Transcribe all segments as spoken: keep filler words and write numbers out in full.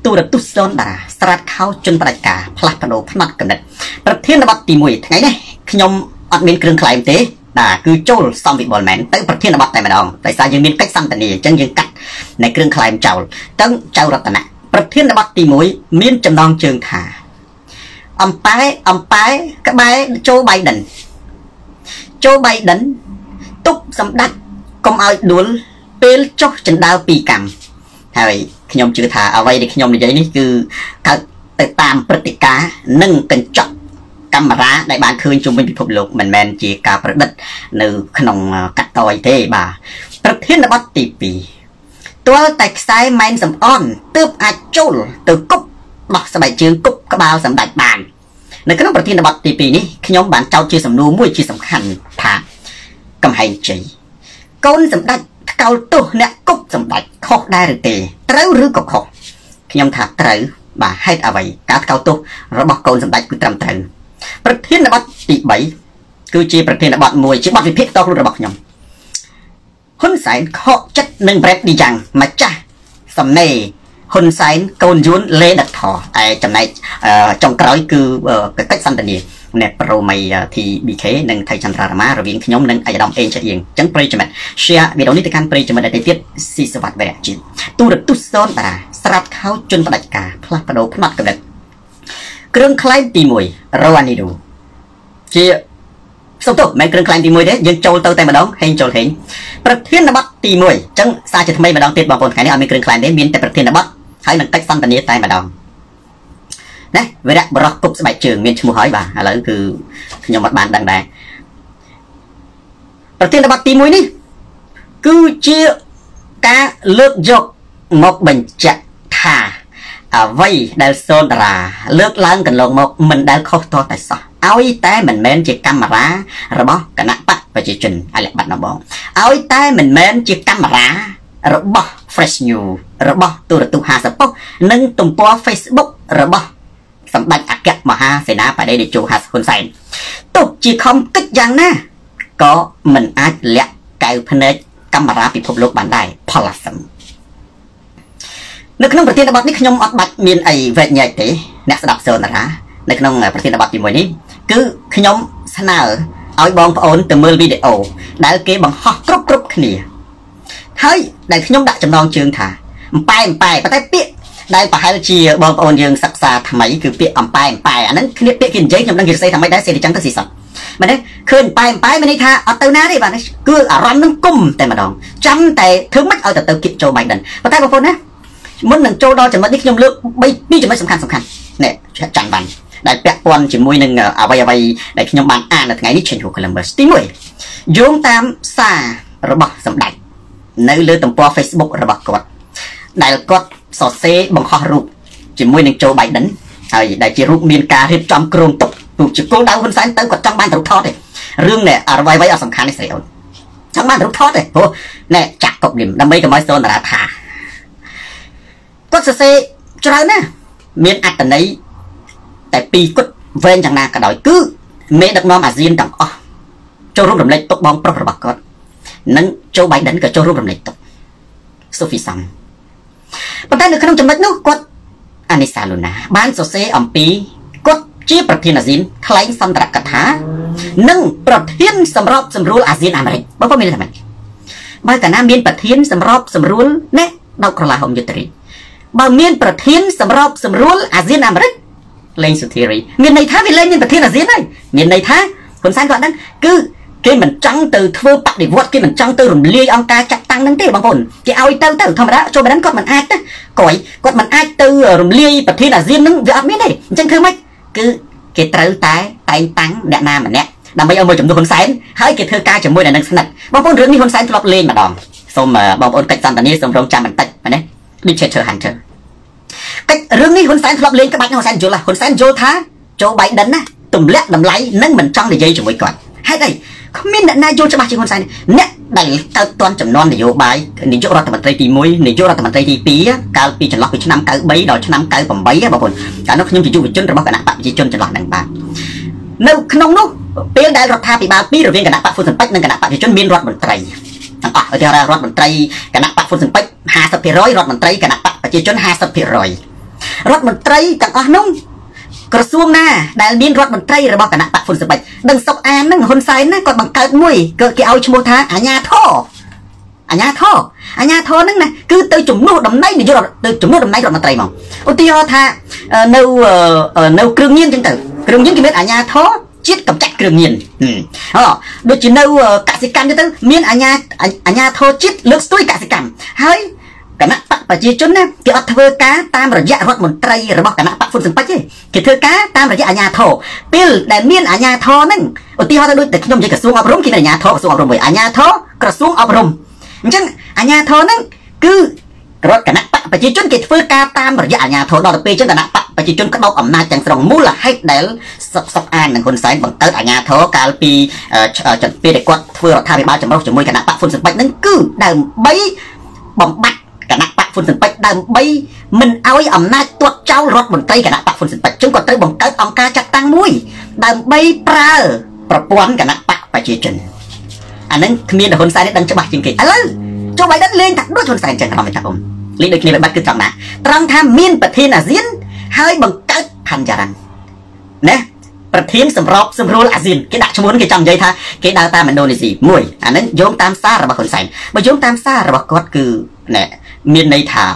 ទូរទស្សន៍សូនតារាស្រាតខោជន់បដិការផ្លាស់ប្ដូរផ្នែកកំណត់ប្រធានបទទីមួយថ្ងៃនេះខ្ញុំអត់មានគ្រឿងខ្លែងទេបាទគឺចូលសំវិបុលមែនទៅប្រធានបទតែម្ដងដោយសារយើងមានកិច្ចសន្ទនាអញ្ចឹងយើងកាត់ในគ្រឿងខ្លែងចោលទាំងចៅរតនៈប្រធានបទទីមួយមានចំណងជើងថាអំប៉ែអំប៉ែក្បែរចូលបៃដិនចូលបៃដិនទុកសម្ដេចកុំឲ្យដួលពេលចុះចិណ្ដើពីកម្មហើយខ្ញុំជឿថាអ្វីដែលខ្ញុំនិយាយនេះគឺកើតទៅតាមព្រឹត្តិការណ៍និងកញ្ចក់កាមេរ៉ាដែលបានឃើញជុំវិញពិភពលោកមិនមែនជាការប្រឌិតនៅក្នុងកាត់តយទេបាទប្រធានបទទីពីរទាល់តែខ្សែម៉ែនសំអនទើបអាចចូលទៅគប់បោះស្បែកជើងគប់ក្បាលសម្ដេចបាននៅក្នុងប្រធានបទទីពីរនេះខ្ញុំបានចោទជាសំណួរមួយជាសំខាន់ថាកំហែងជ័យកូនសម្ដេចថ្កោលទោសអ្នកគប់សម្ដេចខុសដែរឬទេត្រូវឬក៏ខុសខ្ញុំថាត្រូវបាទហេតុអ្វីការថ្កោលទោសរបស់កូនសម្ដេចគឺត្រឹមត្រូវប្រធានបទទីបីគឺជាប្រធានបទមួយជាបទវិភាគតខ្លួនរបស់ខ្ញុំហ៊ុនសែនខកចិត្តនឹងប្រេតឌីយ៉ាងម្ចាស់សំណេរហ៊ុនសែនកូនយួនលេដឹកថឯចំណែកចុងក្រោយគឺកិច្ចសន្ទនាអ្នកប្រូមី ធី ប៊ី ខេ និងថៃចន្ទ្រារ៉ាម៉ារវាងខ្ញុំនិងអាយដាមអេងចៀងអញ្ចឹងប្រិយមិត្ត share វីដេអូនេះទៅកាន់ប្រិយមិត្តដទៃទៀតស៊ីសវត្តវរៈជាតិទូរទស្សន៍សូនតារាស្រាប់ខោជន់ផ្ដាច់ការផ្លាស់ប្ដូរផ្នត់កំណត់គ្រឿងខ្លែងទីមួយរ៉ូអានីដូជាសុំទោសមិនគ្រឿងខ្លែងទីមួយទេយើងចូលទៅតែម្ដងហេងចូលហេងប្រធានបទទីមួយអញ្ចឹងសារជាថ្មីម្ដងទៀតបងប្អូនថ្ងៃនេះអត់មានគ្រឿងខ្លែងទេមានតែប្រធានបទហើយនឹងកិច្ចសន្ទនាតែម្ដងណាវរៈបរោះគប់ស្បែកជើងមានឈ្មោះហើយបាទឥឡូវគឺខ្ញុំអត់បានដឹងដែរប្រធានបទទីមួយនេះគឺជាការលើកយកមកបញ្ជាក់ថាអ្វីដែលសូនតារាលើកឡើងកន្លងមកមិនដែលខុសតតែសោះឲ្យតែមិនមែនជាកាមេរ៉ារបស់គណៈបកប្រជាជនអលិបាត់ណបងឲ្យតែមិនមែនជាកាមេរ៉ារបស់ Fresh News របស់ទូរទស្សន៍ហាសិបប៉ុសនិងទំព័រ Facebook របស់សម្ដេចអគ្គមហាសេនាបតីតេជោហ៊ុនសែនទោះជាខំគិតយ៉ាងណាក៏មិនអាចលាក់កៅភ្នែកកាមេរ៉ាពិភពលោកបានដែរផលសឹមនៅក្នុងប្រធានបទនេះខ្ញុំអត់បាច់មានអីវែកញែកទេអ្នកស្ដាប់សូនតារានៅក្នុងប្រធានបទទីមួយនេះគឺខ្ញុំស្នើឲ្យបងប្អូនទៅមើលវីដេអូដែលគេបង្ហោះគ្រប់គ្រប់គ្នាហើយដែលខ្ញុំដាក់ចំណងជើងថាអំប៉ែអំប៉ែប៉ុន្តែពាក្យដែលប្រហែលជាបងប្អូនយើងសិក្សាថ្មីគឺពាក្យអំប៉ែអំប៉ែអាហ្នឹងគ្នាពាក្យគេនិយាយខ្ញុំដឹងគេសរសេរថាម៉េចដែរសេរីចឹងទៅស៊ីសតមែនទេឃើញអំប៉ែអំប៉ែមានន័យថាអត់ទៅណាទេបាទគឺអារម្មណ៍នឹងគុំតែម្ដងចាំតែធ្វើម៉េចឲ្យទៅទៅគៀកចូលបៃដិនប៉ុន្តែបងប្អូនណាមុននឹងចូលដល់ចំណុចនេះខ្ញុំលើកបីពីរចំណុចសំខាន់សំខាន់នេះចាំបានដែលពាក់ព័ន្ធជាមួយនឹងអ្វីអ្វីដែលខ្ញុំបានអាននៅថ្ងៃនេះ Change Columbus ទីមួយយោងតាមសាររបស់សម្ដេចនៅលើទំព័រ Facebook របស់គាត់ដែលគាត់សរសេរបង្ហោះរូបជាមួយនឹងโจ Biden ហើយដែលជារូបមានការរៀបចំគ្រោងទុករូបជាគោលដៅហ៊ុនសែនទៅគាត់ចង់បានរូបថតទេរឿងនេះអ្វីអ្វីអត់សំខាន់ទេស្រីអូនចង់បានរូបថតទេព្រោះណែចាក់កុកលឹមដើម្បីកុំឲ្យសូនតារាថាគាត់សរសេរច្រើនណាស់មានអត្ថន័យតែពីរគត់វែងយ៉ាងណាក៏ដោយគឺមេដឹកនាំអាស៊ានទាំងអស់ចូលរួមរំលែកទុកបងប្រុសរបស់គាត់និងโจ Biden ក៏ចូលរួមរំលែកទុកសូហ្វីសាំប៉ុន្តែនៅក្នុងចំណុចនោះគាត់អានីសាលូណាបានសរសេរអំពីគាត់ជាប្រធានអាស៊ានថ្លែងសន្ទរកថានិងប្រធានសម្របសម្រួលអាស៊ានអាមេរិកបងប្អូនមានទេបើកាលណាមានប្រធានសម្របសម្រួលណែដកក្រឡាហុំយុទ្ធរីបើមានប្រធានសម្របសម្រួលអាស៊ានអាមេរិកលេងសុធារីមានន័យថាវាលេងមានប្រធានអាស៊ានហើយមានន័យថាហ៊ុនសែនគាត់ដឹងគឺគេមិនចង់ទៅធ្វើបដិវត្តគេមិនចង់ទៅរំលាយអង្គការចាត់តាំងនឹងទេបងប្អូនគេឲ្យទៅទៅធម្មតាចូលបដិគាត់មិនអាចទេក្រោយគាត់មិនអាចទៅរំលាយប្រធានអាស៊ាននឹងវាអត់មានទេអញ្ចឹងធ្វើម៉េចគឺគេត្រូវតែតែងតាំងអ្នកណាម្នាក់ដើម្បីឲ្យមួយចំនួនហ៊ុនសែនហើយគេធ្វើការជាមួយនឹងស្និទ្ធបងប្អូនរឿងនេះហ៊ុនសែនធ្លាប់លេងម្ដងសូមបងប្អូនកិច្ចសន្ទនាសូមរងចាំបន្តិចណាដូច Chatter Hunter កិច្ចរឿងនេះហ៊ុនសែនធ្លាប់លេងក្បាច់ហ៊ុនសែនយល់ហ៊ុនសែនយល់ថាโจ Biden ណាទម្លាក់តម្លៃនិងមិនចង់និយាយជាមួយគាត់ហេតុអីគ្មានអ្នកណាយល់ច្បាស់ជាងហ៊ុនសែនអ្នកដែលកើតទាន់ចំនួននយោបាយនាយករដ្ឋមន្ត្រីទីមួយនាយករដ្ឋមន្ត្រីទីពីរកាលពីចន្លោះពីឆ្នាំ九三ដល់ឆ្នាំ九八បងប្អូនកាលនោះខ្ញុំជាយុវជនរបស់គណៈបកប្រជាជនចន្លោះហ្នឹងបាទនៅក្នុងនោះពេលដែលរដ្ឋាភិបាលពីររវាងគណៈបកហ៊ុនស៊ិនប៉ិចនិងគណៈបកប្រជាជនមានរដ្ឋមន្ត្រីទាំងអស់ឧទាហរណ៍រដ្ឋមន្ត្រីគណៈបកហ៊ុនស៊ិនប៉ិចห้าสิบเปอร์เซ็นต์ រដ្ឋមន្ត្រីគណៈបកប្រជាជនห้าสิบเปอร์เซ็นต์រដ្ឋមន្ត្រីទាំងអស់នោះក្រសួងណាដែលមានរដ្ឋមន្ត្រីរបស់គណៈបកហ៊ុនស៊ិនប៉ិចដឹងសុកអានហ្នឹងហ៊ុនសែនណាគាត់បង្កើតមួយគឺគេឲ្យឈ្មោះថាអាញាធរអាញាធរអាញាធរហ្នឹងណាគឺទៅជំនួសតំណែងនាយកទៅជំនួសតំណែងរដ្ឋមន្ត្រីហ្មងឧទាហរណ៍ថានៅនៅគ្រឿងញៀនចឹងទៅគ្រឿងញៀនគេមានអាញាធរជាតិកម្ចាត់គ្រឿងញៀនអូដូចជានៅកសិកម្មទៅមានអាញាអាញាធរជាតិលើកស្ទួយកសិកម្មហើយគណៈបកប្រជាជនណាគេអត់ធ្វើការតាមរយៈរដ្ឋមន្ត្រីរបស់គណៈបកហ៊ុនស៊ិនប៉ិចទេគេធ្វើការតាមរយៈអាញាធរពេលដែលមានអាញាធរហ្នឹងឧទាហរណ៍ទៅដូចតែខ្ញុំនិយាយក្រសួងអប់រំគេមានអាញាធរក្រសួងអប់រំមួយអាញាធរក្រសួងអប់រំអញ្ចឹងអាញាធរហ្នឹងគឺរដ្ឋគណៈបកប្រជាជនគេធ្វើការតាមរយៈអាញាធរដល់ទៅពេលអញ្ចឹងគណៈបកប្រជាជនក្តោបអំណាចទាំងស្រុងមូលហេតុដែលសុកសុកអាននិងហ៊ុនសែនបង្កើតអាញាធរកាលពីចន្ទពេលដែលគាត់ធ្វើរដ្ឋាភិបាលចម្រុះជាមួយគណៈបកហ៊ុនស៊ិនប៉ិចហ្នឹងគឺដើម្បីបំបត្តិគណៈបកហ៊ុនស៊ិនប៉ិចដើម្បីមិនឲ្យអំណាចទាត់ចោលរដ្ឋមន្ត្រីគណៈបកហ៊ុនស៊ិនប៉ិចអញ្ចឹងគាត់ត្រូវបង្កើតអង្គការចាត់តាំងមួយដើម្បីប្រើប្រព័ន្ធគណៈបកប្រជាជនអាហ្នឹងគ្មានហ៊ុនសែនដឹងច្បាស់ជាងគេឥឡូវចុះបៃដិនលេងថាដូចហ៊ុនសែនចឹងខ្ញុំមិនថាខ្ញុំលេងដូចគ្នាបាត់គឺត្រង់ណាត្រង់ថាមានប្រធានអាស៊ានហើយបង្កើតផាន់ចារ៉ាន់ណាប្រធានសម្របសម្រួលអាស៊ានគេដាក់ឈ្មោះគេចង់និយាយថាគេដើរតាមឥណ្ឌូនេស៊ីមួយអាហ្នឹងយោងតាមសាររបស់ហ៊ុនសែនបើយោងតាមសាររបស់គាត់គឺណែមានន័យថា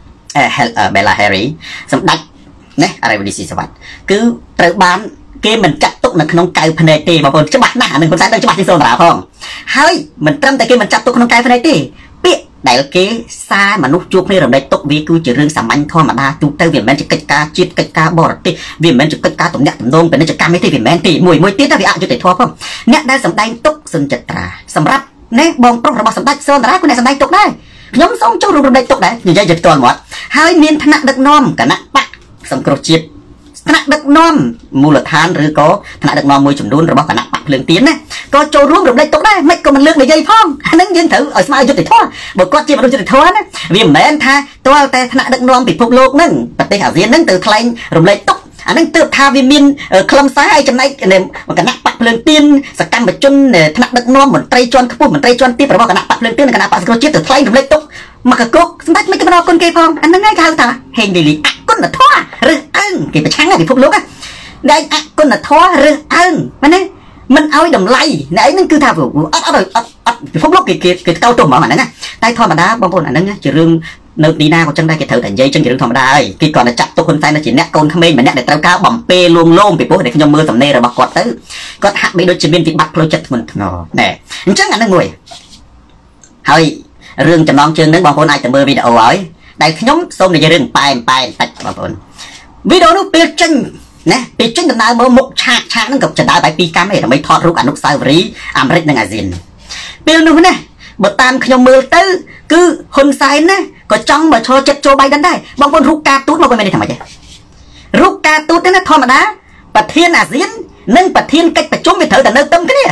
Bella Harry សម្ដេចណាអរិយវឌ្ឍស៊ីសវត្តគឺត្រូវបានគេមិនចាត់ទុកនៅក្នុងកៅភ្នែកទេបងប្អូនច្បាស់ណាស់អានឹងហ៊ុនសែនដឹងច្បាស់ជាងសូនតារាផងហើយមិនត្រឹមតែគេមិនចាត់ទុកក្នុងកៅភ្នែកទេពាក្យដែលគេសារមនុស្សជួបគ្នារំលែកទុកវាគឺជារឿងសាមញ្ញធម្មតាទូទៅវាមិនមែនជាកិច្ចការជាតិកិច្ចការបរទេសវាមិនមែនជាកិច្ចការទំនាក់ទំនងពាណិជ្ជកម្មទេវាមិនមែនទេមួយមួយទៀតវាអយុត្តិធម៌ផងអ្នកដែលសម្ដែងទុកសុនចិត្តត្រាសម្រាប់ណែបងប្រុសរបស់សម្ដេចសូនតារាគឺអ្នកសម្ដែងទុកដែរខ្ញុំសូមចូលរួមរំលែកទុកដែរនិយាយជាផ្ទាល់មាត់ហើយមានថ្នាក់ដឹកនាំគណៈបកសង្គ្រោះជាតិថ្នាក់ដឹកនាំមូលដ្ឋានឬក៏ថ្នាក់ដឹកនាំមួយចំនួនរបស់គណៈបកភ្លើងទៀនណាក៏ចូលរួមរំលែកទុកដែរមិនក៏មិនលើកនិយាយផងអានឹងយើងត្រូវឲ្យស្មើយុត្តិធម៌បើគាត់ជាមនុស្សយុត្តិធម៌ណាវាមិនមែនថាទាល់តែថ្នាក់ដឹកនាំពិភពលោកហ្នឹងប្រទេសអាស៊ានហ្នឹងទៅថ្លែងរំលែកទុកអានឹងទើបថាវាមានខ្លឹមសារឲ្យចំណែកគណៈបកភ្លើងទៀនសកម្មជនថ្នាក់ដឹកនាំមន្ត្រីជាន់ខ្ពស់មន្ត្រីជាន់ទាបរបស់គណៈបកភ្លើងទៀននិងគណៈបកសង្គ្រោះជាតិទៅថ្លែងរំលែកទុកមកកកសម្ដេចមិនក៏មិនអរគុណគេផងអាហ្នឹងឯងគេហៅថាហេងលីលីអគុណធម៌ឬអើងគេប្រឆាំងពិភពលោកណាឯងអគុណធម៌ឬអើងមែនទេមិនឲ្យតម្លៃណែឯងហ្នឹងគឺថាអត់អត់អត់អត់ពិភពលោកគេគេគេកោតទោសហ្មងអាហ្នឹងណាតែធម្មតាបងប្អូនអាហ្នឹងជារឿងនៅទីណាក៏ចឹងដែរគេត្រូវតែនិយាយចឹងជារឿងធម្មតាហើយគេគាត់តែចាត់ទុកហ៊ុនសែនជាអ្នកកូនក្មេងម្នាក់ដែលត្រូវការបំពេលួងលោមពីព្រោះតែខ្ញុំមើលសំណេររបស់គាត់ទៅគាត់ហាក់បីដូចជាមានវិបត្តិផ្លូវចិត្តធ្ងន់ធ្ងរណែអញ្ចឹងអាហ្នឹងមួយហើយរឿងចំណងជើងហ្នឹងបងប្អូនអាចទៅមើលវីដេអូហើយដែលខ្ញុំសូមនិយាយរឿងប៉ែនប៉ែនតិចបងប្អូនវីដេអូនោះពេលចេញណាពេលចេញដំណើរមើលមុខឆាកឆាកហ្នឹងក៏ចដើបាយពីរកាំឯងដើម្បីថតរូបអនុស្សាវរីយ៍អាមេរិកនិងអាស៊ានពេលនោះណាបើតាមខ្ញុំមើលទៅគឺហ៊ុនសែនណាក៏ចង់មកឈរចិត្តចូលបៃដិនដែរបងប្អូនរូបការទូតមកមិនមែនទេថាម៉េចទេរូបការទូតហ្នឹងណាធម្មតាប្រធានអាស៊ាននិងប្រធានកិច្ចប្រជុំវាត្រូវតែនៅទឹមគ្នា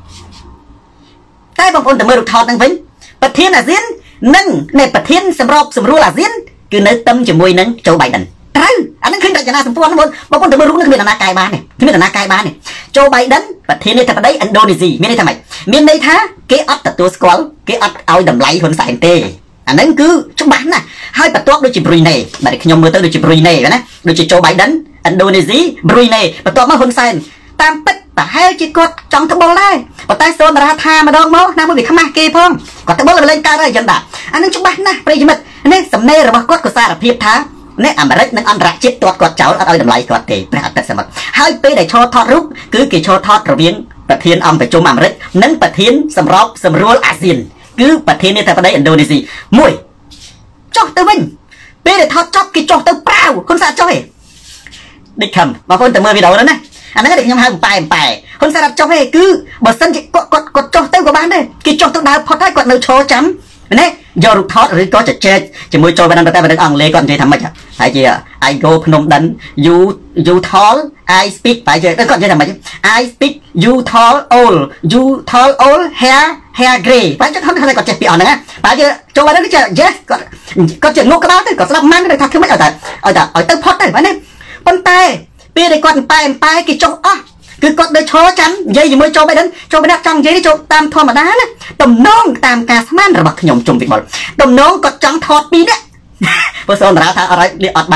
តែបងប្អូនទៅមើលរូបថតហ្នឹងវិញប្រធានអាស៊ាននិងនៃប្រធានសម្របសម្រួលអាស៊ានគឺនៅទឹមជាមួយនឹងโจ Biden ត្រូវអាហ្នឹងឃើញរចនាសម្ព័ន្ធបងបងប្អូនទៅមើលរូបហ្នឹងគ្មានដំណាកាយបានទេគ្មានដំណាកាយបានទេโจ Biden ប្រធានាធិបតីឥណ្ឌូនេស៊ីមានន័យថាម៉េចមានន័យថាគេអត់ទទួលស្គាល់គេអត់ឲ្យតម្លៃហ៊ុនសែនទេអាហ្នឹងគឺច្បាស់ណាស់ហើយបន្ទាប់ដូចជា Brunei បាទខ្ញុំមើលទៅដូចជា Brunei ណាដូចជាโจ Biden ឥណ្ឌូនេស៊ី Brunei បន្ទាប់មកហ៊ុនសែនតាមពិតប្រហែលជាគាត់ចង់ត្បល់ដែរប៉ុន្តែសូនតារាថាម្ដងមកណាមួយវាខ្មាស់គេផងគាត់ត្បល់លេងកើតហើយអញ្ចឹងតាអានឹងច្បាស់ណាស់ប្រិយមិត្តនេះសំណេររបស់គាត់ក៏សារភាពថានេះអាមេរិកនិងអន្តរជាតិទាត់គាត់ចោលអត់ឲ្យតម្លៃគាត់ទេព្រះអតីតសមិទ្ធហើយពេលដែលឈរថតរូបគឺគេឈរថតរវាងប្រធានអង្គប្រជុំអាមេរិកនិងប្រធានសម្របសម្រួលអាស៊ានគឺប្រធានាធិបតីឥណ្ឌូនេស៊ីមួយចុះទៅវិញពេលដែលថតចប់គេចុះទៅប្រាវហ៊ុនសែនចុះឯងដូចខំបងប្អូនទៅមើលវីដេអូហ្នឹងណាអាហ្នឹងដែលខ្ញុំហៅប៉ែប៉ែហ៊ុនសែនអត់ចុះទេគឺបើសិនជាគាត់គាត់គាត់ចុះទៅក៏បានដែរគេចុះទៅដើរផុតហើយគាត់នៅឈរចាំណាយករូបថតឬក៏ជជែកជាមួយចូលបណ្ដឹងតែបណ្ដឹងអង់គ្លេសគាត់និយាយថាម៉េចហើយជា I go ភ្នំដិន you you tall I speak តែគាត់និយាយថាម៉េច I speak you tall old you tall old hair hair gray តែគាត់គាត់គាត់ចេះពីអស់ហ្នឹងណាតែចូលបណ្ដឹងគឺ yes គាត់គាត់ចេះងក់ក្បាលទៅគាត់ស្ដាប់ម៉ាំទៅថាធ្វើម៉េចឲ្យតែឲ្យតែឲ្យទៅផុតទៅបាទណាប៉ុន្តែពេលដែលគាត់ប៉ែប៉ែគេចុះអស់គឺគាត់នៅឈរចាំនិយាយជាមួយចូលបៃដិនចូលបៃដិនចង់និយាយចូលតាមធម្មតាណាតំណងតាមការស្មានរបស់ខ្ញុំជុំវិបុលតំណងគាត់ចង់ថតពីរនាក់បើសូនតារាថាអត់ឲ្យអត់បាន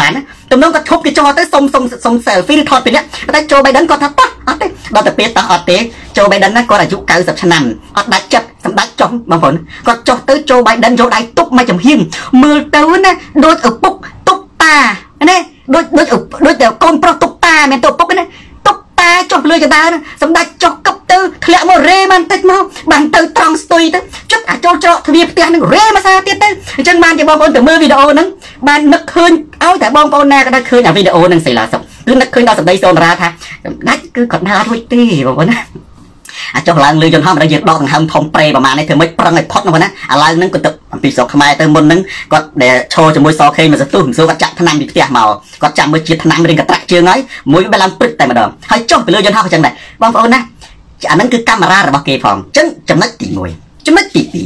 ตำนองก็ชบกี่จอแต่ส่งส่งส่งเซลฟี่ทอดไปเนี้ยแต่โจไบเดนก็ทับปะอัดเต้เราแต่เปียตาอัดเต้โจไบเดนนะก็อายุเก้าสิบชนันอัดได้จับสำได้จอมบางคนก็จอเตอโจไบเดนโจได้ตุ๊บมาจำหิมมือเต้นะโดนอุปุกตุ๊บตาเนี่ยโดยโดยโดยเดี๋ยวกลมโปรตุ๊บตาเมนตัวปุ๊กเนี่ยตุ๊บตาจบเลยจะได้นะสำได้จบกับเตอทะเลโมเรมันติดมาบางเตอตรองสตุยเตอจุดอาโจโจทวีปเตียนเรมาซาเตียเตอจังมันจะบางคนถึงมือวิดีโอนั้นมันนึกคืนเอาแต่บางคนน่าก็ได้คืนอย่างวิดีโอนั้นสิล่ะสคือนึกคืนเราสำได้โซนราท่าได้คือกดหน้าด้วยตีบางคนนะอาจจะหลังเลยจนห้องเราหยุดดอกทำทอมเปรย์ประมาณนี้เธอไม่ปรังไอ้พอดนะคนนะอะไรนึงก็ตึกปีศาจขมายเติมบนนึงก็เดี๋ยวโชว์จะมวยซอเคมันจะตุ้มสู้กับจักรพนันมีเตี้ยเมาก็จำมือจีพนันไม่ได้กระตะเชื่อไงมวยไปลำปรึกแต่มาเดิมให้จ้องไปเลยจนห้องจังไหนบางคนนะอันนั้นคือกำมาราหรือว่าเกย์ฟองจังจำนักตีมวยจำนักตีปี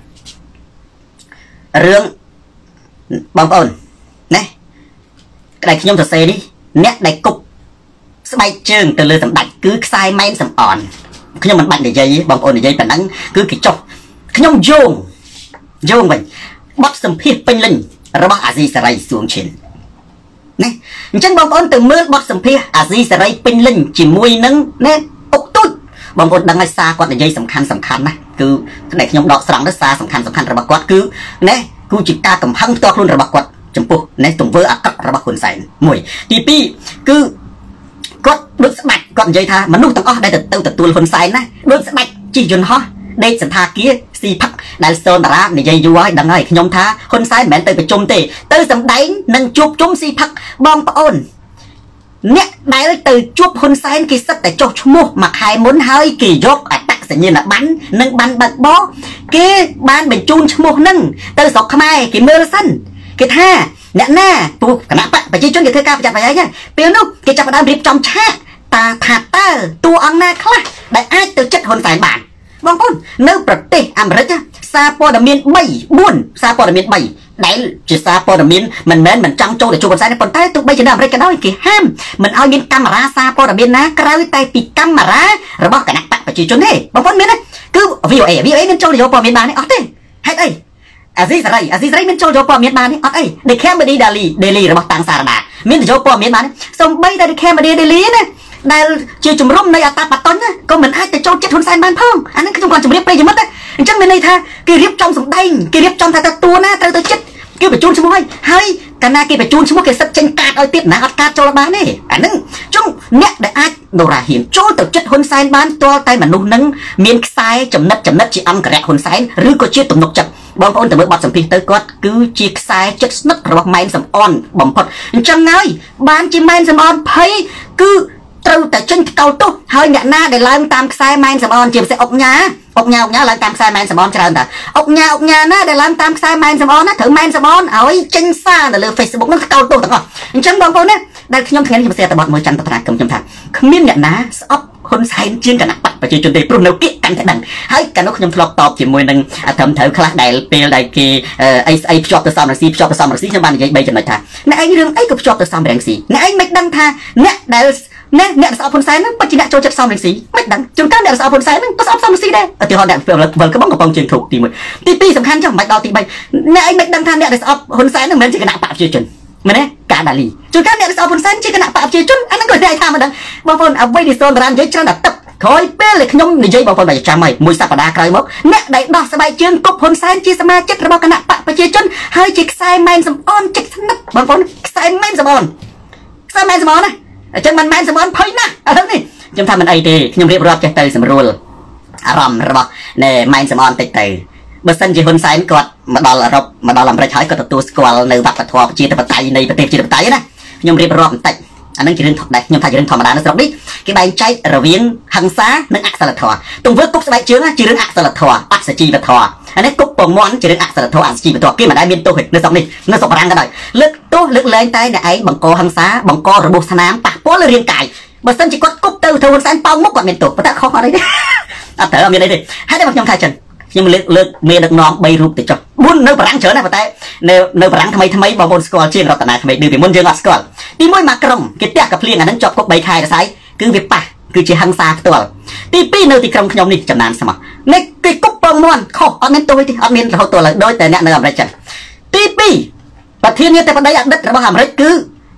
เรื่องบางคนเนี่ยได้ขยมตัวเซนี่เนี่ยได้กุบสบายเชิงแต่เลยสำดัดคือทรายไม้สำอ่อนขยมมันบัดในใจบางคนในใจแต่นั้นคือกิจจบขยมโยงโยงไปบัดสัมผัสเป็นลิงระบาดอาซีสไรสวงเชนเนี่ยจังบางคนถึงเมื่อบัดสัมผัสอาซีสไรเป็นลิงจีมวยนึงเนี่ยอกตุ้ดบางคนดังไงซากอดในใจสำคัญสำคัญนะคือในขยมดอกสลังนักซาสำคัญสำคัญระบาดกอดคือเนี่ยกูจิตตากำพังตัวครุนระบาดกอดจมพูในตุ่มเวอร์อักระบาดคนใส่มวยทีปีคือก็โดนสมัครก่อนใจท่ามนุษย์ต้องอ้อได้แต่ตัวแต่ตัวคนใส่นะโดนสมัครจีจนฮะได้สันทาเกี้ยสีพักได้โซนตระในใจยัวดังไงขยมท้าคนใส่แมนเตยไปจุ่มเตยเตยสำได้นั่งจุบจุ่มสีพักบองปะอ้นเนี่ยได้เลยเตยจุบคนใส่กี่สักแต่จบชั่วโมงมาขายมุนเฮยกี่ยกอัตตะสัญญาณบันนั่งบันบัดบ่กี่บ้านเป็นจูนชั่วโมงนั่งเตยสอกขมายกี่เมื่อสั้นกี่ท่าเนี่ยหน้าปูขนาดปะไปจีจนกี่เธอกาไปจับไปยังไงเปียโนกี่จับไปดามริบจอมชาตาถาดเตอร์ตัวอังนาคลาได้ไอ้ตัวจัดคนสายบานบางคนเนื้อประเทศอเมริกาซาโปดามินใบบุญซาโปดามินใบได้จีซาโปดามินมันแม้นมันจังโจแต่จูบคนสายในคนใต้ตัวใบจะได้อเมริกาได้กี่ห้ามมันเอายินกัมราซาโปดามินนะกระไรไตปีกัมราระบอกกันนักปะไปจีจนได้บางคนมีนะคือวิวเอวิวเอมันโจแต่โจปอมินมาเนี่ยอ๋อเต้ให้ได้อาซิสไรอาซิสไรมันโจโจปอมีดมาเนี่ยอ๋อไอ้เด็กแค่มาดีดาลีเดลีระบบต่างสารดามีแต่โจปอมีดมาเนี่ยส่งใบแต่เด็กแค่มาดีเดลีเนี่ยได้เชื่อจุ่มร่มในอัตราปัตตอนเนี่ยก็เหมือนไอ้แต่โจเจ็ดทุนไซน์บ้านพ่องอันนั้นคือจุ่มก่อนจุ่มเรียบไปจุ่มมัดเลยจังเป็นในท่ากีเรียบจอมสมได้กีเรียบจอมท่าตัวหน้าตัวตัวเจ็ดกีไปจูนชั่วโมงเฮ้ยกันนากีไปจูนชั่วโมงกีสักเจนการเอาติดหนาอัดการโจรบ้านนี่อันนั้นจุ่มเนี่ยได้ไอ้โดราหินโจตัวเจ็ดทุนไซน์บ้านตัวไตมันนุ่มนึงเมียนไซน์จำนัดจำนัดจีอัมกระแรกทุนไซน์หรือก็เชื่อตุ่มนกจับบางคนแต่เมื่อบอดสัมผัสเตอร์ก็คือจีกสายจัดสนักระบบไม้สำอ่อนบ่มพดจังไงบ้านจีไม้สำอ่อนเพย์คือเต่าแต่จนเก่าตุ๊เฮ้ยเนี่ยหน้าได้ไล่ตามสายไม้สำอ่อนจีบใส่อกหญ้าอกหญ้าอกหญ้าไล่ตามสายไม้สำอ่อนเจริญแต่อกหญ้าอกหญ้าหน้าได้ไล่ตามสายไม้สำอ่อนนะถึงไม้สำอ่อนเอาไอ้จังซ่าแต่เลยเฟซบุ๊กนั่นเก่าตุ๊ต่างกันจังบางคนเนี่ยได้ขยมแขนจีบใส่แต่บอดมือจันทร์ตะพานกำจำทางขมิ้นเนี่ยนะอ๊อฟคนใส่เชื่อกันนักปัดไปจนได้ปรุงเนื้อเกะกันแต่ดังให้กันนกขยมทลอกตอบจีมวยนึงทำเถอะคลาดได้เปย์ได้กีไอ้ไอ้ชอบตัวซ้ำรังสีชอบตัวซ้ำรังสีชาวบ้านใหญ่ใบจันทร์ท่าในไอ้เรื่องไอ้ก็ชอบตัวซ้ำรังสีในไอ้ไม่ดังท่าเนี่ยได้เนี่ยเนี่ยสาวคนใส่นั้นปัจจุบันโจจัดซ้ำรังสีไม่ดังจนการเนี่ยสาวคนใส่นั้นก็ซ้ำซ้ำรังสีได้ที่เขาเนี่ยเปลี่ยนเปลี่ยนก็บ้องกับปองเชียงถูกตีมวยตีปีสำคัญจังไม่ดาวตีใบเนี่ยไอ้ไม่ดังท่าเนี่ยได้สาวคนใส่นั้นเหมือนจะกระดาษปากเชียงจนมันเนี่ยการดาลีจนการเนี่ยสาวคนใส่จะกระดาษปากเชียงจนอันนั้นก็ได้ท่ามาดังบางคนเอาไว้ในโซนร้านเยอะจังแบบตับคอยเป้เลยขยมในใจบางคนไปจำไม่มวยสัปดาห์ใครมั้งเนี่ยได้ดอกสบายเชิงกบผลสายจีสมาจิตระบบคณะปะไปเชียจนเฮ้ยจิกสายแมนสมออนจิกสนับบางคนสายแมนสมออนสายแมนสมออนนะจังมันแมนสมออนเพย์นะอะไรนี่จำทำมันไอเดียขยมเรียบร้อยจะเตยสมรูลอารมณ์ระบบเนี่ยแมนสมออนติดเตยเบอร์สันจีคนสายกอดมาดอลระบบมาดอลลำไรใช้ก็ตัวสกอลในวัดปะทวจีตปไตในประเทศจีตปไตนะขยมเรียบร้อยติดอันนั้นคือเรื่องถอดได้ยังถ่ายเรื่องธรรมดานะสำหรับนี้กี่ใบใจระเวียงหังซาหนึ่งอักษรทอตรงเวิร์กกุ๊กสบายเชื้อจีเรื่องอักษรทออักษรจีบทออันนี้กุ๊กปองม้วนจีเรื่องอักษรทออักษรจีบทอกี่มาได้เมียนตัวเห็ดในสองนี้ในสองรังกันหน่อยเลือกตัวเลือกเลยใจในไอ้บังโกหังซาบังโกระบบสนามปะโป้เลยเรียงไก่บางสันจีก็กุ๊กเตอร์เทวันแสนปองมุกกว่าเมียนตัวปะตะคออะไรเนี่ยอ่ะเถอะมีอะไรดิให้ได้บางยองไทยจันยังเลือกเลือกเมียนักน้องใบรูปติดจบบุญเนื้อปรังเฉยนะปะแต่เนื้อเนื้อปรังทำไมทำไมบางคนสกอร์เชียงเราแต่นาทำไมดูเป็นมุนเยอะสกอร์ตีมวยมากรงกิเตียกับเพลียงอันนั้นจบกบใบคายสายคือวิปปะคือจีหังซาตัวตีปีเนื้อตีกรงขยมนี่จำนานสมองในตีกุ๊กปองม้วนข้ออันนั้นตัวที่อันนี้เราตัวเลยโดยแต่เนี่ยเนื้ออะไรจันตีปีประเทศนี้แต่ปัญญาดัดระบำอะไรคือ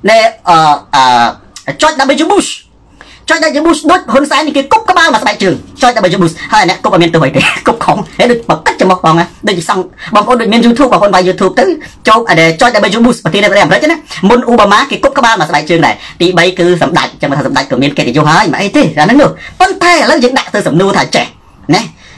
nè George W Bush George W Bush đốt hôn sai những cái cúp các bao mà bài trường George W Bush hay nè cúp ở miền tây vậy cúp khổng để được bật cách cho một vòng á đây xong bằng con được miền YouTube và con bài YouTube tới cho để George W Bush và thì đây làm đấy chứ nè môn Obama cái cúp các bao mà bài trường này thì bây cứ sắm đại cho mà sắm đại của miền kia thì vô hai mà ấy thế là nó được con tay là những đại từ sắm nu thải trẻ nè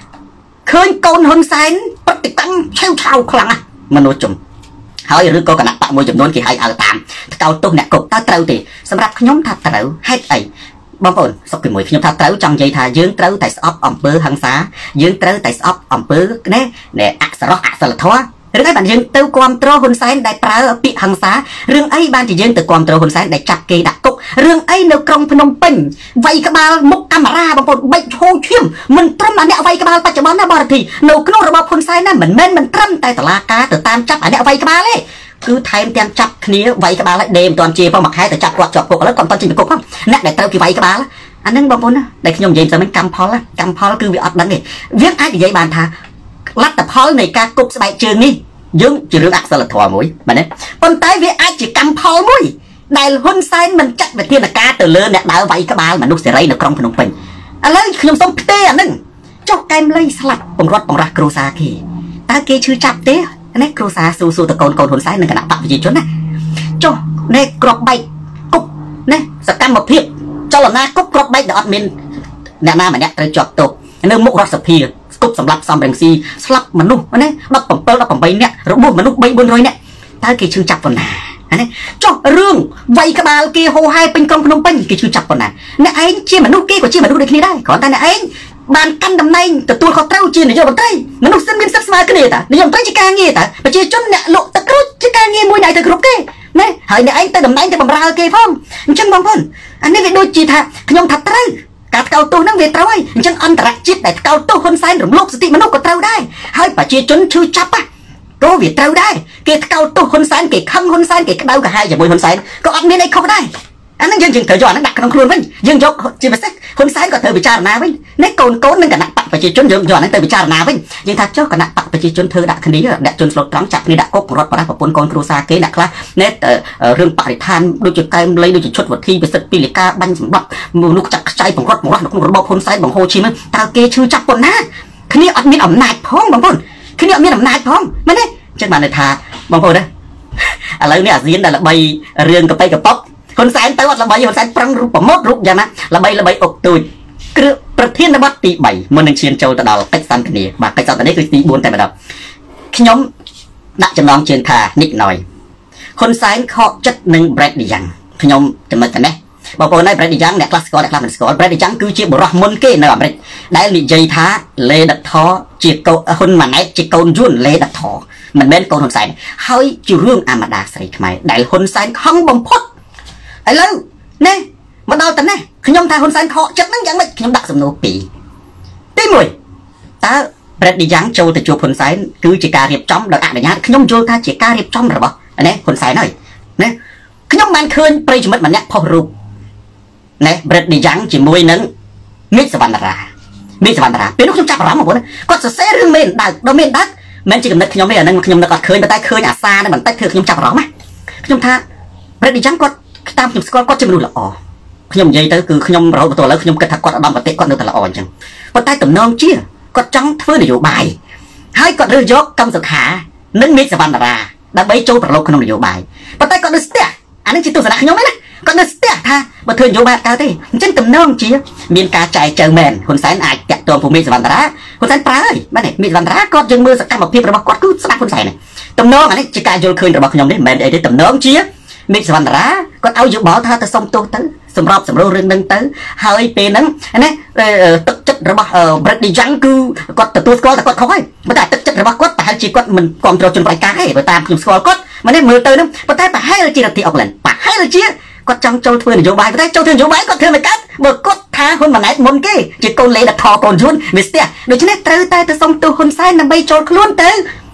khơi con hôn sai bất tịch tăng treo trao khăng à mà nói chung hỏi rồi cô cả nặng môi chấm nón kỳ hay ở tạm cao tu nè cục ta trâu thì sắmรับnhóm thật trâu hết ấy bom ổn sau khi mùi nhóm thật trâu trong dây thà dương trâu tại shop ẩm bơ hàng xá dương trâu tại shop ẩm bơ nè nè ác sợ ác sợ là thoa rồi các bạn dương từ quan trâu hôn sai đại prá bị hàng xá riêng ấy ban chỉ dương từ quan trâu hôn sai đại chặt kê đặt cục riêng ấy nếu trong phnom penh vậy các bạn một camera bom ổn bệnh hô chuyên mình trâm anh vậy các bạn bắt cho bắn nó bảo thì nếu cái nô robot hôn sai nè mình men mình trâm tại tờ la cá từ tam chấp anh vậy các bạn đấy cứ thay em chặt kia vậy các bạn lại đêm toàn chia phong mặt hai từ chặt quạt chọt cụcแล้วcòn toàn chỉnh cục không nè để tao kia vậy các bạn anhนึงbom ổn á để khi nhom gì sao mình cầm phò lá cầm phò cứ bị ấp đắng này viết ai thì vậy bàn thà lát tập phò này ca cục sẽ bài trường đi dương chỉ riêng ác sao là thò mũi mà đấy con tay viết ai chỉ cầm phò mũi đại hôn sai mình chắc về thiên là ca từ lớn nè đào vậy các bạn mà nút sẽ rây được trong phnom penh anh lấy nhom sống tê anhนึงcho kem lấy sạch bằng rót bằng rác cừu sa kì ta kia chưa chặt té nè cừu sa su su từ con con hôn sai nên cả nặng bạc gì chốn nè cho nè cọp bay cục nè sẽ cam một thiệp cho là na cục cọp bay đọt mình nè na mà nè tới chọt tục nên múc rót sập pì cụcสำหรับ xong แบ่ง ซี slap มันนู่นนี่รับผมเปิดรับผมไปเนี่ยระบบมันนู่นใบบุญรอยเนี่ยถ้าเกี่ยชื่อจับปนน่ะอันนี้จ้องเรื่องใบกระบาลเกี่ยโฮไฮเป็นกองพนมเป็นเกี่ยชื่อจับปนน่ะเนี่ยไอ้เชี่ยมันนู่นเกี่ยกว่าเชี่ยมันนู่นได้แค่นี้ได้ขอแต่เนี่ยไอ้บานกันดำในแต่ตัวเขาเต้าเชี่ยเนี่ยโยนเต้มันนู่นเส้นเป็นเส้นสมาร์กันเนี่ยแต่เนี่ยโยนเต้จิกาเงี้ยแต่ไปเชี่ยจนเนี่ยโลตะกรุดจิกาเงี้ยมวยใหญ่แต่กรุบเก้เนี่ยเฮ้ยเนี่ยไอ้แต่ดำในแต่บำราเกี่ยฟ้องจังบางคนอันนี้เป็นโดยจีท่าขยมทัดเต้การเกาตัวนั่งเวทร้อยจังอันตรายจิตแต่เกาตัวคนไซน์หรือโลกสติมนุษย์ก็เต้าได้ให้ป่าเจียจนชื่อจับอ่ะก็เวทเต้าได้เกตเกาตัวคนไซน์เกตข้างคนไซน์เกตเต้ากับhaiอย่าบนคนไซน์ก็อันนี้ในเขาได้อันนั้นยังยังเธอย้อนนั่งดักน้องครูนวิ่งยังยกจีบไปสักคนไซน์ก็เธอไปจารณาวิ่งในโกนโกนนั่งกับนักปักป่าเจียจนยังย้อนนั่งเธอไปจารณาวิ่งยังทักเจ้ากับนักปักป่าเจียจนเธอดักคนนี้ดักจนสลดร้องจับนี่ดักก็รถปะนะปนโกนครูซาเกดักละเน็ตเรื่องปฏิทานดูจุดไกลเลยดูจุดชดวัดที่ไปสักปีลิกาบันสำหรับมือนุกจักใจของรถของรถของระบบคนไซน์ของโฮชิมินตาเกชื่อจับปนนะคืนนี้อัดมีอำนาจพ้องบางคนคืนนี้อัดมีอำนาจพ้องไม่ได้เช่นมาในทาบางคนนะอะไรเนี่ยdiễn làใบเรื่องกับไปกับป๊อกคนไซน์ไปวัดละใบคนไซน์ปรังรูปมดรูปอย่างนั้นละใบละใบอกตุยคือประเทศนวัตตีใบมันหนึ่งเชียนโจตดาวเป็ดซันกันนี่บาเป็ดซันตอนนี้คือตีบุญแต่มาดับขยมดักจำลองเชียนทานิดหน่อยคนไซน์เขาจัดหนึ่งแบรดดิยังขยมจะมาแต่ไหนบอกว่าในแบรดดิยังเนี่ยคลาสสิกอลคลาสสิกอลแบรดดิยังคือเชี่ยบรอมนเก้ในแบบได้ลิใจท้าเลดัดท้อเจียโกคนมันไหนเจียโกนยุ่นเลดัดท้อมันเป็นคนคนไซน์เฮ้ยจิเรื่องอามาดาใส่ทำไมได้คนไซน์ห้องบ่มพดไอ้เล่าเนี่ยมาดาวแต่เนี่ยขยมทาคนไซน์เขาจัดนั่งยังไม่ขยมดักสมโนปีตีมวยตาแบรดดิยังโจแต่โจคนไซน์คือจิการเรียบจ้อมโดยอ่านอย่างนี้ขยมโจท่าจิการเรียบจ้อมหรือเปล่าอันนี้คนไซน์หน่อยเนี่ยขยมมันคืนไปจมัดมันเนี่ยพอรูปเนี่ยแบรดดิยังจิมวยนั้นมิสวรรณรามิสวรรณราเป็นลูกขยมจับร้องมาหมดเลยก็จะเสียเรื่องเมนดักโดเมนดักแม่จีกับนักขยมเนี่ยนั่งขยมนักก็เคยไปใต้เคยอาซาเนี่ยมันใต้เคยขยมจับร้องไหมขยมท่าแบรดดิยังก็ตามขยมสกอตก็จะมาดูละอ๋อขยมใหญ่แต่คือขยมเราตัวแล้วขยมกระทักกอดดำกระเตะกอดเนื้อแต่ละอ่อนจังก็ใต้ตุ่มน้องเชี่ยก็จังเพื่อนอยู่บ่ายให้กอดเรือยกกำสุขานึ่งมิสวรรณราดับใบโจประโลกขนมอยู่บ่ายก็ใต้กอดเนื้อสเตียอันนี้จิตตัวสนะขยมไหมนะกอดเนื้อสเตียท่าบัเทิงอยู่บ่ายกาเต้จังตุ่มน้องเชี่ยมีนกาใจเจอแมนคนสายอาจจะตัวผู้มิสวรรณราคนสายปลาเลยบ้านไหนมิสวรรณราก็จึงมือสกัดแบบพิบระบบกอดกู้สนับคนใส่เนี่ยตุ่มน้องอันนี้จิกายโยนคืนระบบขยมนี่แมนไอ้ที่ตุ่มน้องเชี่ยมิสวรรณราก็เอาอยู่บ่อท่าแต่ส่งตัวตื้อสำหรับสำรองเรื่องนึงตื้อหายไปนั้นอันนี้ตึกจัดระบบแบรดดิยังคือก็ตัวตัวสกอตแต่ก็เขาให้ไม่ได้ตึกจัดระบบก็แต่ให้จีก็มันกองโจรจนปลายกาให้ไปตามคุณสกอตก็มันได้มือตื้อนั้นแต่แต่ให้เราจีเราตีออกเลยปะให้เราจีก็จังโจรเถื่อนโยบายแต่โจรเถื่อนโยบายก็เถื่อนเหมือนกันเมื่อก็ท้าคนมาไหนมนกี้จีโกนเลยดัดทอโกนชุนมิสเตียโดยเฉพาะตื้อแต่แต่ส่งตัวคนไซน์นำไปโจรคล้วนตื้อ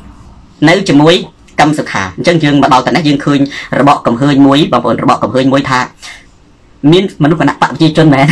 nếu chỉ muối cầm sực hà chân dương mà bao tận dương khơi rồi bọ cầm hơi muối bảo bồn rồi bọ cầm hơi muối tha miên mà lúc mà nặng bạo chi chân mẹ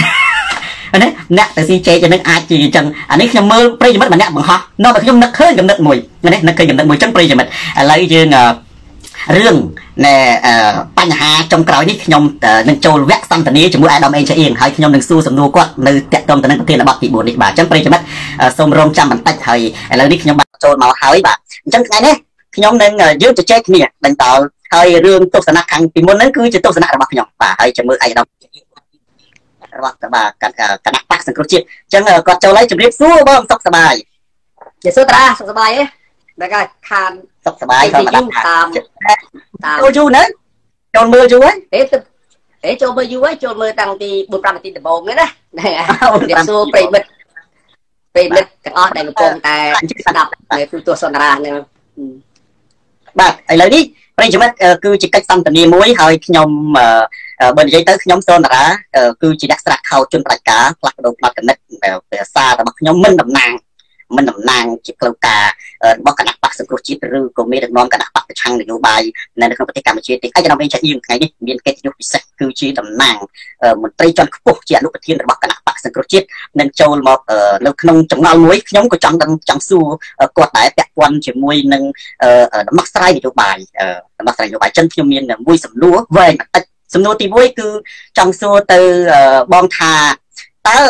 anh ấy nặng tại si che cho nên ai chỉ chân anh ấy khi mơ prey mất mà nặng bằng họ nó mà khi nặng hơi cầm nặng mùi anh ấy nặng hơi cầm nặng mùi chân prey cho mình lấy dương เรื่องในปัญหาจงกล่าวนี้ขยมนึงโจลแวะสันตนี้จมูกไอ้ดอมเองจะเองให้ขยมนึงสู้สำนูก็ในเตะตรงตอนนั้นประเทศระบาดปีบุญอีกบาทจังปริจมัดสมรมจำมันตัดให้แล้วนี่ขยมโจลมาหายบาทจังไงเนี่ยขยมนึงยืมจะเช็คเนี่ยดังต่อให้เรื่องตุสนาคังปีมุนนั้นคือจะตุสนาระบาดขยมบาทให้จมูกไอ้ดอมระบาดระบาดกันกันนักปักสังกัดจิตจังก็โจลไล่จะเรียกสู้บ้างสุขสบายจะสู้ตราสุขสบายเอ๊ะแล้วก็คานสุขสบายเขามาดักตามตามโจจูเนอะโจมือจูไว้เอ๊ะเอ๊ะโจมือจูไว้โจมือตั้งที่บุญประมาติดโบงเลยนะเดี๋ยวสู้ไปมิดไปมิดกับอ้อในกระโปรงแต่สนับในคือตัวสนราเนี่ยบ้าไอ้เลยนี่ไปจุดนั้นคือจิตกัดซ้ำตัวนี้มุ้ยให้ขยมบนใจเตอขยมโซนราคือจิตดักสลักเขาจนปลายกาปลักโดนมากันนิดแบบซาแต่มาขยมมันดำนางมันนำนางจิตกลกาบอกกันนักปักสังกัดจิตหรือก็มีเด็กน้องกันนักปักช่างนโยบายในเรื่องปฏิกรรมชีวิตไอ้จะนำไปใช้ยืมไงนี่มีเกณฑ์ยุคพิเศษคือชีดำนางมันตรีจนปุ๊บเจียนุปฏิทินบอกกันนักปักสังกัดจิตนั่นโจลมาเรื่องขนมจังเงามุ้ยขยมก็จังดังจังสู้กดได้แปะวันจะมุ้ยหนึ่งมักใส่นโยบายมักใส่นโยบายจันทร์พิมพ์เนี่ยมุ้ยสำนัวเว้ยสำนัวตีมุ้ยคือจังสู้từบองทาตา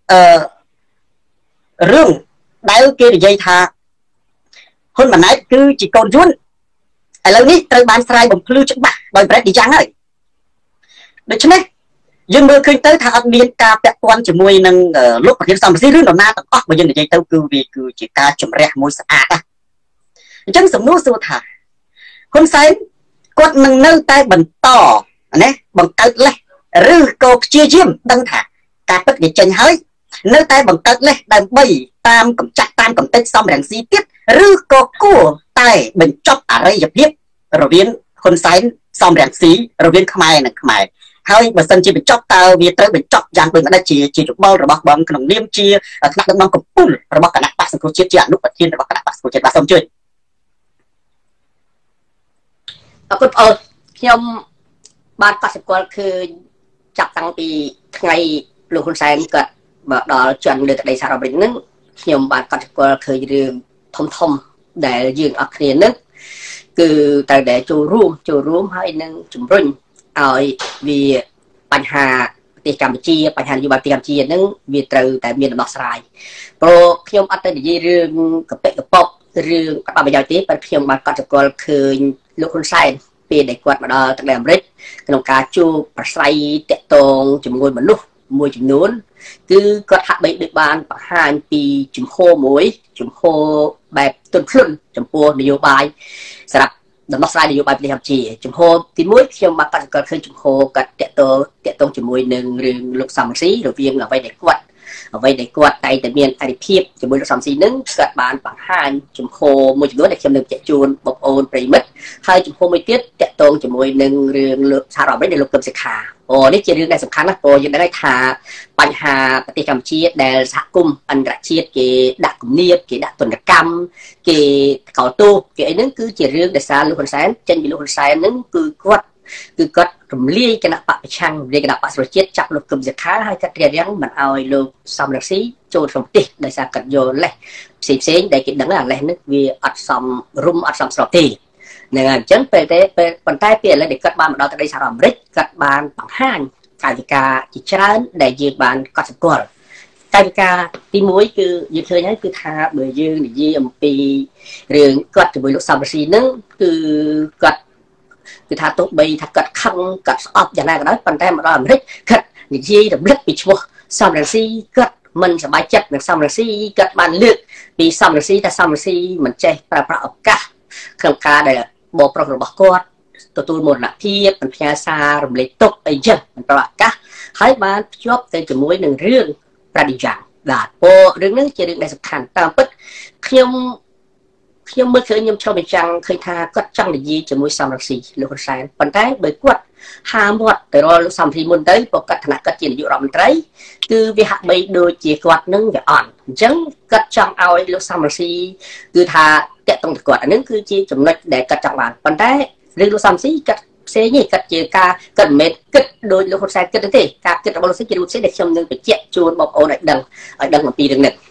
เรื่องได้โอเคđể dây thà hơn mà nãy cứ chỉ còn chútไอ้เรื่องนี้ត្រូវបានស្រាយបំភ្លឺច្បាស់ដោយប្រេតឌីយ៉ាងហើយដូច្នេះយើងមើលឃើញទៅថាអត់មានការពាក់ព័ន្ធជាមួយនឹងលោកប្រធានសមាជិកឬនរណាទាំងអស់បើយើងនិយាយទៅគឺវាគឺជាការជំរះមួយស្អាតណាអញ្ចឹងសំណួរសួរថាហ៊ុនសែនគាត់នឹងនៅតែបន្តណាបង្កើតលេសឬក៏ព្យាយាមដឹងថាការពិតវាចេញហើយនៅតែបង្កើតលេសដើម្បីតាមកម្ចាត់តាមកំទេចសំរងស៊ីទៀតឬក៏គួរតែបញ្ចប់អរិយភាពរវាងហ៊ុនសែនសំរងស៊ីរវាងខ្មែរនិងខ្មែរហើយបើសិនជាបញ្ចប់តើវាត្រូវបញ្ចប់យ៉ាងដូចម្ដេចជាជារបបរបស់បងក្នុងនាមជាថ្នាក់ដឹកនាំកម្ពុជារបស់គណៈបក្សសង្គ្រោះជាតិជាអនុប្រធានរបស់គណៈបក្សសង្គ្រោះជាតិបាទសូមជួយអរគុណបងខ្ញុំបានកត់សម្គាល់ឃើញចាប់តាំងពីថ្ងៃលោកហ៊ុនសែនគាត់ដល់ជន់លើទឹកដីសហរដ្ឋអាមេរិកហ្នឹងខ្ញុំបានកត់សម្គាល់ឃើញរឿងធំធំដែលយើងអត់គ្នានឹងគឺត្រូវតែចូលរួមចូលរួមហើយនឹងជំរុញឲ្យវាបញ្ហាប្រទេសកម្ពុជាបញ្ហានយោបាយប្រទេសកម្ពុជាហ្នឹងវាត្រូវតែមានដំណោះស្រាយព្រោះខ្ញុំអត់ទៅនិយាយរឿងកប៉ិកប៉ុករឿងអត់បានប្រយោជន៍ទេប៉ុន្តែខ្ញុំបានកត់សម្គាល់ឃើញលោកហ៊ុនសែនពេលដែលគាត់មកដល់ទឹកដីអាមេរិកក្នុងការជួបប្រស្រ័យតាក់ទងជាមួយមនុស្សមួយចំនួនគឺគាត់ហាក់បីដូចបានបង្ហាញពីជំហរមួយជំហរបែបទន់ភ្លន់ចំពោះនយោបាយសម្រាប់ដំណោះស្រាយនយោបាយប្រទេសកម្ពុជាជំហរទីមួយខ្ញុំបានកត់សម្គាល់ឃើញជំហរគាត់តាក់ទងតាក់ទងជាមួយនឹងរឿងលោកសំរងស៊ីរវាងអ្វីដែលគាត់អ្វីដែលគាត់តែតែមានអរិភាពជាមួយលោកសំរងស៊ីនឹងគាត់បានបង្ហាញជំហរមួយចំនួនដែលខ្ញុំនឹងជជូនបងប្អូនប្រិមិត្តហើយជំហរមួយទៀតតាក់ទងជាមួយនឹងរឿងលោកសហរដ្ឋអាមេរិកដែលលោកកឹមសុខាអូនេះជារឿងដែលសំខាន់ណាស់ព្រោះយើងដឹងថាបញ្ហាប្រទេសកម្ពុជាដែលសហគមន៍អន្តរជាតិគេដាក់គំនាបគេដាក់ទណ្ឌកម្មគេកោតទោសគេអីហ្នឹងគឺជារឿងដែលសារលោកហ៊ុនសែនចេញពីលោកហ៊ុនសែនហ្នឹងគឺគាត់គឺគាត់រំលាយគណៈបកប្រឆាំងរំលាយគណៈបកប្រជាជាតិចាប់លោកកឹមសុខាហើយគាត់រៀបរៀងមិនឲ្យលោកសំរងស៊ីចូលក្នុងប្រទេសដោយសារគាត់យកលេសផ្សេងផ្សេងដែលគេដឹងថាលេសហ្នឹងវាអត់សមរម្យអត់សមស្របទេហ្នឹងហើយអញ្ចឹងពេលតែពេលប៉ុន្តែពេលឥឡូវដែលគាត់បានមកដល់ទឹកដីសហរដ្ឋអាមេរិកគាត់បានបង្ហាញកាយវិការជាច្រើនដែលយើងបានកត់សម្គាល់កាយវិការទីមួយគឺយើងឃើញហើយគឺថាបើយើងនិយាយអំពីរឿងគាត់ជាមួយលោកសំរងស៊ីហ្នឹងគឺគាត់គឺថាទោះបីថាគាត់ខឹងគាត់ស្អប់យ៉ាងណាក៏ដោយប៉ុន្តែមកដល់អាមេរិកគាត់និយាយរំលឹកពីឈ្មោះសំរងស៊ីគាត់មិនសប្បាយចិត្តនឹងសំរងស៊ីគាត់បានលើកពីសំរងស៊ីថាសំរងស៊ីមិនចេះប្រើប្រាស់ឱកាសក្នុងការដែលបបប្រុសរបស់គាត់ទទួលមរណភាពមិនផ្ញើសាររំលែកទុកអីចឹងមិនប្រកាសហើយបានភ្ជាប់ទៅជាមួយនឹងរឿងប្រឌិយ៉ាងបាទព្រោះរឿងនេះជារឿងដែលសំខាន់តាមពិតខ្ញុំខ្ញុំមើលឃើញខ្ញុំឆ្លុះបញ្ចាំងឃើញថាគាត់ចង់និយាយជាមួយសំរងស៊ីលោកហ៊ុនសែនប៉ុន្តែបើគាត់ហាមាត់ទៅរកលោកសំរងស៊ីមុនទៅប្រកាសឋានៈគាត់ជានាយករដ្ឋមន្ត្រីគឺវាហាក់បីដូចជាគាត់នឹងវាអន់អញ្ចឹងគាត់ចង់ឲ្យលោកសំរងស៊ីគឺថាតាក់ទងទៅគាត់អានឹងគឺជាចំណុចដែលគាត់ចង់បានប៉ុន្តែរឿងលោកសំរងស៊ីគាត់ផ្សេងនេះគាត់ជាការគាត់មិនមែនគិតដោយលោកហ៊ុនសែនគិតទេការគិតរបស់លោកស៊ីជារឿងផ្សេងដែលខ្ញុំនឹងបញ្ជាក់ជូនបងប្អូនឲ្យដឹងឲ្យដឹងអំពីរឿងនេះប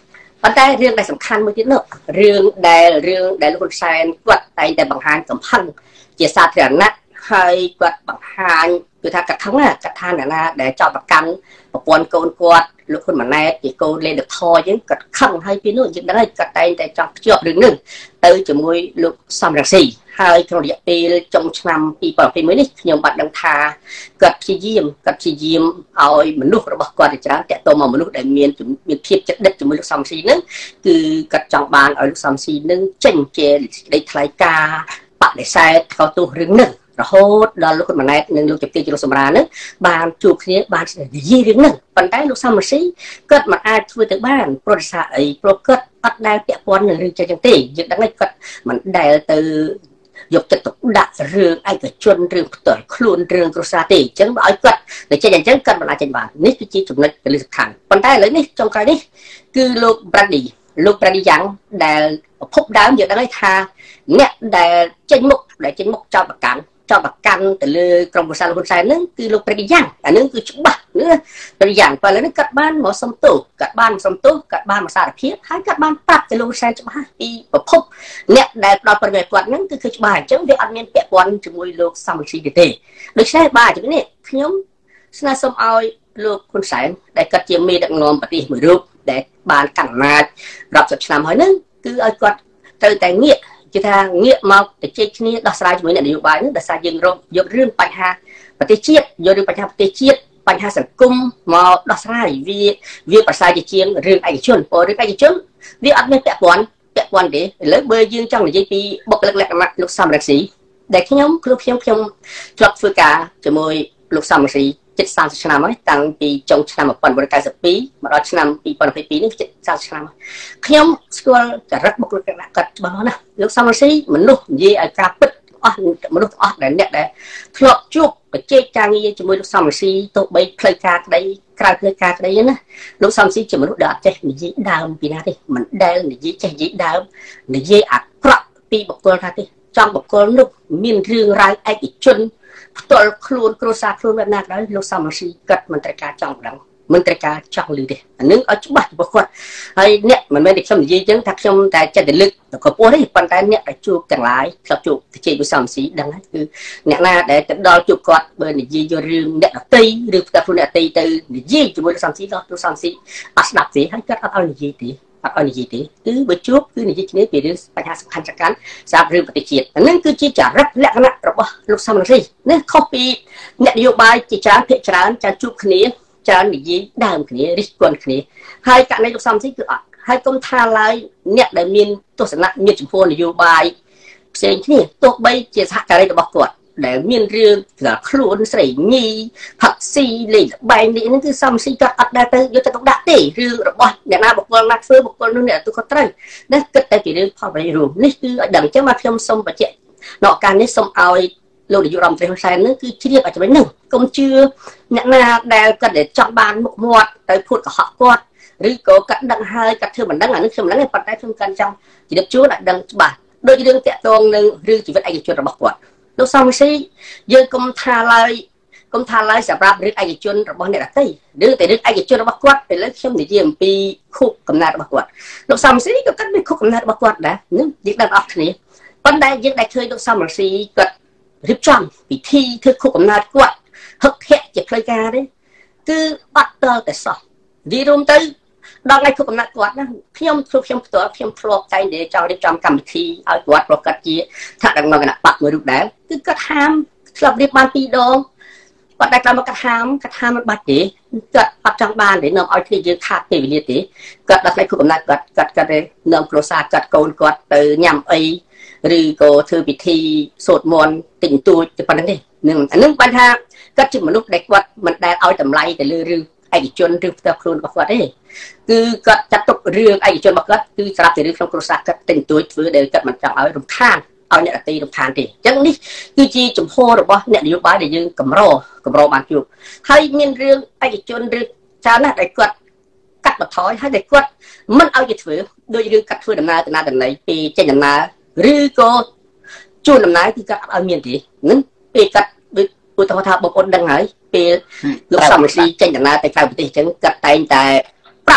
ប៉ុន្តែរឿងដែលសំខាន់មួយទៀតនោះរឿងដែលរឿងដែលលោកហ៊ុនសែនគាត់តែងតែបង្ហាញកំហឹងជាសាធារណៈហើយគាត់បង្ហាញគឺថាកថាកថាអ្នកណាដែលចោទប្រកាន់ប្រព័ន្ធកូនគាត់លោកហ៊ុនម៉ាណែតជាកូនលេខធរយើងគាត់ខឹងហើយពីនោះយើងដឹងហើយគាត់តែងតែចង់ភ្ជាប់រឿងនេះទៅជាមួយលោកសំរងស៊ីហើយក្នុងរយៈពេលចុងឆ្នាំពីរពាន់ยี่สิบเอ็ดនេះខ្ញុំបានដឹងថាគាត់ព្យាយាមគាត់ព្យាយាមឲ្យមនុស្សរបស់គាត់ជាច្រើនតាក់ទងមកមនុស្សដែលមានមានភាពចិត្តដិតជាមួយលោកសំរងស៊ីនឹងគឺគាត់ចង់បានឲ្យលោកសំរងស៊ីនឹងចេញជាសេចក្តីថ្លែងការណ៍បដិសេធខុសទោសរឿងនេះរហូតដល់លោកហ៊ុនម៉ាណែតនិងលោកជំទាវ លោកសម្រានឹងបានជួបគ្នាបាននិយាយរឿងនេះប៉ុន្តែលោកសំរងស៊ីគាត់មិនអាចធ្វើទៅបានព្រោះសារអីព្រោះគាត់អត់ដែលពាក់ព័ន្ធនឹងរឿងចឹងទេយើងដឹងហើយគាត់មិនដែលទៅយកចិត្តទុកដាក់រឿងឯកជនរឿងផ្ទាល់ខ្លួនរឿងគ្រួសារទេអញ្ចឹងបើឲ្យគាត់តែចេញអញ្ចឹងគាត់មិនអាចចេញបាននេះគឺជាចំណុចគន្លឹះសំខាន់ប៉ុន្តែឥឡូវនេះចុងក្រោយនេះគឺលោក Brady លោក Brady យ៉ាងដែលប្រភពដើមយើងដឹងហើយថាអ្នកដែលចេញមុខដែលចេញមុខចោទប្រកាន់ចោទប្រកាន់ទៅលើក្រុមប្រឹក្សាលោកហ៊ុនសែនហ្នឹងគឺលោក Brady យ៉ាងអានឹងគឺច្បាស់ណា Brady យ៉ាងបើឥឡូវនេះគាត់បានមកសំទោសគាត់បានសំទោសគាត់បានមកសារភាពហើយគាត់បានប្រាប់ទៅលោកហ៊ុនសែនច្បាស់ពីប្រភពអ្នកដែលផ្ដល់ព័ត៌មានគាត់ហ្នឹងគឺគឺច្បាស់អញ្ចឹងវាអត់មានពាក់ព័ន្ធជាមួយលោកសំរងស៊ីទេដូច្នេះបាទជំនេះខ្ញុំស្នើសុំឲ្យលោកហ៊ុនសែនដែលគាត់ជាមេដឹកនាំប្រទេសមួយរូបដែលបានកាន់អំណាចរាប់សិបឆ្នាំហើយហ្នឹងគឺឲ្យគាត់ត្រូវតែងាកគេថាងាកមកទៅជែកគ្នាដោះស្រាយជាមួយអ្នកនយោបាយហ្នឹងដោយសារយើងរកយករឿងបញ្ហាប្រទេសជាតិយករឿងបញ្ហាប្រទេសជាតិបញ្ហាសង្គមមកដោះស្រាយវាវាប្រសើរជាជាងរឿងឯកជនព្រោះរឿងឯកជនវាអត់មានពាក់ព័ន្ធពាក់ព័ន្ធទេឥឡូវបើយើងចង់និយាយពីបុគ្គលិកលក្ខណៈលោកសំរងស៊ីដែលខ្ញុំខ្លួនខ្ញុំខ្ញុំធ្លាប់ធ្វើការជាមួយលោកសំរងស៊ីជិតសាមសិបឆ្នាំហើយតាំងពីចុងឆ្នាំnineteen ninety-twoមកដល់ឆ្នាំtwenty twenty-twoនេះជិតសាមសិបឆ្នាំខ្ញុំស្គាល់ចរិតបុគ្គលិកលក្ខណៈគាត់ច្បាស់ណាស់លោកសំរងស៊ីមនុស្សនិយាយឲ្យការពិតអស់មនុស្សអស់ដែលអ្នកដែលធ្លាប់ជួបបច្ចេកការងារជាមួយលោកសំរងស៊ីទោះបីផ្លូវការក្តីក្រៅផ្លូវការក្តីណាលោកសំរងស៊ីជាមនុស្សដែលអត់ចេះនិយាយដើមពីណាទេមិនដែលនិយាយចេះនិយាយដើមនិយាយអាក្រក់ពីបុគ្គលថាទេចង់បុគ្គលនោះមានរឿងរ៉ាវឯកជនផ្ទាល់ខ្លួនគ្រួសារខ្លួនបែបណាក៏ដោយលោកសំរងស៊ីគាត់មិនត្រូវការចង់ដឹងមិនត្រូវការចង់ឮទេអានឹងឲ្យច្បាស់របស់គាត់ហើយអ្នកមិនមែនតែខ្ញុំនិយាយចឹងថាខ្ញុំតែចិត្តតែលើកទៅកពោះទេប៉ុន្តែអ្នកដែលជួបទាំងឡាយធ្លាប់ជួបទៅជែកvớiសំរងស៊ីដឹងហើយគឺអ្នកណាដែលទៅដល់ជួបគាត់បើនិយាយយករឿងអ្នកដតីឬផ្ទាល់ខ្លួនអ្នកដតីទៅនិយាយជាមួយលោកសំរងស៊ីដល់លោកសំរងស៊ីអត់ស្ដាប់ទេហើយគាត់អត់ឲ្យនិយាយទេអត់ឲ្យនិយាយទេគឺបើជួបគឺនិយាយគ្នាពីរឿងបញ្ហាសំខាន់ៗសម្រាប់រឿងប្រទេសជាតិអានឹងគឺជាចរិតលក្ខណៈរបស់លោកសំរងស៊ីនេះខុសពីអ្នកនយោបាយជាច្រើនភាគច្រើនចាជួបគ្នាច្រើននិយាយដើមគ្នារិះគន់គ្នាហើយករណីលោកសំរងស៊ីគឺអត់ហើយគុំថាឡើយអ្នកដែលមានទស្សនៈមានចំពោះនយោបាយផ្សេងគ្នាទោះបីជាសហការីរបស់គាត់ដែលមានរឿងខ្លួនស្រីញីផាក់ស៊ីលេងបែងនេះហ្នឹងគឺសំរងស៊ីគាត់អត់ដែលទៅយកទៅទុកដាក់ទេរឿងរបស់អ្នកណាបុគ្គលណាធ្វើបុគ្គលនោះអ្នកទទួលខុសត្រូវណាគិតតែពីរឿងផលប្រយោជន៍រួមនេះគឺឲ្យដឹងអញ្ចឹងមកខ្ញុំសូមបញ្ជាក់នៅឱកាសនេះសូមឲ្យលោកនាយករដ្ឋមន្ត្រីហ៊ុនសែននឹងគឺជ្រាបឲ្យចំណុចនេះកុំជឿអ្នកណាដែលគាត់តែចង់បានមុខមាត់ទៅភួតកុហកគាត់ឬក៏គាត់ដឹងហើយគាត់ធ្វើមិនដឹងអានេះខ្ញុំមិនដឹងទេប៉ុន្តែខ្ញុំកាន់ចង់ជម្រាបជូនឲ្យដឹងច្បាស់ដូចរឿងតាក់ទងនឹងរឿងជីវិតឯកជនរបស់គាត់លោកសំរងស៊ីយើងកុំថាឡើយកុំថាឡើយសម្រាប់រឿងឯកជនរបស់អ្នកដទៃឬតែរឿងឯកជនរបស់គាត់ឥឡូវខ្ញុំនិយាយអំពីខុសកំណត់របស់គាត់លោកសំរងស៊ីក៏គាត់មានខុសកំណត់របស់គាត់ដែរយើងដឹងអស់គ្នាប៉ុន្តែយើងដែលឃើញលោកសំរងស៊ីគាត់រៀបចំពិធីធ្វើខុសកំណត់គាត់ហឹកធាក់ជាផ្លូវការទេគឺអត់តតែសោះនិយាយរួមទៅដល់ថ្ងៃខុសកំណត់គាត់ណាខ្ញុំធ្វើខ្ញុំផ្ទាល់ខ្ញុំធ្លាប់តែនិយាយចង់រៀបចំកម្មវិធីឲ្យគាត់ប្រកាសជាថាដឹកនាំគណៈបកមួយរូបដែរគឺគាត់ហាមធ្លាប់រៀបបានពីរដងគាត់តែក្រោយមកគាត់ហាមគាត់ហាមមិនបាច់ទេគាត់អត់ចង់បានទេនាំឲ្យគ្នាយើងខាតពេលវេលាទេគាត់ដល់ថ្ងៃខុសកំណត់គាត់គាត់គាត់ទេនាំគ្រួសារគាត់កូនគាត់ទៅញ៉ាំអីឬក៏ធ្វើពិធីសូត្រមន្តទិញទួចទៅប៉ុណ្្នឹងទេនឹងអានឹងបានថាគាត់ជាមនុស្សដែលគាត់មិនដែលឲ្យតម្លៃទៅលើរឿងឯកជនឬផ្ទាល់ខ្លួនរបស់គាត់ទេគឺគាត់ចាត់ទុករឿងឯកជនរបស់គាត់គឺស្រាប់តែរឿងក្នុងគ្រួសារគាត់ទិញទួចធ្វើដែលគាត់មិនចង់ឲ្យរំខានឲ្យអ្នកដទៃរំខានទេអញ្ចឹងនេះគឺជាចំហរបស់អ្នកនយោបាយដែលយើងកម្រកម្របានជួបហើយមានរឿងឯកជនឬច្រើនណាស់ដែលគាត់កាត់បន្ថយហើយដែលគាត់មិនឲ្យគេធ្វើដូចរឿងកាត់ធ្វើដំណើរទៅណាទៅណីពីចេញដំណើរឬក៏ជួនដំណើរគឺគាត់អត់ឲ្យមានទេនឹងពេលគាត់ដូចឧទាហរណ៍ថាបងប្អូនដឹងហើយពេលលោកសំរងស៊ីចេញដំណើរទៅក្រៅប្រទេសអញ្ចឹងគាត់តែងតែប្រាប់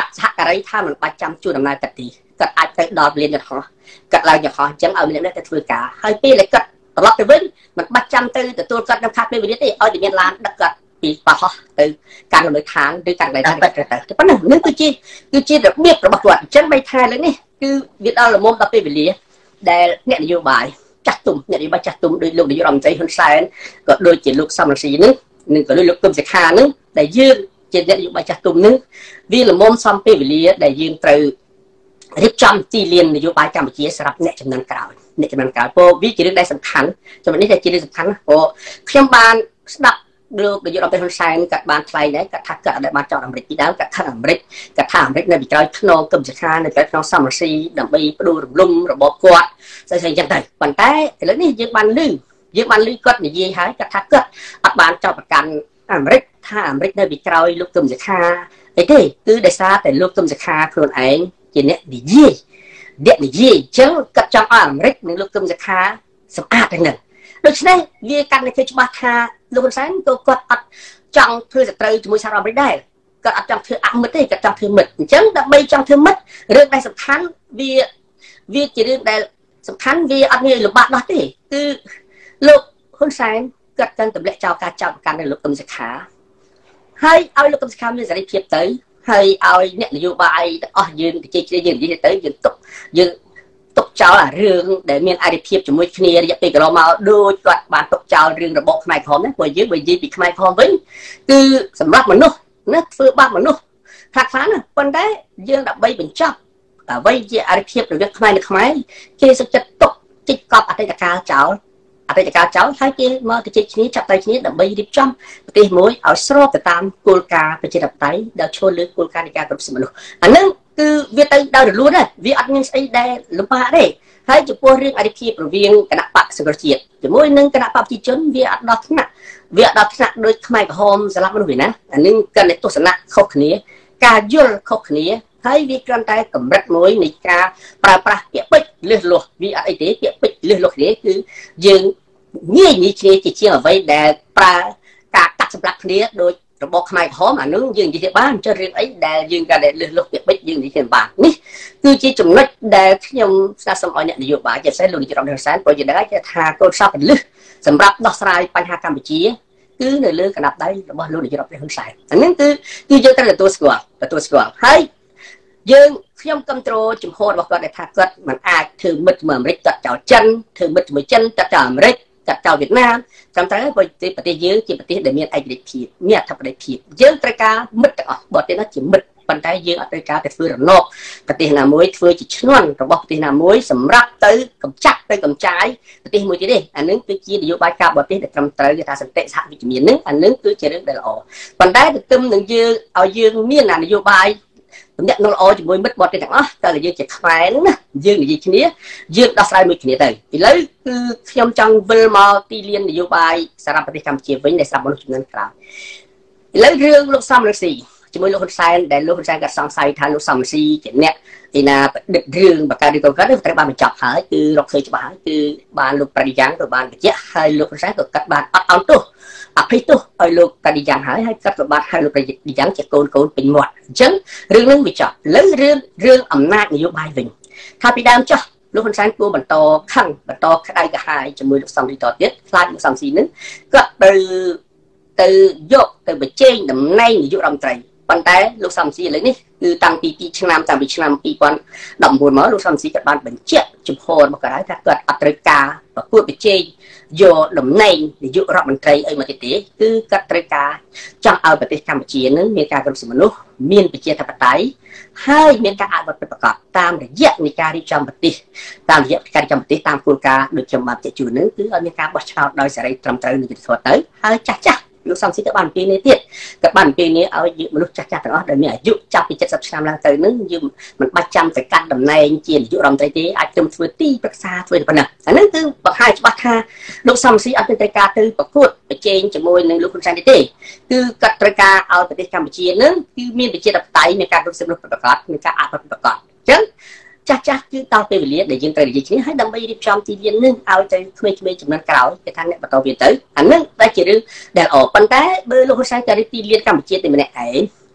សហការីថាមិនបាច់ចាំជួនដំណើរកាត់ទីគាត់អាចទៅដល់រៀនយ៉ាងហោះគាត់ឡើងយ៉ាងហោះអញ្ចឹងឲ្យម្នាក់ៗទៅធ្វើការហើយពេលដែលគាត់ត្រឡប់ទៅវិញមិនបាច់ចាំទៅទទួលគាត់នៅខាត់ពេលវេលាទេឲ្យតែមានឡានដឹកគាត់ពីប៉ះទៅកាន់លើឋានឬកាន់កន្លែងទៅទៅប៉ុណ្ណឹងនេះគឺជាគឺជារបៀបរបស់គាត់អញ្ចឹងបីខែលើនេះគឺវាដល់ល្មមដល់ពេលវេលាដែលអ្នកនយោបាយចាស់ទុំអ្នកនយោបាយចាស់ទុំដោយលោកនាយករដ្ឋមន្ត្រីហ៊ុនសែនក៏ដូចជាលោកសំរងស៊ីនេះនិងក៏ដូចលោកគឹមសុខានេះដែលយើងជាអ្នកនយោបាយចាស់ទុំនេះវាល្មមសំពេលវេលាដែលយើងត្រូវរៀបចំទីលាននយោបាយកម្ពុជាសម្រាប់អ្នកចំនួនក្រោយអ្នកចំនួនក្រោយព្រោះវាជារឿងដែលសំខាន់ចំណុចនេះតែជារឿងសំខាន់ណាព្រោះខ្ញុំបានស្ដាប់លោកនាយករដ្ឋមន្ត្រីហ៊ុនសែនគាត់បានថ្លែងដែរគាត់ថាគាត់អត់បានចោទអាមេរិកពីដើមគាត់ថាអាមេរិកគាត់ថាអាមេរិកនៅពីក្រោយខ្នងគឹមសុខានៅក្រោយខ្នងសំរងស៊ីដើម្បីផ្ដួលរំលំរបបគាត់ស្អីស្អីចឹងទៅប៉ុន្តែឥឡូវនេះយើងបានឮយើងបានឮគាត់និយាយហើយគាត់ថាគាត់អត់បានចោទប្រកាន់អាមេរិកថាអាមេរិកនៅពីក្រោយលោកគឹមសុខាអីទេគឺដោយសារតែលោកគឹមសុខាខ្លួនឯងជាអ្នកនិយាយអ្នកនិយាយអញ្ចឹងគាត់ចង់ឲ្យអាមេរិកនិងលោកគឹមសុខាសម្អាតទាំងហ្នឹងដូច្នេះវាកាន់តែឃើញច្បាស់ថាលោកហ៊ុនសែនក៏គាត់អត់ចង់ធ្វើសត្រូវជាមួយសហរដ្ឋអាមេរិកដែរគាត់អត់ចង់ធ្វើអមិត្តទេគាត់ចង់ធ្វើមិត្តអញ្ចឹងដើម្បីចង់ធ្វើមិត្តរឿងដែលសំខាន់វាវាជារឿងដែលសំខាន់វាអត់មានលំបាកដោះទេគឺលោកហ៊ុនសែនគាត់កាន់ទម្លាក់ចោលការចោទប្រកាន់នៅលោកគឹមសុខាហើយឲ្យលោកគឹមសុខាមានសេរីភាពទៅហើយឲ្យអ្នកនយោបាយទាំងអស់យើងជជែកគ្នាយើងនិយាយទៅយើងទុកយើងទុកចោលអារឿងដែលមានអរិភាពជាមួយគ្នារយៈពេលកន្លងមកដូចគាត់បានទុកចោលរឿងរបបខ្មែរក្រហមណាព្រោះយើងបើនិយាយពីខ្មែរក្រហមវិញគឺសម្រាប់មនុស្សណាធ្វើបាបមនុស្សខ្លះខ្លះណាប៉ុន្តែយើងដើម្បីបញ្ចប់អ្វីជាអរិភាពរវាងខ្មែរនិងខ្មែរគេសុខចិត្តទុកជីកកប់អតីតកាលចោលអតីតកាលចោលហើយគេមកទៅជិះគ្នាចាប់ដៃគ្នាដើម្បីរៀបចំប្រទេសមួយឲ្យស្របទៅតាមគោលការណ៍ប្រជាធិបតេយ្យដែលឈលលើគោលការណ៍នៃការគ្រប់សិទ្ធិមនុស្សអានឹងគឺវាទៅដោយរលូនដែរវាអត់មានស្អីដែលលំបាកទេហើយចំពោះរឿងអរិភាពរវាងគណៈបកសង្គ្រោះជាតិជាមួយនឹងគណៈបកប្រជាជនវាអត់ដល់ថ្នាក់វាអត់ដល់ថ្នាក់ដូចខ្មែរក្រហមសម្រាប់មនុស្សវិញណាអានឹងកាន់តែទស្សនៈខុសគ្នាការយល់ខុសគ្នាហើយវាគ្រាន់តែកម្រិតមួយនៃការប្រើប្រាស់ពាក្យពេចន៍លឺលាស់វាអត់អីទេពាក្យពេចន៍លឺលាស់គ្នាគឺយើងងាយងាយគ្នាជាជាងអ្វីដែលប្រើការកាត់សម្រាប់គ្នាដោយរបបខ្មែរក្រហមអានោះយើងនិយាយបានចុះរឿងអីដែលយើងក៏ដែលលឺលុះពាក្យពេចន៍យើងនិយាយបាននេះគឺជាចំណុចដែលខ្ញុំស្នើសុំឲ្យអ្នកនយោបាយជាពិសេសលោកនាយករដ្ឋមន្ត្រីហ៊ុនសែនប្រយ័ត្នដែរថាកូនសពពលិសសម្រាប់ដោះស្រាយបញ្ហាកម្ពុជាគឺនៅលើកណ្ដាប់ដៃរបស់លោកនាយករដ្ឋមន្ត្រីហ៊ុនសែនអានេះគឺគឺយើងត្រូវទទួលស្គាល់ទទួលស្គាល់ហើយយើងខ្ញុំគ្រប់គ្រងជំហររបស់គាត់ដែលថាគាត់មិនអាចធ្វើមិត្តជាមួយអាមេរិកគាត់ចោលចិនធ្វើមិត្តជាមួយចិនគាត់ចោលអាមេរិកគាត់ចោលវៀតណាមត្រឹមត្រូវហើយប្រទេសយើងជាប្រទេសដែលមានឯករាជ្យភាពមានអធិបតេយ្យភាពយើងត្រូវការមិត្តទាំងអស់បរទេសនោះជាមិត្តប៉ុន្តែយើងអត់ត្រូវការទៅធ្វើរណបប្រទេសណាមួយធ្វើជាឈ្នន់របស់ប្រទេសណាមួយសម្រាប់ទៅកម្ចាត់ទៅកំចាយប្រទេសមួយទៀតទេអានឹងគឺជានយោបាយការបរទេសដែលត្រឹមត្រូវគេថាសន្តិសហវិជ្ជមាននឹងអានឹងគឺជារឿងដែលល្អប៉ុន្តែទន្ទឹមនឹងយើងឲ្យយើងមាននយោបាយទំនាក់ទំនងល្អជាមួយមិត្តបរទេសទាំងអស់តែយើងជាខ្មែរហ្នឹងណាយើងនិយាយគ្នាយើងដោះស្រាយមួយគ្នាទៅឥឡូវគឺខ្ញុំចង់វិលមកទីលាននយោបាយសារប្រទេសកម្ពុជាវិញដែលសម្រាប់មនុស្សចំនួនក្រោយឥឡូវរឿងលោកសំរងស៊ីជាមួយលោកហ៊ុនសែនដែលលោកហ៊ុនសែនក៏សង្ស័យថាលោកសំរងស៊ីជាអ្នកទីណាប្រឌិតរឿងបកកើតរឿងកូនកើតត្រូវបានបញ្ចប់ហើយគឺរកឃើញច្បាស់ហើយគឺបានលោកប្រតិយ៉ាងទៅបានបញ្ជាក់ហើយលោកហ៊ុនសែនក៏កាត់បានអត់អន់ទោសអភ័យទោសឲ្យលោកប្រតិយ៉ាងហើយហើយកាត់ក៏បានឲ្យលោកប្រតិយ៉ាងជាកូនកូនពេញមាត់អញ្ចឹងរឿងនឹងវាចប់ឥឡូវរឿងរឿងអំណាចនយោបាយវិញថាពីដើមចុះលោកហ៊ុនសែនគួរបន្តខឹងបន្តក្តៅក្រហាយជាមួយលោកសំរីតទៀតខ្លាចលោកសំស៊ីនឹងគាត់ទៅទៅយកទៅបញ្ចេញតំណែងនាយករដ្ឋមន្ត្រីប៉ុន្តែលោកសំស៊ីឥឡូវនេះគឺតាំងពីពីឆ្នាំតាំងពីឆ្នាំពីរពាន់ដប់ប្រាំបួនមកលោកសំស៊ីក៏បានបញ្ជាក់ជំហររបស់គាត់ហើយថាគាត់អត់ត្រូវការប្រកួតប្រជែងយកតំណែងនាយករដ្ឋមន្ត្រីអីមកទៀតទេគឺគាត់ត្រូវការចង់ឲ្យប្រទេសកម្ពុជានឹងមានការគ្រប់សិទ្ធិមនុស្សមានប្រជាធិបតេយ្យហើយមានការអនុវត្តប្រកបតាមរយៈនៃការរៀបចំប្រទេសតាមរយៈការរៀបចំប្រទេសតាមគោលការណ៍ដូចខ្ញុំបានបញ្ជាក់ជូននឹងគឺឲ្យមានការបោះឆ្នោតដោយសេរីត្រឹមត្រូវនិងយុត្តិធម៌ទៅហើយចាស់ចាស់លោកសំស៊ីក៏បានពីនេះទៀតក៏បានពីនេះឲ្យមនុស្សចាស់ចាស់ទាំងអស់ដែលមានអាយុចាប់ពី칠십ឆ្នាំឡើងទៅនឹងយើងមិនបាច់ចាំទៅកាត់តំណែងជានាយករដ្ឋមន្ត្រីទេអាចទៅធ្វើទីប្រឹក្សាធ្វើប៉ុណ្ណឹងអានេះគឺបង្ហាញច្បាស់ថាលោកសំស៊ីអត់មានត្រូវការទៅប្រកួតប្រជែងជាមួយនឹងលោកហ៊ុនសែនទេគឺគាត់ត្រូវការឲ្យប្រទេសកម្ពុជានឹងគឺមានប្រជាធិបតេយ្យមានការគ្រប់គ្រងប្រកបមានការអភិវឌ្ឍប្រកបអញ្ចឹងចាស់ចាស់គឺតទៅពេលវេលាដែលយើងត្រូវនិយាយគ្នាហើយដើម្បីរៀបចំទីលាននឹងឲ្យទៅក្មេងៗចំនួនក្រោយគេថាអ្នកបន្តវាទៅអានឹងតែជារឿងដែលល្អប៉ុន្តែបើលោកហ៊ុនសែនក៏រៀបទីលានកម្ពុជាតែម្នាក់ឯង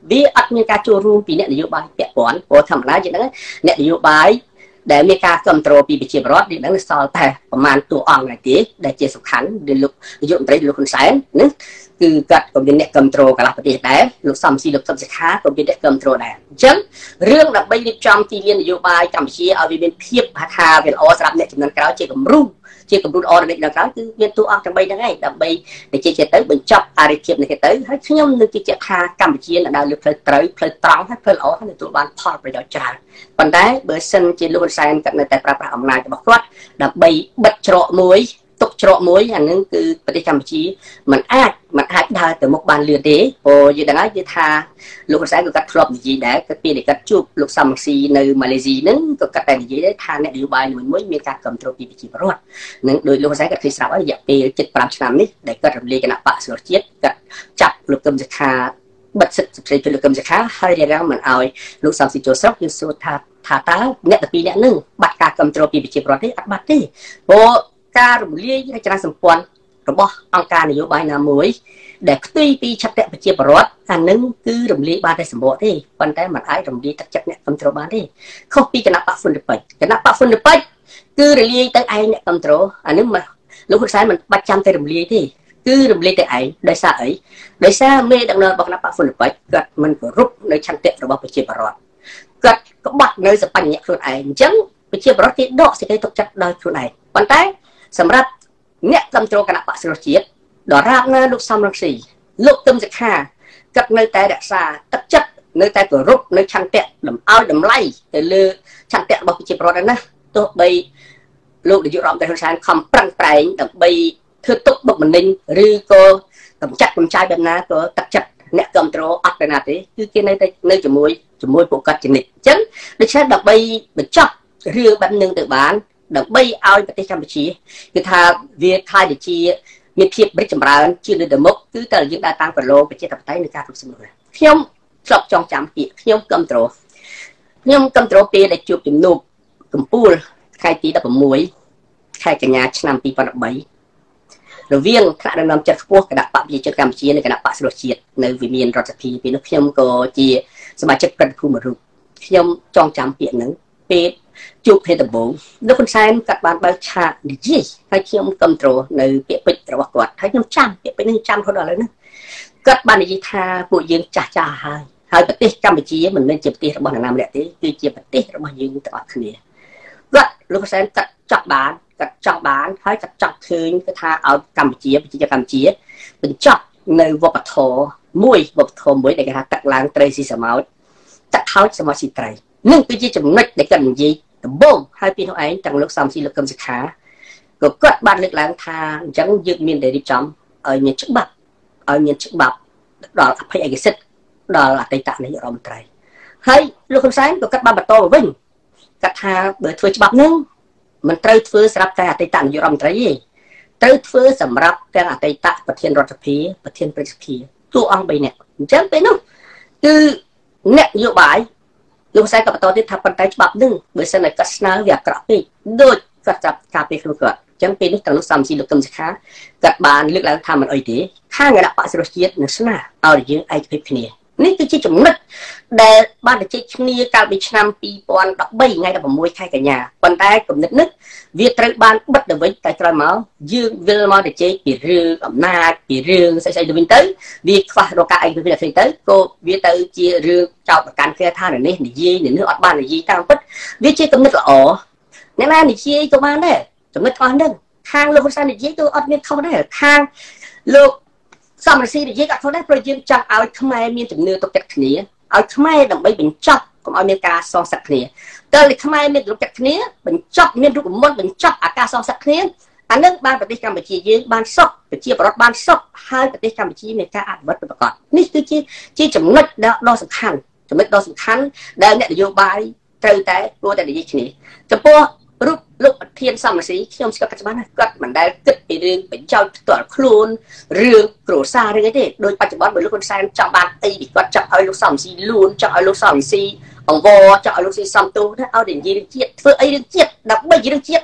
វាអត់មានការចូលរួមពីអ្នកនយោបាយពាក់ព័ន្ធព្រោះធម្មតាជាហ្នឹងអ្នកនយោបាយដែលមានការគ្រប់គ្រងពីប្រជាពលរដ្ឋនេះនឹងសល់តែប្រមាណតួអង្គឯទេដែលជាសំខាន់ដែលលោកនាយករដ្ឋមន្ត្រីលោកហ៊ុនសែនណាគឺគាត់ក៏មានអ្នកគ្រប់គ្រងកន្លះប្រទេសដែរលោកសំស៊ីលោកសុកសិក្ខាក៏មានអ្នកគ្រប់គ្រងដែរអញ្ចឹងរឿងដើម្បីរៀបចំទីលាននយោបាយកម្ពុជាឲ្យវាមានភាពថាវាល្អសម្រាប់អ្នកចំនួនក្រោយជាគំរូជាគំរូល្អនៃអ្នកក្រោយគឺមានតួអង្គទាំងបីហ្នឹងឯងដើម្បីតែជាទៅបញ្ចប់អារិភាពនេះទៅហើយខ្ញុំនឹងជឿជាក់ថាកម្ពុជានឹងដើរលើផ្លូវត្រូវផ្លូវត្រង់ហើយផ្លូវល្អហើយទទួលបានផលប្រយោជន៍ច្រើនប៉ុន្តែបើសិនជាលោកហ៊ុនសែនគាត់នៅតែប្រើប្រាស់អំណាចរបស់គាត់ដើម្បីបិទច្រកមួយទុកច្រកមួយអានឹងគឺប្រទេសកម្ពុជាมันអាចมันអាចដើរទៅមុខបានលឿនទេព្រោះយើងដឹងហើយគឺថាលោកហ៊ុនសែនក៏កាត់ធ្លាប់និយាយដែរគឺពេលដែលកាត់ជួបលោកសំរងស៊ីនៅម៉ាឡេស៊ីហ្នឹងក៏កាត់តែនិយាយដែរថាអ្នកនយោបាយមួយមួយមានការគ្រប់គ្រងពីប្រជាពលរដ្ឋនឹងដោយលោកហ៊ុនសែនគាត់ឃើញស្រាប់ហើយរយៈពេលជិត5ឆ្នាំនេះដែលគាត់រំលាយគណៈបកសង្គ្រោះជាតិគាត់ចាប់លោកកឹមសុខាបិទសិទ្ធិស្ត្រីពលលោកកឹមសុខាហើយរារាំងមិនឲ្យលោកសំស៊ីចូលស្រុកគឺសួរថាថាតើអ្នកទាំងពីរអ្នកហ្នឹងបាត់ការគ្រប់គ្រងពីប្រជាពលរដ្ឋទេអត់បាត់ទេព្រោះការរំលាយរចនាសម្ព័ន្ធរបស់អង្គការនយោបាយណាមួយដែលផ្ទុយពីឆន្ទៈប្រជាពលរដ្ឋអានឹងគឺរំលាយបានតែសម្បកទេប៉ុន្តែมันអាចរំលាយទឹកចិត្តអ្នកគ្រប់គ្រងបានទេខុសពីគណៈបកហ្វុនដិពេចគណៈបកហ្វុនដិពេចគឺរលាយទៅឯងអ្នកគ្រប់គ្រងអានឹងលោកហ៊ុនសែនមិនបាច់ចាំទៅរំលាយទេគឺរំលាយទៅឯងដោយសារអីដោយសារមេដឹកនាំរបស់គណៈបកហ្វុនដិពេចគាត់មិនគោរពនៅឆន្ទៈរបស់ប្រជាពលរដ្ឋគាត់ក្បត់នៅសបញ្ញៈខ្លួនឯងអញ្ចឹងប្រជាពលរដ្ឋគេដកសេចក្តីទុកចិត្តដោយខ្លួនឯងប៉ុន្តែសម្រាប់អ្នកគ្រប់គ្រងគណៈបក្សសង្គ្រោះជាតិដរាបណាលោកសំរងស៊ីលោកទឹមសិក្ខាគាត់នៅតែរក្សាទឹកចិត្តនៅតែគោរពនៅឆន្ទៈលំអោយតម្លៃទៅលើឆន្ទៈរបស់ប្រជាពលរដ្ឋណាទោះបីលោកនាយករដ្ឋមន្ត្រីហ៊ុនសែនខំប្រឹងប្រែងដើម្បីធ្វើទុកបុកម្នេញឬក៏កម្ចាត់កម្ចាយបែបណាក៏ទឹកចិត្តអ្នកគ្រប់គ្រងអត់ទៅណាទេគឺគេនៅតែនៅជាមួយជាមួយពួកគាត់ជានិច្ចអញ្ចឹងដូច្នេះដើម្បីបញ្ចប់រឿងបែបនឹងទៅបានដើម្បីឲ្យប្រទេសកម្ពុជាគឺថាវាខ្លាយទៅជាមានភាពរីកចម្រើនជាលើទៅមុខគឺតែយើងដើរតាមប្រឡូប្រជាធិបតេយ្យនៃការគ្រប់គ្រងខ្ញុំឆ្លប់ចងចាំពាក្យខ្ញុំគ្រប់គ្រងខ្ញុំគ្រប់គ្រងពេលដែលជួបជំនួបកម្ពុជាថ្ងៃទីដប់ប្រាំមួយខែកញ្ញាឆ្នាំពីរពាន់បីរវាងថ្នាក់ដឹកនាំចិត្តខ្ពស់គណៈបកប្រជាជនកម្ពុជានិងគណៈបកសង្គ្រោះជាតិនៅវិមានរដ្ឋសភាពេលនោះខ្ញុំក៏ជាសមាជិកព្រឹទ្ធភូមិរូបខ្ញុំចងចាំពាក្យហ្នឹងពេលជួបភេទដំបូងលោកហ៊ុនសែនកាត់បានបើកឆាកនិយាយហើយខ្ញុំគ្រប់គ្រងនៅពាក្យពេចន៍របស់គាត់ហើយខ្ញុំចាំពាក្យពេចន៍នេះចាំរហូតដល់ឥឡូវនេះគាត់បាននិយាយថាពួកយើងចាស់ចាស់ហើយហើយប្រទេសកម្ពុជាមិនមែនជាប្រទេសរបស់នរណាម្នាក់ទេគឺជាប្រទេសរបស់យើងទាំងអស់គ្នាគាត់លោកហ៊ុនសែនកាត់ចង់បានកាត់ចង់បានហើយកាត់ចង់ឃើញគឺថាឲ្យកម្ពុជាប្រជាជនកម្ពុជាបញ្ចប់នៅវប្បធម៌មួយវប្បធម៌មួយដែលគេថាទឹកឡើងត្រីស៊ីសមុទ្រទឹកថោចសមុទ្រស៊ីត្រីនឹងគឺជាចំណុចដែលគាត់និយាយដំបូងហើយពីនោះឯងទាំងលោកសំស៊ីលោកកឹមសុខាក៏គាត់បានលើកឡើងថាអញ្ចឹងយើងមានតែរៀបចំឲ្យមានច្បាប់ឲ្យមានច្បាប់ដល់អភ័យឯកសិទ្ធិដល់អតីតនាយករដ្ឋមន្ត្រីហើយលោកហ៊ុនសែនក៏គាត់បានបន្តទៅវិញគាត់ថាបើធ្វើច្បាប់ហ្នឹងមិនត្រូវធ្វើសម្រាប់តែអតីតនាយករដ្ឋមន្ត្រីទេត្រូវធ្វើសម្រាប់ទាំងអតីតប្រធានរដ្ឋសភាប្រធានព្រឹទ្ធសភាតួអង្គបីនាក់អញ្ចឹងពេលនោះគឺអ្នកនយោបាយលោកសែនក៏បន្តទៀតថាប៉ុន្តែច្បាប់នឹងបើសិនតែគាត់ស្នើវាអាក្រក់ពេកដូចគាត់ចាប់ការពេលខ្លួនគាត់អញ្ចឹងពេលនេះទាំងលោកសំស៊ីលោកកឹមសុខាគាត់បានលើកឡើងថាមិនអីទេខាងគណៈបក្សសង្គ្រោះជាតិនឹងស្នើឲ្យយើងឯកភាពគ្នានេះគឺជាចំណុចដែលបានជជែកគ្នាកាលពីឆ្នាំពីរពាន់ដប់បីថ្ងៃដប់ប្រាំមួយខែកញ្ញាប៉ុន្តែគំនិតនេះវាត្រូវបានបិទទៅវិញតែក្រោយមកយើងវិលមកជជែកពីរឿងអំណាចពីរឿងស្អីស្អីទៅវិញទៅវាខ្វះរកការឯកភាពគ្នាទៅក៏វាទៅជារឿងចោទប្រកាន់គ្នាថានេះនិយាយនេះអត់បាននិយាយតាមពិតវាជាគំនិតល្អអ្នកណានិយាយក៏បានដែរចំណុចអស់ហ្នឹងខាងលោកហ៊ុនសែននិយាយក៏អត់មានខុសដែរខាងលោកសំរងស៊ីនិយាយក៏ខុសដែរព្រោះយើងចង់ឲ្យខ្មែរមានជំនឿទុកចិត្តគ្នាឲ្យខ្មែរដើម្បីបញ្ចប់កុំឲ្យមានការសងសឹកគ្នាតើខ្មែរមានទុកចិត្តគ្នាបញ្ចប់មានរូបមន្តបញ្ចប់អាការសងសឹកគ្នាអានឹងបានប្រទេសកម្ពុជាយើងបានសុខប្រជាពលរដ្ឋបានសុខហើយប្រទេសកម្ពុជាមានការអភិវឌ្ឍប្រកបនេះគឺជាជាចំណុចដ៏សំខាន់ចំណុចដ៏សំខាន់ដែលអ្នកនយោបាយត្រូវតែគួរតែនិយាយគ្នាចំពោះរូបលោកប្រធានសំរងស៊ីខ្ញុំស្គាល់គាត់ច្បាស់ណាស់គាត់មិនដែលគិតពីរឿងបញ្ចោតផ្ទាល់ខ្លួនរឿងគ្រួសាររឿងអីទេដោយបច្ចុប្បន្នបើលោកហ៊ុនសែនចង់បានអីពីគាត់ចង់ឲ្យលោកសំរងស៊ីលួនចង់ឲ្យលោកសំរងស៊ីអង្វរចង់ឲ្យលោកស៊ីសំទូណាឲ្យតែនិយាយរឿងជាតិធ្វើអីរឿងជាតិដើម្បីរឿងជាតិណា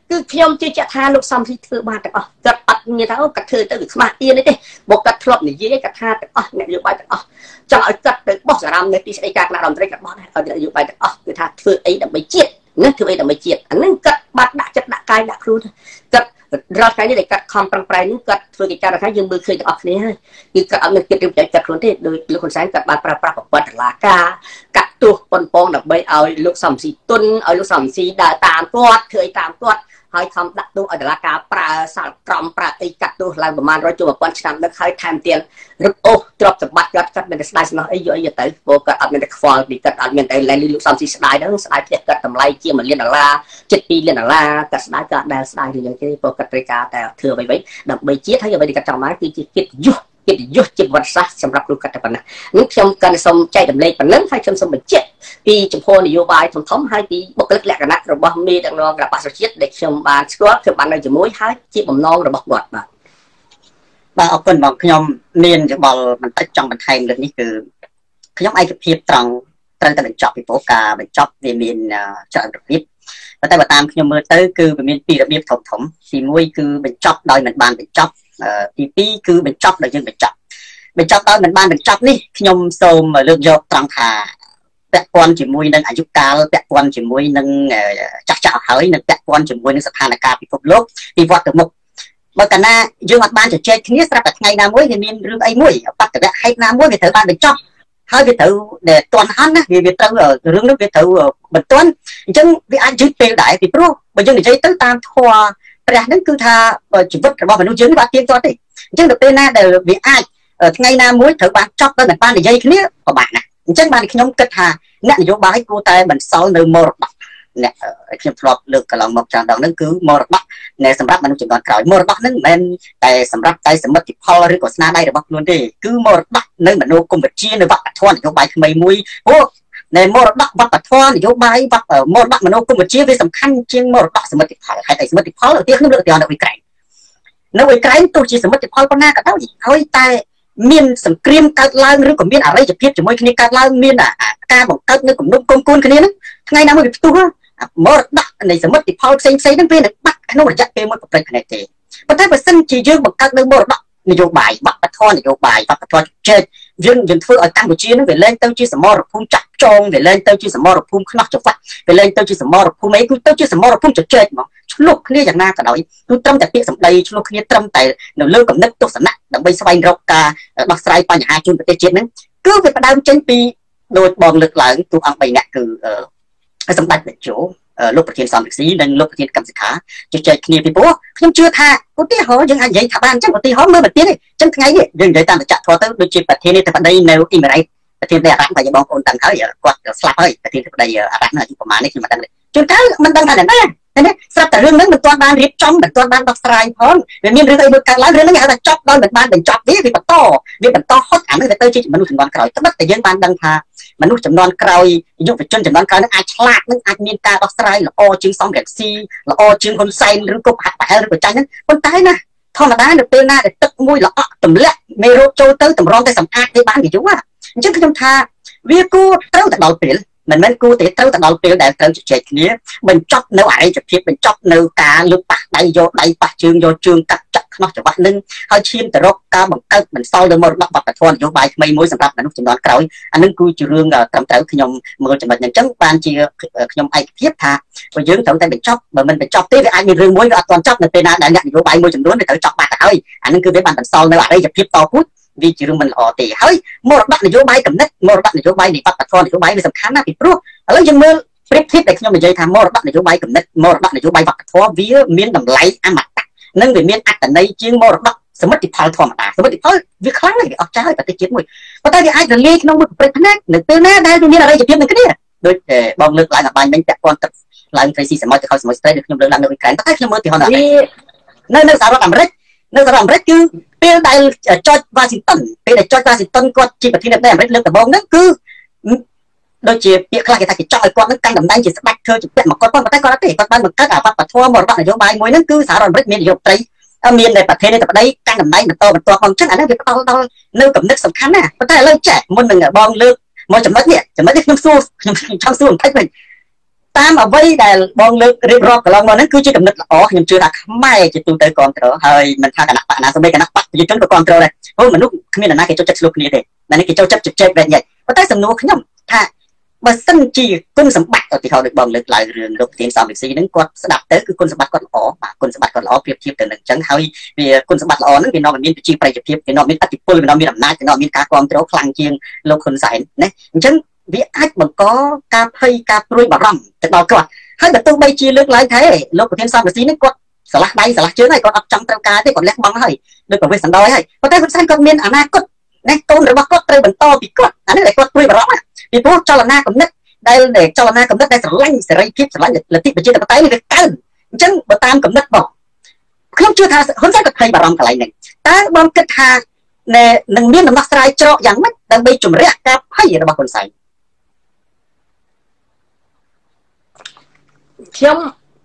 គឺខ្ញុំជឿជាក់ថាលោកសំស៊ីធ្វើបានទាំងអស់គាត់អត់មានថាគាត់ធ្វើទៅវាខ្មាស់អៀនទេមកគាត់ធ្លាប់និយាយគាត់ថាទាំងអស់អ្នកនយោបាយទាំងអស់ចង់ឲ្យគាត់ទៅបោះសារ៉ាំនៅទីស្តីការគណៈរដ្ឋមន្ត្រីគាត់បោះដែរឲ្យអ្នកនយោបាយទាំងអស់គឺថាធ្វើអីដើម្បីជាតិណាធ្វើអីដើម្បីជាតិអាហ្នឹងគាត់បាត់ដាក់ចិត្តដាក់កាយដាក់ខ្លួនគាត់រាល់ថ្ងៃនេះដែលគាត់ខំប្រឹងប្រែងនេះគាត់ធ្វើកិច្ចការរបស់យើងមើលឃើញទាំងអស់គ្នាហើយគឺគាត់អត់មានគិតរៀបចំចិត្តខ្លួនទេដោយលោកហ៊ុនសែនគាត់បានប្រើប្រាស់ប្រព័ន្ធតុលាការកាត់ទោសប៉ុនប៉ងដើម្បីឲ្យលោកសំស៊ីទុនឲ្យលោកសំស៊ីដើរតាមគាត់ធ្វើអីតាមគាត់ហើយខំដាក់ទោសឲ្យតុលាការប្រើសាលក្រមប្រើអីកាត់ទោសឡើងប្រមាណរយជួបប៉ុនឆ្នាំដឹកហើយថែមទៀតរឹបអូសទ្រព្យសម្បត្តិគាត់គាត់មានតែស្ដាយស្នោះអីយកអីទៅព្រោះគាត់អត់មានតែខ្វល់ពីគាត់អត់មានតែលែងលោកសំស៊ីស្ដាយទៅស្ដាយផ្ទះគាត់តម្លៃជាមួយលានដុល្លារជិតពីរលានដុល្លារគាត់ស្ដាយគាត់ដែលស្ដាយដូចយ៉ាងទេព្រោះគាត់ត្រូវការតែធ្វើអ្វីៗដើម្បីជាតិហើយអ្វីដែលគាត់ចង់បានគឺជាកិត្តិយសកិត្តិយសជាប្រវត្តិសាស្ត្រសម្រាប់លោកគាត់តែប៉ុណ្ណានេះខ្ញុំកាន់សូមចែករំលែកប៉ុណ្ណឹងហើយខ្ញុំសូមបញ្ជាក់ពីចំពោះនយោបាយធំធំហើយពីបុគ្គលិកលក្ខណៈរបស់មេដឹកនាំគណៈបក្សជាតិដែលខ្ញុំបានស្គាល់ខ្ញុំបាននៅជាមួយហើយជាបំណងរបស់គាត់បាទបាទអរគុណបងខ្ញុំមានយោបល់បន្តិចចង់បន្ថែមលើនេះគឺខ្ញុំឯកភាពត្រង់ត្រូវតែបញ្ចប់ពីព្រោះការបញ្ចប់វាមានច្រើនរបៀបប៉ុន្តែបើតាមខ្ញុំមើលទៅគឺវាមានពីររបៀបធំធំទីមួយគឺបញ្ចប់ដោយមិនបានបញ្ចប់ទីពីរគឺបញ្ចប់ដោយយើងបញ្ចប់បញ្ចប់ដោយមិនបានបញ្ចប់នេះខ្ញុំសូមលើកយកត្រង់ថាពាក់ព័ន្ធជាមួយនឹងអាយុកាលពាក់ព័ន្ធជាមួយនឹងចាស់ចាស់ហើយនិងពាក់ព័ន្ធជាមួយនឹងស្ថានភាពពិភពលោកពីវត្តទៅមុខបើកាលណាយើងអត់បានជជែកគ្នាស្រាប់តែថ្ងៃណាមួយវាមានរឿងអីមួយបច្ចៈហេតុណាមួយវាត្រូវបានបញ្ចប់ហើយវាត្រូវដែលតន់ហន់ណាវាវាត្រូវរឿងនោះវាត្រូវបន្ទាន់អញ្ចឹងវាអាចយឺតពេលដែរពីព្រោះបើយើងនិយាយទៅតាមធម៌ព្រះហ្នឹងគឺថាជីវិតរបស់មនុស្សយើងនេះបានទៀងទាត់ទេអញ្ចឹងទៅពេលណាដែលវាអាចថ្ងៃណាមួយត្រូវបានចប់ដោយមិនបាននិយាយគ្នាពិបាកណាស់អញ្ចឹងបានខ្ញុំគិតថាអ្នកនយោបាយគួរតែបន្សល់នៅមរតកអ្នកខ្ញុំធ្លាប់លើកកន្លងមកច្រើនដងហ្នឹងគឺមរតកនៃសម្រាប់មនុស្សជំនាន់ក្រោយមរតកហ្នឹងមិនមែនតែសម្រាប់តែសមិទ្ធផលឬក៏ស្នាដៃរបស់ខ្លួនទេគឺមរតកនៅមនោគមវិជ្ជានៅវប្បធម៌នយោបាយថ្មីមួយព្រោះនៃមរតកវប្បធម៌នយោបាយវប្បមរតកមនោគមវិជ្ជាវាសំខាន់ជាងមរតកសមិទ្ធផលហើយតែសមិទ្ធផលឧទាហរណ៍ខ្ញុំលើកឧទាហរណ៍នៅអ៊ុយក្រែននៅអ៊ុយក្រែនទោះជាសមិទ្ធផលប៉ុណ្ណាក៏ដោយហើយតែមានសង្គ្រាមកើតឡើងឬក៏មានអរិយភាពជាមួយគ្នាកើតឡើងមានការបង្កើតនៅគំនុំគុំគួនគ្នាហ្នឹងថ្ងៃណាមួយវាផ្ទុះមរតកនៃសមិទ្ធផលផ្សេងផ្សេងហ្នឹងវានឹងបាត់ក្នុងរយៈពេលមួយប្រព្រឹត្តគ្នាទេប៉ុន្តែបើសិនជាយើងបង្កើតនៅមរតកនយោបាយវប្បធម៌នយោបាយវប្បធម៌ជែកយើងយើងធ្វើឲ្យកម្ពុជានឹងវាលែងទៅជាសមរភូមិចាក់ចងវាលែងទៅជាសមរភូមិខ្នោះចង្វាក់វាលែងទៅជាសមរភូមិអីគឺទៅជាសមរភូមិជជែកហ្មងឆ្លុះគ្នាយ៉ាងណាក៏ដោយគឺត្រឹមតែពាក្យសម្ដីឆ្លុះគ្នាត្រឹមតែនៅលើគំនិតទស្សនៈដើម្បីស្វែងរកការដោះស្រាយបញ្ហាជូនប្រទេសជាតិហ្នឹងគឺវាផ្ដើមចេញពីដោយបងលើកឡើងទូអង្គបីនាក់គឺសម្ដេចតេជោលោកប្រធានសន្តិសុខនិងលោកប្រធានកម្មសិក្ខាជជែកគ្នាពីព្រោះខ្ញុំជឿថាឧទាហរណ៍យើងអាចនិយាយថាបានអញ្ចឹងឧទាហរណ៍មើលប្រធានអញ្ចឹងថ្ងៃនេះយើងនិយាយតាមតចធម៌ទៅដូចជាប្រធាននាយកបតីនៅអ៊ីមេរិកប្រធាននៃអារ៉ាប់តែបងប្អូនដឹងហើយគាត់ស្លាប់ហើយប្រធាននាយកបតីអារ៉ាប់នៅអាយុប្រហែលនេះខ្ញុំមិនដឹងទេជួនកាលមិនដឹងថាណាណាស្រាប់តែរឿងហ្នឹងមិនទាន់បានរៀបចំមិនទាន់បានដោះស្រាយផងវាមានរឿងអីមួយកើតឡើងរឿងហ្នឹងគេហៅថាចប់ដោយមិនបានបញ្ចប់វាវាបន្តវាបន្តហត់អាហ្នឹងវាទៅជាមនុស្សជំនាន់ក្រោយត្បិតតែយើងបានដឹងថាមនុស្សចំនួនក្រោយយុវជនចំនួនក្រោយនឹងអាចឆ្លាតនឹងអាចមានការដោះស្រាយល្អជាងសំរងស៊ីល្អជាងហ៊ុនសែនឬក៏ប្រហាក់ប្រហែលឬក៏ចាញ់ហ្នឹងប៉ុន្តែណាធម្មតានៅពេលណាដែលទឹកមួយល្អក់ទម្លាក់មេរោគចូលទៅតម្រង់តែសម្អាតទេបានវាយូរអញ្ចឹងខ្ញុំថាវាគួរត្រូវតែដល់ពេលមិនមែនគួរតែត្រូវទៅដល់ពេលដែលត្រូវជជែកគ្នាបញ្ចប់នៅអរិយភាពបញ្ចប់នៅការលើកប៉ះដៃយកដៃប៉ះជើងយកជើងកាត់ចាក់ខ្នោះច្បាស់នឹងហើយឈានទៅរកការបង្កើតបន្សល់នៅមរតកវប្បធម៌នយោបាយថ្មីមួយសម្រាប់មនុស្សជំនាន់ក្រោយអានឹងគឺជារឿងត្រឹមត្រូវខ្ញុំមើលចំណុចហ្នឹងអញ្ចឹងបានជាខ្ញុំឯកភាពថាបើយើងត្រូវតែបញ្ចប់បើមិនបញ្ចប់ទេវាអាចមានរឿងមួយវាអត់ទាន់ចប់នៅពេលណាដែលអ្នកនយោបាយមួយចំនួនវាត្រូវចប់បាត់ទៅហើយអានឹងគឺវាបានបន្សល់នៅអរិយភាពតពូជវាជារឿងមិនល្អទេហើយមរតកនយោបាយកំណត់មរតកនយោបាយនៃវប្បធម៌នយោបាយវាសំខាន់ណាស់ពីព្រោះឥឡូវយើងមើលប្រៀបធៀបដែលខ្ញុំនិយាយថាមរតកនយោបាយកំណត់មរតកនយោបាយវប្បធម៌វាមានតម្លៃអមតៈនិងវាមានអត្ថន័យជាងមរតកសមិទ្ធផលធម្មតាសមិទ្ធផលវាខ្លាំងណាស់វាអស្ចារ្យប្រទេសជាតិមួយប៉ុន្តែវាអាចរលាយក្នុងមួយប្រភេទផ្នែកនៅពេលណាដែលវាមានអរិយភាពនឹងគ្នាដូចបងលើកឡើងអបាញ់មិញពាក់ព័ន្ធទឹកឡើងត្រីស៊ីសមុទ្រទៅខោសមុទ្រស្ទៃដែលខ្ញុំលើកឡើងនៅអ៊ុយក្រែនតែខ្ញុំមើលទីហោះនៅនៅសហរដ្ឋអាមេរិកនៅសហរដ្ឋអាមេរិកគឺពេលដែលចុចវ៉ាស៊ីនតោនពេលដែលចុចវ៉ាស៊ីនតោនគាត់ជាប្រធានាធិបតីអាមេរិកលើកដំបូងហ្នឹងគឺដូចជាពាក្យខ្លះគេថាគេចង់ឲ្យគាត់នឹងកាន់តំណែងជាស្ដេចធ្វើជាពាក់មកគាត់ប៉ុន្តែគាត់អត់ទេគាត់បានបង្កើតអាវប្បធម៌មរតកនយោបាយមួយហ្នឹងគឺសហរដ្ឋអាមេរិកមាននាយកត្រីមានតែប្រធានាធិបតីកាន់តំណែងបន្តបន្តផងអញ្ចឹងអានេះវាផ្ដល់ដល់នៅកំណត់សំខាន់ណាស់ប៉ុន្តែឥឡូវចេះមុននឹងបងលើកមកចំណុចនេះចំណុចនេះខ្ញុំសួរខ្ញុំចង់សួរបន្តិចវិញតាមអ្វីដែលបងលើករៀបរាប់កន្លងមកហ្នឹងគឺជាកំណត់ល្អខ្ញុំជឿថាខ្មែរជាទូទៅគ្រប់គ្រងហើយមិនថាគណៈបកណាសម្រាប់គណៈបកប្រជាជនក៏គ្រប់គ្រងដែរព្រោះមនុស្សគ្មាននរណាគេចូលចិត្តឆ្លោះគ្នាទេតែនេះគេចូលចិត្តជជែកបែបនេះប៉ុន្តែសំណួរខ្ញុំថាបើសិនជាគុណសម្បត្តិឧទាហរណ៍ដូចបងលើកឡើងរឿងលោកប្រធានសំវិស័យហ្នឹងគាត់ស្ដាប់ទៅគឺគុណសម្បត្តិគាត់ល្អបាទគុណសម្បត្តិគាត់ល្អប្រៀបធៀបទៅនឹងអញ្ចឹងហើយវាគុណសម្បត្តិល្អហ្នឹងវានាំឲ្យមានប្រជាប្រិយភាពវានាំមានឥទ្ធិពលវានាំមានអំណាចវានាំមានការគ្រប់គ្រងខ្លាំងជាងលោកហ៊ុនសែនណាអញ្ចឹងវាអាចបង្កការភ័យការព្រួយបារម្ភទៅដល់គាត់ហើយបើទោះបីជាលើកឡើងថាលោកប្រធានសំវិស័យហ្នឹងគាត់ឆ្លាស់ដៃឆ្លាស់ជើងហើយគាត់អត់ចង់ត្រូវការទេគាត់លះបង់ហើយដូចប្រវេសសណ្ដោយហើយប៉ុន្តែហ៊ុនសែនគាត់មានអនាគតណាកូនរបស់គាត់ត្រូវបន្តពីគាត់អានេះដែលគាត់ព្រួយបារម្ភពីព្រោះចលនាគំនិតដែលចលនាគំនិតដែលស្រឡាញ់សេរីភាពស្រឡាញ់លទ្ធិប្រជាធិបតេយ្យនេះវាកើនអញ្ចឹងបើតាមគំនិតបងខ្ញុំជឿថាហ៊ុនសែនក៏ភ័យបារម្ភកន្លែងហ្នឹងតើបងគិតថានឹងមានដំណោះស្រាយច្រកយ៉ាងម៉េចដើម្បីជំរះការភ័យរបស់ហ៊ុនសែនខ្ញុំ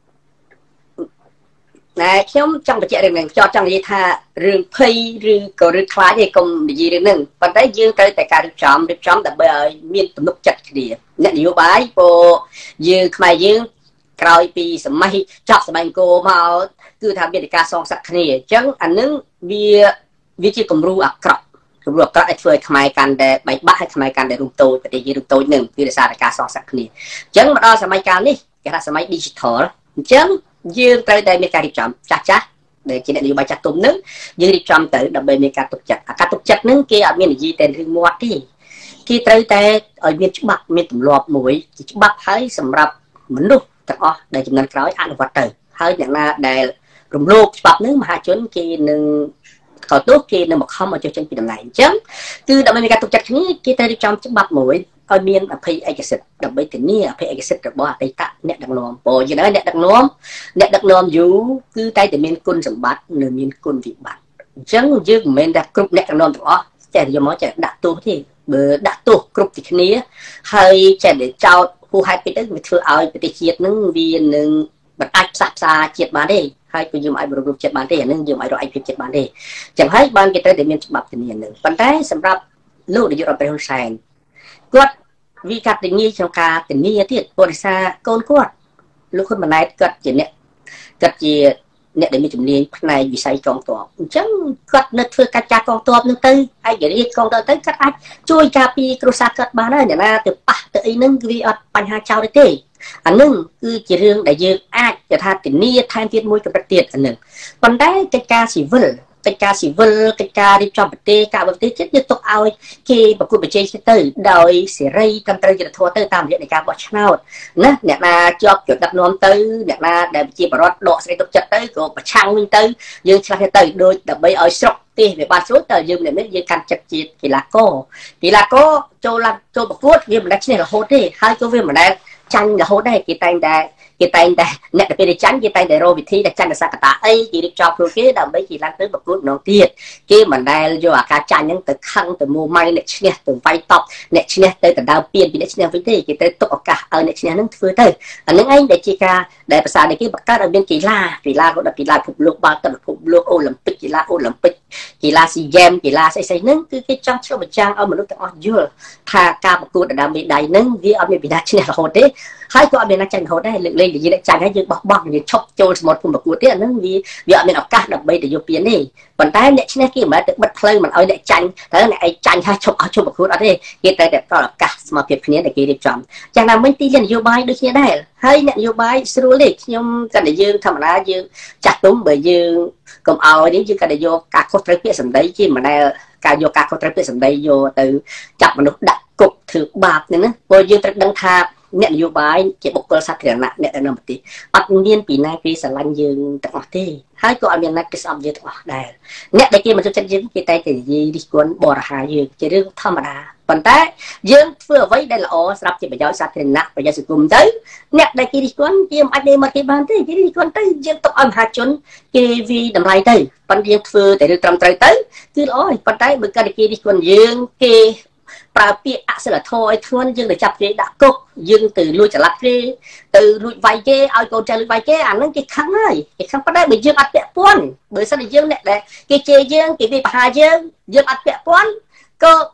ណែខ្ញុំចង់បញ្ជាក់រឿងហ្នឹងខ្ញុំចង់និយាយថារឿងភ័យឬក៏រឿងខ្លាចឯងកុំនិយាយរឿងហ្នឹងប៉ុន្តែយើងត្រូវតែការរៀបចំរៀបចំដើម្បីឲ្យមានទំនុកចិត្តគ្នាអ្នកនយោបាយព្រោះយើងខ្មែរយើងក្រោយពីសម័យចប់សម័យអង្គរមកគឺថាមានតែការសងសឹកគ្នាអញ្ចឹងអានឹងវាវាជាគំរូអាក្រក់គំរូអាក្រក់ឲ្យធ្វើឲ្យខ្មែរកាន់តែបែកបាក់ឲ្យខ្មែរកាន់តែរំតូចប្រទេសយើងរំតូចនឹងគឺដោយសារតែការសងសឹកគ្នាអញ្ចឹងមកដល់សម័យកាលនេះគេថាសម័យ digital អញ្ចឹងយើងត្រូវតែមានការរៀបចំចាស់ចាស់ដែលជាអ្នកនយោបាយចាស់ទុំនឹងយើងរៀបចំទៅដើម្បីមានការទុកចិត្តអាការទុកចិត្តនឹងគេអត់មាននិយាយតែរឿងមាត់ទេគេត្រូវតែឲ្យមានច្បាប់មានទម្លាប់មួយជាច្បាប់ហើយសម្រាប់មនុស្សទាំងអស់ដែលចំនួនក្រោយអនុវត្តទៅហើយអ្នកណាដែលរំលោភច្បាប់នឹងមហាជនគេនឹងក៏ទោះគេនឹងមកខំឲ្យចុះចេញពីតំណែងអញ្ចឹងគឺដើម្បីមានការទុកចិត្តគ្នាគេត្រូវរៀបចំច្បាប់មួយឲ្យមានអភ័យឯកសិទ្ធិដើម្បីធានាអភ័យឯកសិទ្ធិរបស់អតីតអ្នកដឹកនាំព្រោះយល់ហើយអ្នកដឹកនាំអ្នកដឹកនាំយូរគឺតែតែមានគុណសម្បត្តិនិងមានគុណវិបត្តិអញ្ចឹងយើងមិនមែនតែគ្រប់អ្នកដឹកនាំទាំងអស់ចេះយកមកចេះដាក់ទោសទេបើដាក់ទោសគ្រប់ទីគ្នាហើយចេះតែចោតហួសហេតុពេកទៅវាធ្វើឲ្យប្រទេសជាតិនឹងវានឹងមិនអាចផ្សះផ្សាជាតិបានទេហើយក៏យើងមិនអាចបរិបទជាតិបានទេអានឹងយើងមិនអាចរកឯកភាពជាតិបានទេអញ្ចឹងហើយបានគេត្រូវតែមានច្បាប់ធានានឹងប៉ុន្តែសម្រាប់លោកនាយករដ្ឋមន្ត្រីហ៊ុនសែនគាត់វិកាត់នីក្នុងការធានាទៀតបរិសាកូនគាត់លោកហ៊ុនម៉ាណែតគាត់ជាអ្នកគាត់ជាអ្នកដែលមានជំនាញផ្នែកវិស័យកងទ័ពអញ្ចឹងគាត់នៅធ្វើកិច្ចការកងទ័ពនឹងទៅឯករាជ្យកងទ័ពទៅគាត់អាចជួយការពារគ្រួសារគាត់បានហើយអ្នកណាទៅប៉ះទៅអីហ្នឹងវាអត់បញ្ហាចោលទេអានឹងគឺជារឿងដែលយើងអាចគេថាធានាថែមទៀតមួយកម្រិតទៀតអានឹងប៉ុន្តែកិច្ចការស៊ីវិលកិច្ចការស៊ីវិលកិច្ចការរៀបចំប្រទេសការប្រទេសជាតិយើងទុកឲ្យគេប្រគល់ប្រជែងទៅដោយសេរីត្រឹមត្រូវយុត្តិធម៌ទៅតាមរយៈនៃការបោះឆ្នោតណាអ្នកណាជាប់ជាប់ដឹកនាំទៅអ្នកណាដែលជាបរិវត្តដកស្រីទុកចិត្តទៅក៏ប្រឆាំងវិញទៅយើងឆ្លាស់ទៅដូចដើម្បីឲ្យស្រុកទេវាបានស្រួលតើយើងម្នាក់ៗយើងកាន់ចិត្តជាកីឡាករកីឡាករចូលចូលប្រកួតវាមិនដែលឈ្នះរហូតទេហើយក៏វាមិនដែលចាញ់រហូតដែរគេតែងតែគេតែងតែអ្នកទៅពេលចាញ់គេតែងតែរកវិធីដែលចាញ់ដោយសារកត្តាអីគេរៀបចំខ្លួនគេដើម្បីគេឡើងទៅប្រកួតម្ដងទៀតគេមិនដែលយកអាការចាញ់ហ្នឹងទៅខឹងទៅមួម៉ៅអ្នកឈ្នះទៅវាយតប់អ្នកឈ្នះទៅដណ្ដើមពានពីអ្នកឈ្នះវិញទេគេត្រូវទុកឱកាសឲ្យអ្នកឈ្នះហ្នឹងធ្វើទៅអានឹងឯងដែលជាការដែលភាសានេះគេបង្កើតឲ្យមានកីឡាកីឡារត់ដល់កីឡាពិភពលោកបាល់ទឹកពិភពលោកអូឡ িম্প ិកកីឡាអូឡ িম্প ិកកីឡាស៊ីហ្គេម កីឡាស្អីស្អីហ្នឹងគឺគេចង់ឆ្លុះបញ្ចាំងឲ្យមនុស្សទាំងអស់យល់ថាការប្រកួតដណ្ដើមមេដាយហ្នឹងវាអត់មានវិធានឈ្នះរហូតទេហើយក៏អត់មានអ្នកចាញ់រហូតដែរលើកលែងនិយាយអ្នកចាញ់ហើយយើងបោះបង់យើងឈប់ចូលសមុទ្រភូមិប្រកួតទៀតអាហ្នឹងវាវាអត់មានឱកាសដើម្បីទៅយកពានទេប៉ុន្តែអ្នកឈ្នះគេមិនមែនទៅបិទផ្លូវមិនឲ្យអ្នកចាញ់តែអ្នកឯងចាញ់ហើយឈប់អស់ឈប់ប្រកួតអត់ទេគេតែតែផ្ដល់ឱកាសស្មារតីគ្នាដែលគេរៀបចំចឹងណាមិញទីលាននយោបាយដូចគ្នាដែរហើយអ្នកនយោបាយស្រួលទេខ្ញុំគាត់តែយើងធម្មតាយើងចាស់ទុំបើយើងកុំឲ្យនេះយើងគាត់តែយកការខុសត្រូវពាក្យសម្ដីជាមិនដែលការយកការខុសត្រូវពាក្យសម្ដីយកទៅចាប់មនុស្សដាក់គុកធ្វើបាបហ្នឹងណាព្រោះយើងត្រូវដឹងថាអ្នកនយោបាយជាបុគ្គលសាធារណៈអ្នកដែលនៅប្រទេសអត់មានពីណាគេស្រឡាញ់យើងទាំងអស់ទេហើយក៏អត់មានណាគេស្អប់យើងទាំងអស់ដែរអ្នកដែលគេមិនចូលចិត្តយើងគេតែតែនិយាយរិះគន់បរិហាយើងជារឿងធម្មតាប៉ុន្តែយើងធ្វើអ្វីដែលល្អសម្រាប់ជាប្រយោជន៍សាធារណៈប្រយោជន៍សង្គមទៅអ្នកដែលគេរិះគន់គេមិនអាចដេញមកគេបានទេគេរិះគន់ទៅយើងទុកឲ្យមហាជនគេវាតម្លៃទៅប៉ុន្តែយើងធ្វើតែរឿងត្រឹមត្រូវទៅគឺល្អហើយប៉ុន្តែបើគាត់គេរិះគន់យើងគេប្រើពាក្យអសិលធម៌ឲ្យធ្ងន់យើងទៅចាប់គេដាក់គុកយើងទៅលួចចល័តគេទៅលួចវាយគេឲ្យកូនចៅលួចវាយគេអាហ្នឹងគេខឹងហើយគេខឹងប៉ុន្តែបើយើងអត់ពាក់ព័ន្ធបើសិនជាយើងអ្នកដែលគេជេរយើងគេវាបហាយើងយើងអត់ពាក់ព័ន្ធក៏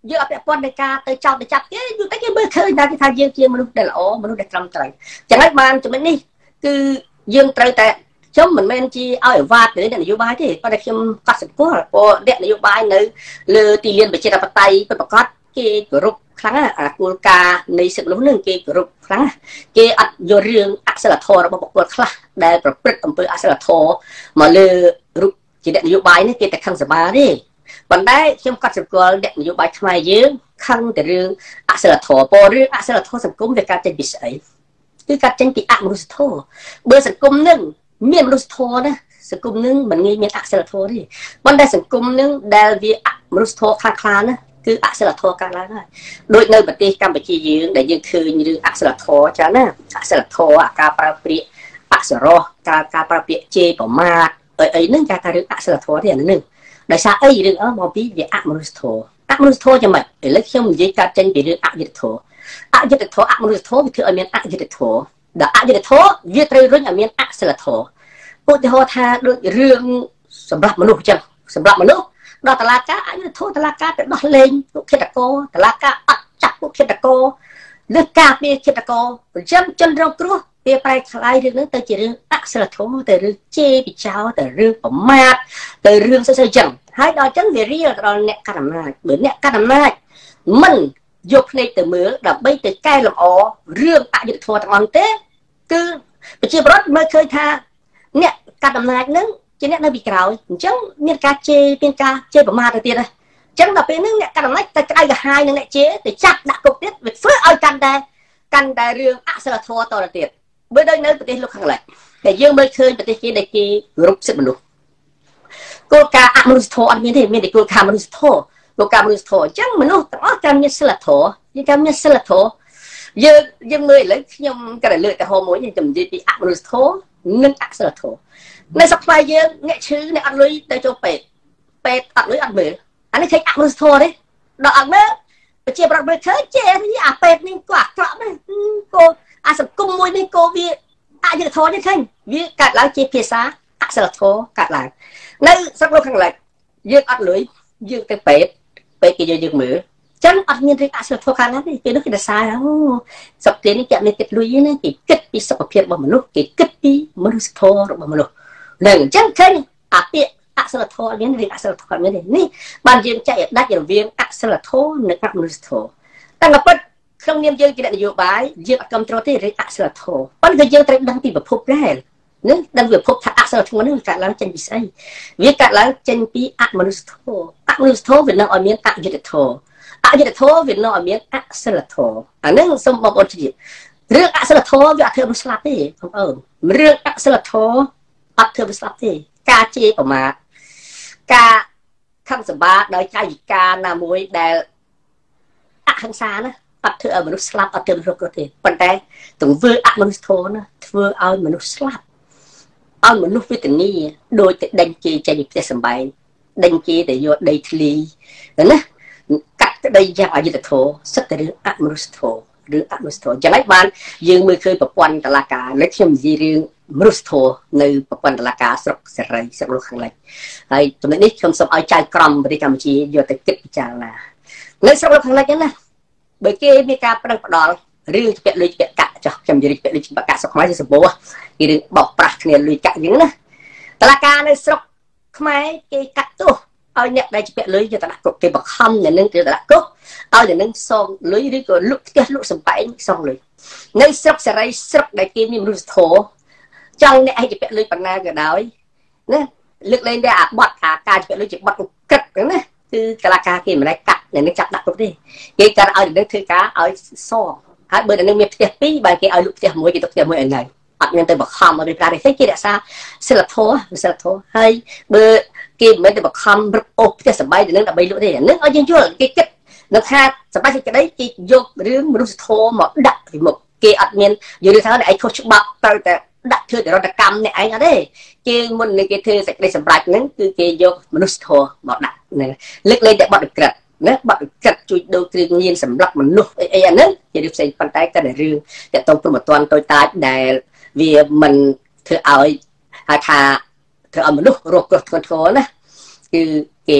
យើងអត់ពាក់ព័ន្ធនៃការទៅចោទទៅចាប់គេយូរតែគេមើលឃើញថាគេថាយើងជាមនុស្សដែលល្អមនុស្សដែលត្រឹមត្រូវចឹងហើយបានចំណុចនេះគឺយើងត្រូវតែខ្ញុំមិនមែនជាឲ្យអាវ៉ាតទៅនយោបាយទេប៉ុន្តែខ្ញុំកត់សម្គាល់ព្រោះអ្នកនយោបាយនៅលើទីលានប្រជាធិបតេយ្យពិតប្រាកដគេគោរពខ្លាំងណាស់អាគោលការណ៍នៃសិទ្ធិមនុស្សនឹងគេគោរពខ្លាំងណាស់គេអត់យករឿងអសិលធម៌របស់បុគ្គលខ្លះដែលប្រព្រឹត្តអំពើអសិលធម៌មកលើរូបជាអ្នកនយោបាយនេះគេតែខឹងសម្បាទេប៉ុន្តែខ្ញុំកត់សម្គាល់អ្នកនយោបាយខ្មែរយើងខឹងតែរឿងអសិលធម៌ពលរឿងអសិលធម៌សង្គមវាកើតចេញពីស្អីគឺកើតចេញពីអមនុស្សធម៌បើសង្គមនឹងមានមនុស្សធម៌ណាសង្គមនឹងមិនងាយមានអសិលធម៌ទេប៉ុន្តែសង្គមនឹងដែលវាអមនុស្សធម៌ខ្លាំងខ្លាណាគឺអសិលធម៌កើតឡើងហើយដូចនៅប្រទេសកម្ពុជាយើងដែលយើងឃើញរឿងអសិលធម៌ចាណាអសិលធម៌ការប្រើប្រាស់អសរោះការការប្រើពាក្យជេរប្រមាថអីអីហ្នឹងគេថារឿងអសិលធម៌ទេអាហ្នឹងដោយសារអីរឿងអស់មកពីវាអមនុស្សធម៌អមនុស្សធម៌យ៉ាងម៉េចឥឡូវខ្ញុំនិយាយកាត់ចេញពីរឿងអយុត្តិធម៌អយុត្តិធម៌អមនុស្សធម៌វាធ្វើឲ្យមានអយុត្តិធម៌ដែលអយុត្តិធម៌វាត្រូវរុញឲ្យមានអសិលធម៌ឧទាហរណ៍ថាដូចរឿងសម្រាប់មនុស្សអញ្ចឹងសម្រាប់មនុស្សដល់តឡាការអយុត្តិធម៌តឡាការទៅដោះលែងពួកឃាតករតឡាការអត់ចាប់ពួកឃាតករលើការពារឃាតករប្រចាំជនរងគ្រោះវាប្រែក្លាយរឿងហ្នឹងទៅជារឿងអសិលធម៌ទៅរឿងជេរពិចោលទៅរឿងប្រមាថទៅរឿងស្អីស្អីចឹងហើយដល់ចឹងវារៀលដល់អ្នកកាន់អំណាចបើអ្នកកាន់អំណាចមិនយកភ្នែកទៅមើលដើម្បីទៅកែលម្អរឿងអយុត្តិធម៌ទាំងអស់ទេគឺប្រជាពលរដ្ឋមើលឃើញថាអ្នកកាន់អំណាចហ្នឹងជាអ្នកនៅពីក្រោយអញ្ចឹងមានការជេរមានការជេរប្រមាថទៅទៀតហើយអញ្ចឹងដល់ពេលហ្នឹងអ្នកកាន់អំណាចទៅក្តៅក្រហាយនឹងអ្នកជេរទៅចាប់ដាក់គុកទៀតវាធ្វើឲ្យកាន់តែកាន់តែរឿងអសិលធម៌តទៅទៀតបើដូចនៅប្រទេសលោកខាងលិចតែយើងមើលឃើញប្រទេសគេដែលគេរົບសិទ្ធិមនុស្សគោលការណ៍អមនុស្សធម៌អត់មានទេមានតែគោលការណ៍មនុស្សធម៌គោលការណ៍មនុស្សធម៌អញ្ចឹងមនុស្សទាំងអស់ត្រូវមានសិលធម៌យើងត្រូវមានសិលធម៌យើងយើងមើលឥឡូវខ្ញុំក៏តែលើកទៅហោមួយខ្ញុំនិយាយពីអមនុស្សធម៌និងអសិលធម៌នៅស្រុកខ្មែរយើងអ្នកឈឺអ្នកអត់លុយទៅចូលពេទ្យពេទ្យអត់លុយអត់មើលអានេះឃើញអមនុស្សធម៌ទេដល់អត់មើលប្រជាប្រដ្ឋមើលឃើញចេះអាពេទ្យនេះគាត់អាក្រក់ណាស់គោអាសង្គមមួយនេះគោវាអយុត្តិធម៌ទេឃើញវាកើតឡើងជាភាសាអសិលធម៌កើតឡើងនៅស្រុកលោកខាងលិចយើងអត់លុយយើងទៅពេទ្យពេទ្យគេយកយើងមើលចឹងអត់មានរឿងអសិលធម៌កើតឡើងទេពេលនោះគេដសារអូស្រុកគេនេះគេអត់មានគិតលុយទេណាគេគិតពីសុខភាពរបស់មនុស្សគេគិតពីមនុស្សធម៌របស់មនុស្សនឹងអញ្ចឹងឃើញអាពាក្យអសិលធម៌មានរឿងអសិលធម៌មានទេនេះបានយើងចែកឲ្យដាច់រវាងអសិលធម៌និងអមនុស្សធម៌តែក៏ពិតក្នុងនាមយើងជាអ្នកនយោបាយយើងអត់គ្រប់គ្រងទេរឿងអសិលធម៌ប៉ុន្តែយើងត្រូវដឹងពីប្រភពដែរនឹងដឹងពីប្រភពថាអសិលធម៌នេះកើតឡើងចេញពីស្អីវាកើតឡើងចេញពីអមនុស្សធម៌អមនុស្សធម៌វានឹងឲ្យមានអយុត្តិធម៌អយុត្តិធម៌វានឹងឲ្យមានអសិលធម៌អានឹងសូមបងប្អូនជឿរឿងអសិលធម៌វាអត់ធ្វើមនុស្សស្លាប់ទេបងប្អូនរឿងអសិលធម៌អត់ធ្វើមនុស្សស្លាប់ទេការជេរប្រមាថការខឹងសម្បាដោយកាយវិការណាមួយដែលអហិង្សាណាអត់ធ្វើឲ្យមនុស្សស្លាប់អត់ធ្វើរកទេប៉ុន្តែទង្វើអមនុស្សធម៌ណាធ្វើឲ្យមនុស្សស្លាប់ឲ្យមនុស្សវេទនាដោយតែដេញគេចេញពីផ្ទះសម្បែងដេញគេទៅយកដីធ្លីណាកាត់ដីយ៉ាងអយុត្តិធម៌សិតតែរឿងអមនុស្សធម៌ឬអមនុស្សធម៌ចឹងហើយបានយើងមើលឃើញប្រព័ន្ធតុលាការលើខ្ញុំនិយាយរឿងមនុស្សធម៌នៅប្រព័ន្ធតុលាការស្រុកសេរីស្រុកលោកខាងលិចហើយចំណុចនេះខ្ញុំសូមឲ្យចៅក្រមប្រទេសកម្ពុជាយកទៅគិតពិចារណានៅស្រុកលោកខាងលិចហ្នឹងណាបើគេមានការប្រឹងផ្ដាល់រឿងជាពាក់លុយជាពាក់កាក់ចុះខ្ញុំនិយាយពាក់លុយជាពាក់កាក់ស្រុកខ្មែរជាសម្បូរគេរឿងបោកប្រាស់គ្នាលុយកាក់យ៉ាងណាតុលាការនៅស្រុកខ្មែរគេកាត់ទោសឲ្យអ្នកដែលជាពាក់លុយយកទៅដាក់គុកគេបង្ខំអ្នកនឹងទៅដាក់គុកឲ្យអ្នកនឹងសងលុយឬក៏លុកផ្ទះលុកសំបែងសងលុយនៅស្រុកសេរីស្រុកដែលគេមានមនុស្សធម៌ចង់អ្នកឲ្យជាពាក់លុយបណ្ណាក៏ដោយណាលើកលែងតែអាបត់អាការជាពាក់លុយជាបត់គិតហ្នឹងណាគឺតុលាការគេមិនได้កាត់អ្នកនឹងចាប់ដាក់គុកទេគេកាត់ឲ្យអ្នកនឹងធ្វើការឲ្យសងហើយបើអ្នកនឹងមានផ្ទះពីរបើគេឲ្យលុកផ្ទះមួយគេទុកផ្ទះមួយឲ្យនៅអត់មានទៅបង្ខំឲ្យប្រើទេគេរក្សាសិលធម៌សិលធម៌ហើយបើគេមិនមែនទៅបង្ខំរឹបអូសផ្ទះសម្បែងទៅនឹងដើម្បីលក់ទេនឹងឲ្យយើងយល់គេគិតនៅថាសម្បែងសេចក្តីគេយករឿងមនុស្សធម៌មកដាក់ពីមុខគេអត់មានយល់ថាឯងខុសច្បាប់ត្រូវតែដាក់ធ្វើរដ្ឋកម្មអ្នកឯងអត់ទេគេមុននឹងគេធ្វើសេចក្តីសម្រេចហ្នឹងគឺគេយកមនុស្សធម៌មកដាក់ហ្នឹងលើកលែងតែបទឧក្រិដ្ឋណាបទឧក្រិដ្ឋជួយដូរគ្រឿងញៀនសម្រាប់មនុស្សអីអីអាហ្នឹងជារឿងផ្សេងប៉ុន្តែក៏តែរឿងតកតងព្រមត្តនតូចតាចដែលវាមិនធ្វើឲ្យហៅថាធ្វើឲ្យមនុស្សរងគ្រោះធ្ងន់ធ្ងរណាគឺគេត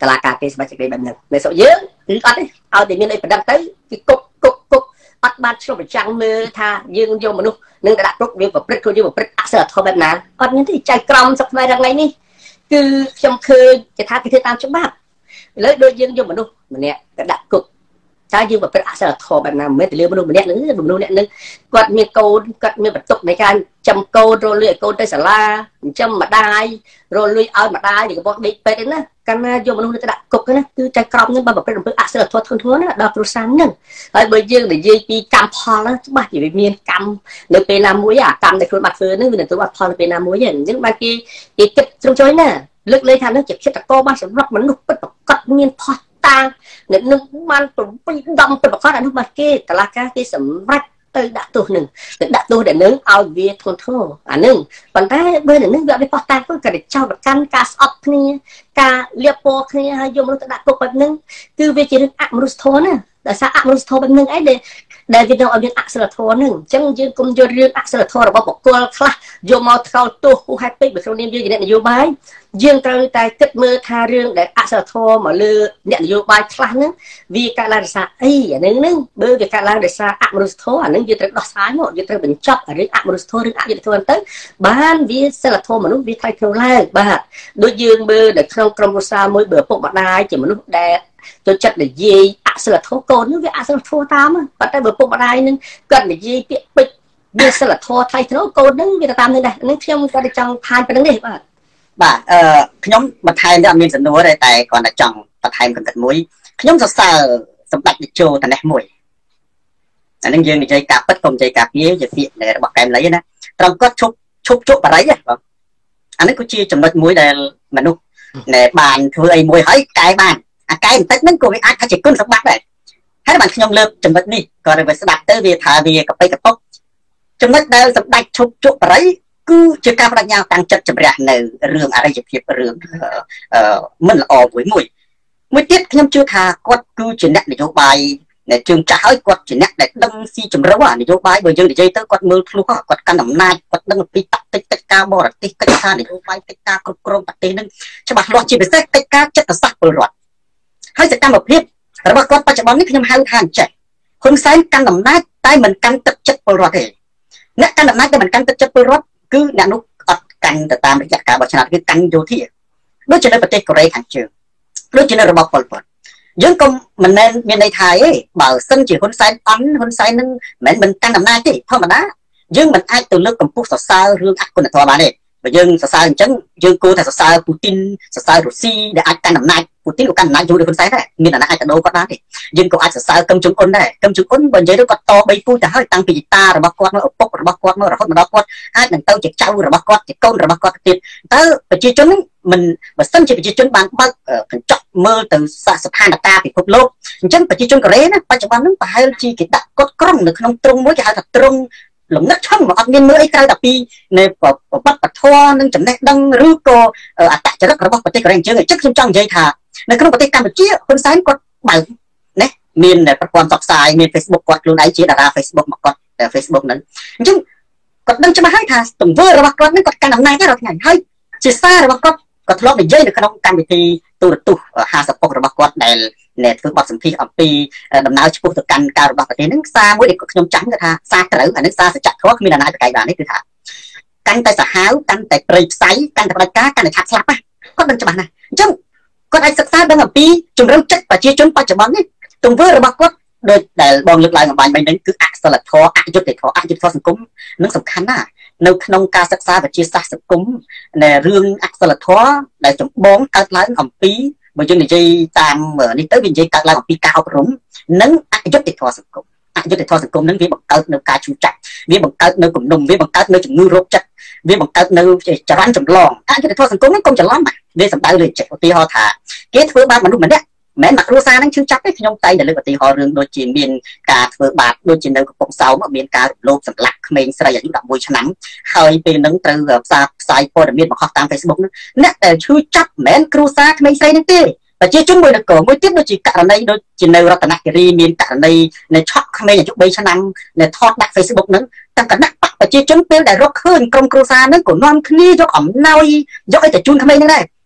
ตลาดการเกษตรจะได้แบบนั้นในส่วนเยอะหรืออะไรเอาแต่มีในประดับเต้ที่กุกกุกกุกปัดบ้านช่วยประจังมือท่ายืนโยมมนุษย์นึกกระดาษรุกยืนแบบปริ๊กยืนแบบปริ๊กอักษรทอแบบนั้นอันนี้ที่ใจกรำสักหน่อยดังไงนี่คือจำคือจะท่าที่ตามฉบับแล้วโดยยืนโยมมนุษย์มันเนี่ยกระดาษกุกถ้ายืนแบบเป็นอักษรทอแบบนั้นไม่แต่เรื่องมนุษย์มันเนี่ยนึกมนุษย์เนี่ยนึกกดมีโกดกดมีแบบตกในการจำโกดโรเลื่อยโกดได้สลาจำมาได้โรเลื่อยเอามาได้เดี๋ยวก็บอกดีไปเลยนะการโยมมนุษย์จะดักกบกันนะคือใจกรอบนึงแบบเป็นแบบอักษรทอทั้งทั่วนะดาวตุสันนึงไอ้ใบยืนเดี๋ยวยืนปีกำพอแล้วบ้าอยู่ในเมียนกำในเป็นน้ำมวยอ่ะกำในคนบัดเฟือนึงเป็นตัวบัดพอในเป็นน้ำมวยอย่างนี้บางทีอีกเก็บตรงช่วยน่ะเลือกเลยทางนึกเก็บเช็ดตะโก้บ้านสำหรับมนุษย์เป็นแบบกัดเมียนพอตาเนี่ยนึกมันเป็นไปดำเป็นแบบข้อนั้นมาเก้แต่ละการที่สำรับเตยดักตัวหนึ่งดักตัวเดี๋ยวนึงเอาเวียทนโทษอันนึงปัญหาเบอร์เดี๋ยวนึงแบบไปพอตาก็กระเด็นเจ้าแบบการการสอบนี่การเลียโปนี่ให้โยมเราจะดักตัวแบบนึงคือเวทีนึงอักมรุสโทนะแต่ซาอักมรุสโทแบบนึงไอ้เด็กเดี๋ยวจะเอาเรื่องอักษรโทนึงจังยืนกุมโยนเรื่องอักษรโทเราบอกบอกตัวคลาโยมเอาเข้าตัวหูแฮปปี้แบบตรงนี้ยืนอย่างนี้โยบายยืนตรงใจติดมือทาเรื่องเด็กอักษรโทมาเลือเนี่ยโยบายคลานึงวีการลาดซาไอ้อย่างนึงนึงเบอร์วีการลาดซาอักมรุสโทอันนึงยืนตรงดอกซ้ายหมดยืนตรงเป็นจับหรืออักมรุสโทหรืออักยืนตรงนั้นบ้านวีเซลโทมนุษย์วีไทยเท่าไรบ้านโดยยืนเบอร์เด็กกรมรุษามวยเบอร์ปกมาได้จะมนุษย์แดดจนจัดเดี๋ยวยีอักษรโทโกนนึกว่าอักษรโทตามอ่ะปัจจัยเบอร์ปุ่มอะไรนึงก็เดี๋ยวยีเปียปิดเบียร์สลัดโทไทยโทโกนนึงวีตามนึงได้นึกเที่ยวมันก็ได้จังทานไปนั่งได้ป่ะบ่าเอ่อขยมมาไทยเนี่ยมีสนุกอะไรแต่ก่อนจะจังมาไทยมันกันมุ้ยขยมสาวๆสมบัติโจแต่เนี่ยมุ้ยอันนั้นยังมีใจกับปัดกลมใจกับเยี่ยจะเปียเนี่ยบอกแกมอะไรนะตอนก็ชุบชุบชุบอะไรอ่ะอันนั้นก็ชี้จำนวนมุ้ยแต่มนุษย์เนี่ยบานคือไอ้มุ้ยให้ไก่บานอาการมันนั่นกูไม่อาจเขาจะกุ้นสมบัติเลยให้มันขยมเลิกจำนวนนี้ก็เลยไปสดับเตอร์เวียทาเวียกับไปกับป๊อกจำนวนเดิมสมบัติชุบชุบอะไรกูจะการพลังงานต่างจัดจำเรียนในเรื่องอะไรจะเพียบเรื่องเอ่อมันละอมวยมวยมวยติดขยมชื่อทากดกูจะแนะนโยบายเนี่ยจึงจะให้กดจะแนะแต่ดังซีจำเรียกว่านโยบายเบอร์ยังเดี๋ยวใจเตอร์กดมือคลุกกดการดำนายกดดังปีตัดติดติดกาบอร์ติดติดกานโยบายติดกากรกรมตัดตีนึงฉบับรอจีบเซ็ตติดกาจัดตัดสักเปิดรอดให้จัดการแบบพิษแต่ว่าก่อนปัจจุบันนี้ขยมให้ทานใจคนใช้การดำนายได้เหมือนกันตัดจัดเปิดรอดเองเนี่ยการดำนายได้เหมือนกันตัดจัดเปิดรอดคือแนวนุอัดกันแต่ตามระยะการบัชนาคือกันโยที่ด้วยจะได้ประเทศกอเรขันเชิงด้วยจะได้ระบบปลดยังก็มันในในไทยบ่าวซึ่งจีคนใช้อันคนใช้นั้นเหมือนมันการดำนายที่เท่านั้นยังมันไอ้ตัวเลือกกับพวกสาวเรื่องอักคนตัวมาเนี่ยยังสาวจังยังกูแต่สาวปูตินสาวรัสเซียได้อัดการดำนายปูตินกับการดำนายอยู่ในคนใช้ได้มีแต่นั้นไอ้จะโดนก็ได้ยังก็อาจจะสาวกำจงคนได้กำจงคนบนใจด้วยก็ต่อใบปูแต่ให้ตั้งปีตาระบบกอดมาปกระบบกอดมาระบบระบบกอดไอ้หนังเต้าจะเจ้าระบบกอดจะก้นระบบกอดติดเต้าไปจีจนมันมันซึ่งจะไปจีจนบางบางถึงจับมือถึงสถานตาไปพบโลกจังไปจีจนกระเรนะปัจจุบันนั้นไปให้จีกิดักกดกล้องหรือขนมตรงว่าจะหาตรงหลงนักช่างมาอัดเงินมือไอ้ใครแต่ปีในปอบปัดปัดทอนั่งจำแนกดังหรือก็อัตจะรักระบบประเทศกระเรนเจอไอ้จักจังจังใจถ่าในขนมประเทศการแบบเจี๊ยคนซ้ายกดใบเนี่ยมีในประกอบสอกสายมีเฟซบุ๊กกดรู้ได้จีดาราเฟซบุ๊กมากดแต่เฟซบุ๊กนั้นจังกดดังจะมาให้ถ่าตุ่มเวอร์ระบบกดนั่นกดการทำนายก็เราไงให้จีซ่าระบบกดกดทะเลาะในเย่ในขนมการวิธีตัวตัวหาสปอกระบบกดในเน็ตคือบทสัมภาษณ์อัปปีดำน้ำช่วยตัวกันการระบาดประเทศนึงซาเมื่อเด็กขยมจังก็ท่าซากระไรอันนึงซาสจัดเขาว่ามีนานาไปไกลด่านนี่คือท่ากันแต่สหายกันแต่ปริบไซกันแต่ปลายกากันแต่ชัดสลับอ่ะก็ดังจะมานะจังก็ได้ศึกษาดังอัปปีจงเริ่มจัดปัจจัยจนปัจจุบันนี่ตรงเพื่อระบาดก็โดยแต่บองลึกลายของใบใบนั้นคืออักษรทออักยุติทออักยุติทอสังคมนึกสำคัญนะในขนมการศึกษาปัจจัยสังคมในเรื่องอักษรทอได้จงบ้องการลายอัปปีบางทีนี่ใจตามเหมือนนี่เต้เป็นใจการลายของปีกาวรุ่มนั้นอักยุติทอสังคมอักยุติทอสังคมนั้นวิบังเกิดในการชูจักวิบังเกิดในกลุ่มนมวิบังเกิดในจุดมือรบจักวิบังเกิดในจะรันจำลองอักยุติทอสังคมนั้นคงจะล้อมอ่ะในสัปดาห์เลยเจ็ดปีหอถ่าเกตเพื่อบ้านมนุษย์เหมือนเนี้ยแม้หมักรูซานั้นชื่อจับได้ขยมใจแต่เรื่องปฏิหารเรื่องโดยจีนมีการเฟื่องบาดโดยจีนเดินกับปงเสาเมื่อมีการโลบสำลักเมนสลายอย่างดับมวยฉนังเคยเป็นนังเตอร์ซาไซโปรดมีมาขอตามเฟซบุ๊กนั้นเนี่ยแต่ชื่อจับแม้ครูซาเมนไซนั่นเต้แต่เจ้าจุ่มมวยนักเกิดมวยติดโดยจีการในโดยจีนในรัตนกิรีมีการในในช็อตเมนอย่างยุคใบฉนังในทอดดักเฟซบุ๊กนั้นตั้งแต่นักปักแต่เจ้าจุ่มเป็นได้รกขึ้นกรมครูซานั้นก็นอนคลี่ยกอ่อมเน่ายกไอ้แต่จุนทำไมนั่นได้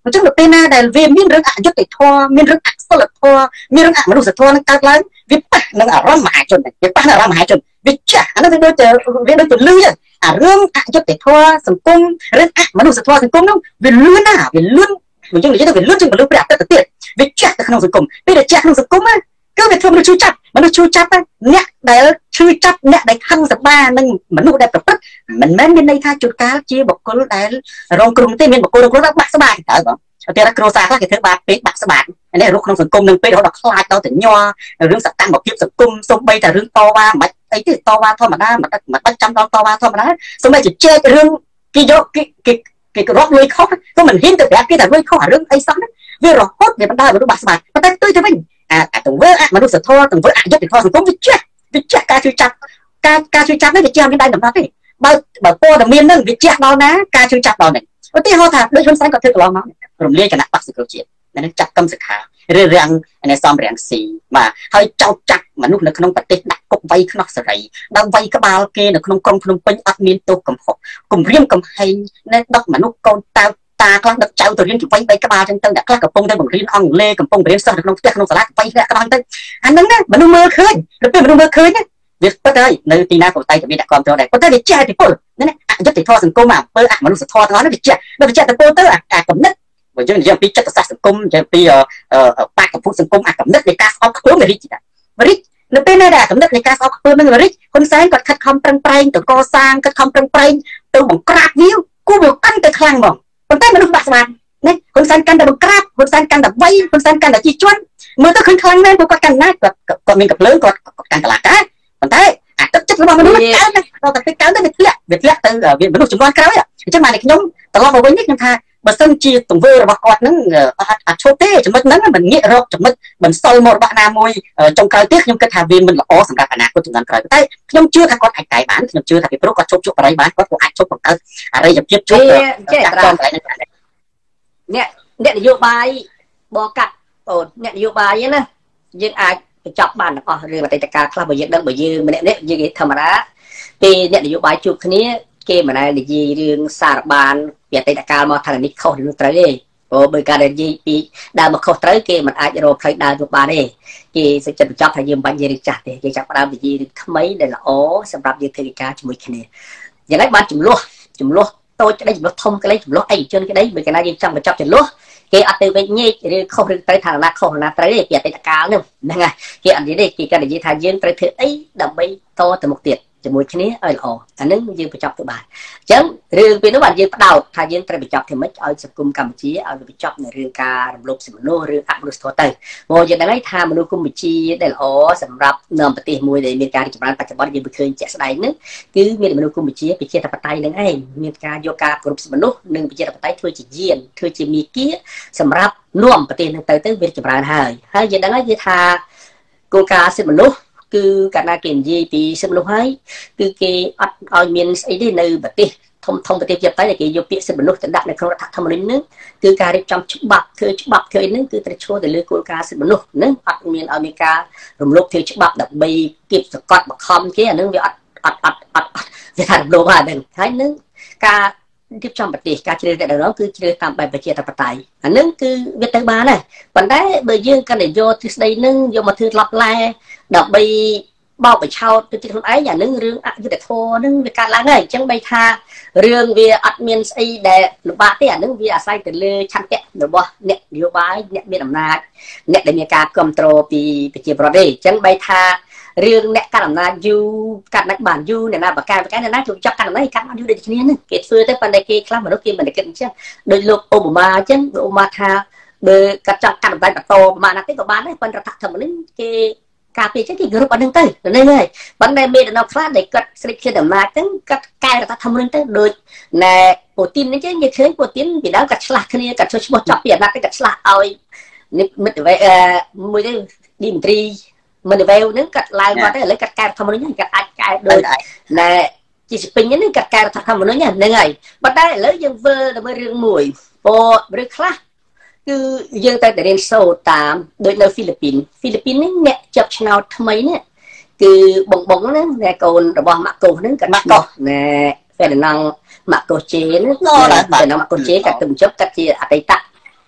ចឹងទៅពេលណាដែលវាមានរឿងអយុត្តិធម៌មានរឿងអសិលធម៌មានរឿងអមនុស្សធម៌នឹងកើតឡើងវាប៉ះនឹងអារម្មណ៍មហាជនវាប៉ះនឹងអារម្មណ៍មហាជនវាចាស់អានោះវាដូចជាវាដូចជាលឿនអារឿងអយុត្តិធម៌សង្គមរឿងអមនុស្សធម៌សង្គមនោះវាលឿនណាវាលឿនមិនចឹងនិយាយទៅវាលឿនជាងមនុស្សព្រះអាទិត្យទៅទៀតវាចាស់ទៅក្នុងសង្គមពេលដែលចាស់ក្នុងសង្គមគឺវាធ្វើមនុស្សឈឺចាប់មនុស្សឈឺចាប់អ្នកដែលឈឺចាប់អ្នកដែលខឹងសម្បានឹងមនុស្សដែលប្រព្រឹត្តមិនមែនមានន័យថាជួនកាលជាបុគ្គលដែលរងគ្រោះទេមានបុគ្គលរងគ្រោះបាក់ស្បាតទៅបងឧទាហរណ៍គ្រួសារខ្លះគេធ្វើបាបពេកបាក់ស្បាតនេះរស់ក្នុងសង្គមនឹងពេករហូតដល់ខ្លាចដល់ទៅញ័ររឿងសកម្មភាពសង្គមសូម្បីតែរឿងតវ៉ាមិនអីទេតវ៉ាធម្មតាមិនមិនបាច់ចាំដល់តវ៉ាធម្មតាសូម្បីតែជែករឿងគេយកគេគេគេរត់លុយខុសក៏មិនហ៊ានទៅប្រាប់គេថាលុយខុសរឿងអីសោះវារហូតវាបណ្ដាលមនុស្សបាក់ស្បាតប៉ុន្តែទៅទៅវិញអាទង្វើអមនុស្សធម៌ទង្វើអយុត្តិធម៌សង្គមវាចេះវាចេះការជួយចាប់ការការជួយចាប់នេះវាចេះមានដៃដំណត់ទេបើបើព័ត៌មាននឹងវាចេះដល់ណាការជួយចាប់ដល់នេះឧទាហរណ៍ថាដូចហ៊ុនសែនក៏ធ្វើកន្លងមករំលាយគណៈបក្សសង្គ្រោះជាតិនឹងចាត់កម្មសិក្ខាឬរាំងអ្នកសំរាំងស៊ីបាទហើយចោទចាក់មនុស្សនៅក្នុងប្រទេសដាក់គុកវ័យខ្នោះសេរីដល់វ័យក្បាលគេនៅក្នុងក្រុងភ្នំពេញអត់មានទោសកំហុសគំរាមកំហែងនៅដឹកមនុស្សកូនតៅតាខ្លះដឹកចៅទៅរៀនពីវ័យបីក្បាលចឹងទៅតែខ្លះកំពុងតែបង្រៀនអង់គ្លេសកំពុងរៀនសិស្សនៅក្នុងផ្ទះក្នុងសាលាវ័យធ្លាក់ក្រោយទៅអាហ្នឹងណាមនុស្សមើលឃើញដល់ពេលមនុស្សមើលឃើញណាវាពិតហើយនៅទីណាក៏តែមានអ្នកគ្រប់គ្រងដែរប៉ុន្តែវាចេះទីពលណាអយុត្តិធម៌សង្គមអំពើអមនុស្សធម៌ទាំងអស់នេះវាចេះដល់វាចេះទៅពលទៅអាកំណត់បើយើងនិយាយពីចិត្តសាស្ត្រសង្គមនិយាយពីបាក់កពុសង្គមអាកំណត់នៃការស្អប់ខ្ពើមរិទ្ធតារិទ្ធនៅពេលណាដែលកំណត់នៃការស្អប់ខ្ពើមនឹងរិទ្ធហ៊ុនសែនគាត់ខិតខំប្រឹងប្រែងទៅកសាងខិតខំប្រឹងប្រែងទៅបង្ក្រាបវាគូវាកាន់តែខ្លាំងហ្មងប៉ុន្តែមនុស្សបាក់ស្បាតណាហ៊ុនសែនកាន់តែបង្ក្រាបហ៊ុនសែនកាន់តែវៃហ៊ុនសែនកាន់តែជីជន់មើលទៅឃើញខ្លាំងណាស់ព្រោះគាត់កាន់អំណាចគាត់គាត់មានកំភ្លើងគាត់កាន់តឡាការប៉ុន្តែអាទឹកចិត្តរបស់មនុស្សកើនដល់តែពេលកើនទៅវាធ្លាក់វាធ្លាក់ទៅវាមនុស្សចំនួនក្រោយអញ្ចឹងមកនេះខ្ញុំត្រឡប់មកវិញនេះខ្ញុំថាបើសិនជាទង្វើរបស់គាត់នឹងអត់អត់ឈប់ទេចំណុចហ្នឹងមិនងាករកចំណុចបន្សល់មរតកណាមួយចុងក្រោយទៀតខ្ញុំគិតថាវាមិនល្អសម្រាប់អនាគតចំនួនក្រោយតែខ្ញុំជឿថាគាត់អាចកែបានខ្ញុំជឿថាពីព្រោះគាត់ជប់ជក់បរិយបានគាត់ក៏អាចជប់បង្កើតអរិយភាពជប់ចាក់ចំកន្លែងហ្នឹងអ្នកអ្នកនយោបាយបកាត់អូនអ្នកនយោបាយណាយើងអាចបញ្ចប់បានទាំងអស់រឿងអតីតកាលខ្លះបើយើងដឹងបើយើងម្នាក់នេះយើងធម្មតាពេលអ្នកនយោបាយជួបគ្នាគេមិនដែលនិយាយរឿងសារបានពីអតីតកាលមកថានេះខុសឬត្រូវទេព្រោះបើការនិយាយពីដើមមកខុសត្រូវគេមិនអាចរកផ្លូវដើរទៅបានទេគេសេចក្ដីបញ្ចប់ថាយើងមិនបាច់និយាយរឿងចាស់ទេគេចាប់ផ្ដើមនិយាយរឿងថ្មីដែលល្អសម្រាប់យើងធ្វើការជាមួយគ្នាយ៉ាងណាបានចំនួនចំនួនតូចក្តីចំនួនធំក្តីចំនួនឯកជនក្តីបើកាលណាយើងចង់បញ្ចប់ចំនួនគេអត់ទៅវិញញែកឬខុសឬត្រូវថាណាខុសណាត្រូវទេពីអតីតកាលហ្នឹងហ្នឹងហើយគេអត់និយាយទេគេគាត់និយាយថាយើងត្រូវធ្វើអីដើម្បីតទៅមុខទៀតជាមួយគ្នាឲ្យល្អអានឹងយើងបញ្ចប់ទៅបានអញ្ចឹងរឿងពីនោះបានយើងផ្ដោតថាយើងត្រូវបញ្ចប់ធ្វើម៉េចឲ្យសង្គមកម្ពុជាឲ្យវាបញ្ចប់នៅរឿងការរំលោភសិទ្ធិមនុស្សឬអមនុស្សធម៌ទៅមកយើងដឹងហើយថាមនុស្សកម្ពុជាដែលល្អសម្រាប់នៅប្រទេសមួយដែលមានការរីកចម្រើនបច្ចុប្បន្នយើងឃើញជាក់ស្ដែងហ្នឹងគឺមានមនុស្សកម្ពុជាប្រជាធិបតេយ្យនឹងឯងមានការយកការគោរពសិទ្ធិមនុស្សនិងប្រជាធិបតេយ្យធ្វើជាយានធ្វើជាមាគ៌ាសម្រាប់នាំប្រទេសនឹងទៅទៅវាចម្រើនហើយហើយយើងដឹងហើយគឺថាគោលការណ៍សិទ្ធិមនុស្សគឺកាលណាគេនិយាយពីសិទ្ធិមនុស្សហើយគឺគេអត់ឲ្យមានស្អីទេនៅប្រទេសធំធំប្រទេសជាតែគេយកពាក្យសិទ្ធិមនុស្សទៅដាក់នៅក្នុងរដ្ឋធម្មនុញ្ញហ្នឹងគឺការរៀបចំច្បាប់ធ្វើច្បាប់ធ្វើអីហ្នឹងគឺត្រូវឈរទៅលើគោលការណ៍សិទ្ធិមនុស្សហ្នឹងអត់មានឲ្យមានការរំលោភធ្វើច្បាប់ដើម្បីគៀបសកត់បខំគេអាហ្នឹងវាអត់អត់អត់អត់វាថារំលោភហើយហ្នឹងហើយនឹងការរៀបចំប្រទេសការជ្រើសរើសដល់គឺជ្រើសតាមបែបប្រជាធិបតេយ្យអាហ្នឹងគឺវាទៅបានដែរប៉ុន្តែបើយើងកាន់តែយកទ្រឹស្ដីហ្នឹងយកមកធ្វើឡប់ឡែដើម្បីបោកបញ្ឆោតទៅទីខ្លួនឯងអាហ្នឹងរឿងអយុត្តិធម៌ហ្នឹងវាកើតឡើងហើយអញ្ចឹងបីថារឿងវាអត់មានស្អីដែលលំបាកទេអាហ្នឹងវាអាស្រ័យទៅលើឆន្ទៈរបស់អ្នកនយោបាយអ្នកមានអំណាចអ្នកដែលមានការគ្រប់គ្រងពីប្រជាពលរដ្ឋទេអញ្ចឹងបីថារឿងអ្នកកាន់អំណាចយូរកាត់ណាស់បានយូរអ្នកណាបកកែបកកែអ្នកណាជួយចាប់កាន់អំណាចកាត់បានយូរដូចគ្នាហ្នឹងគេធ្វើទៅប៉ុន្តែគេខ្លះមនុស្សគេមិនគិតអញ្ចឹងដោយលោកអូបាម៉ាអញ្ចឹងលោកអូបាម៉ាថាបើកាត់ចាប់កាន់អំណាចបន្តប្រហែលណាទេក៏បានដែរប៉ុន្តែរដ្ឋធម្មនុញ្ញគេការពារចឹងគេគោរពអត់នឹងទៅនេះហើយប៉ុន្តែមេដំណោះខ្លះដែលគាត់ស្រីឃ្លាតអំណាចហ្នឹងគាត់កែរដ្ឋធម្មនុញ្ញទៅដូចណែពូទីនអញ្ចឹងនិយាយឃើញពូទីនពីដើមគាត់ឆ្លាស់គ្នាគាត់ជួយឈ្មោះចាប់ពីអាណត្តិគាត់ឆ្លាស់ឲ្យមិត្តវេមួយទៅឌីមីត្រីមិនទៅហ្នឹងកាត់ឡើងមកទៅឥឡូវកាត់កែរដ្ឋធម្មនុញ្ញហ្នឹងកាត់អាចកែដូចណែជីស្ពេញហ្នឹងកាត់កែរដ្ឋធម្មនុញ្ញហ្នឹងហើយប៉ុន្តែឥឡូវយើងធ្វើទៅមើលរឿងមួយពោឬខ្លះគឺយើងតែរៀនសូត្រតាមដូចនៅហ្វីលីពីនហ្វីលីពីននេះអ្នកជាប់ឆ្នោតថ្មីនេះគឺបងបងហ្នឹងអ្នកកូនរបស់ម៉ាក់កូសហ្នឹងគាត់ម៉ាក់កូសណែហ្វេរណាំងម៉ាក់កូសជេហ្នឹងហ្វេរណាំងម៉ាក់កូសជេគាត់ទៅបញ្ចប់គាត់ជាអតីត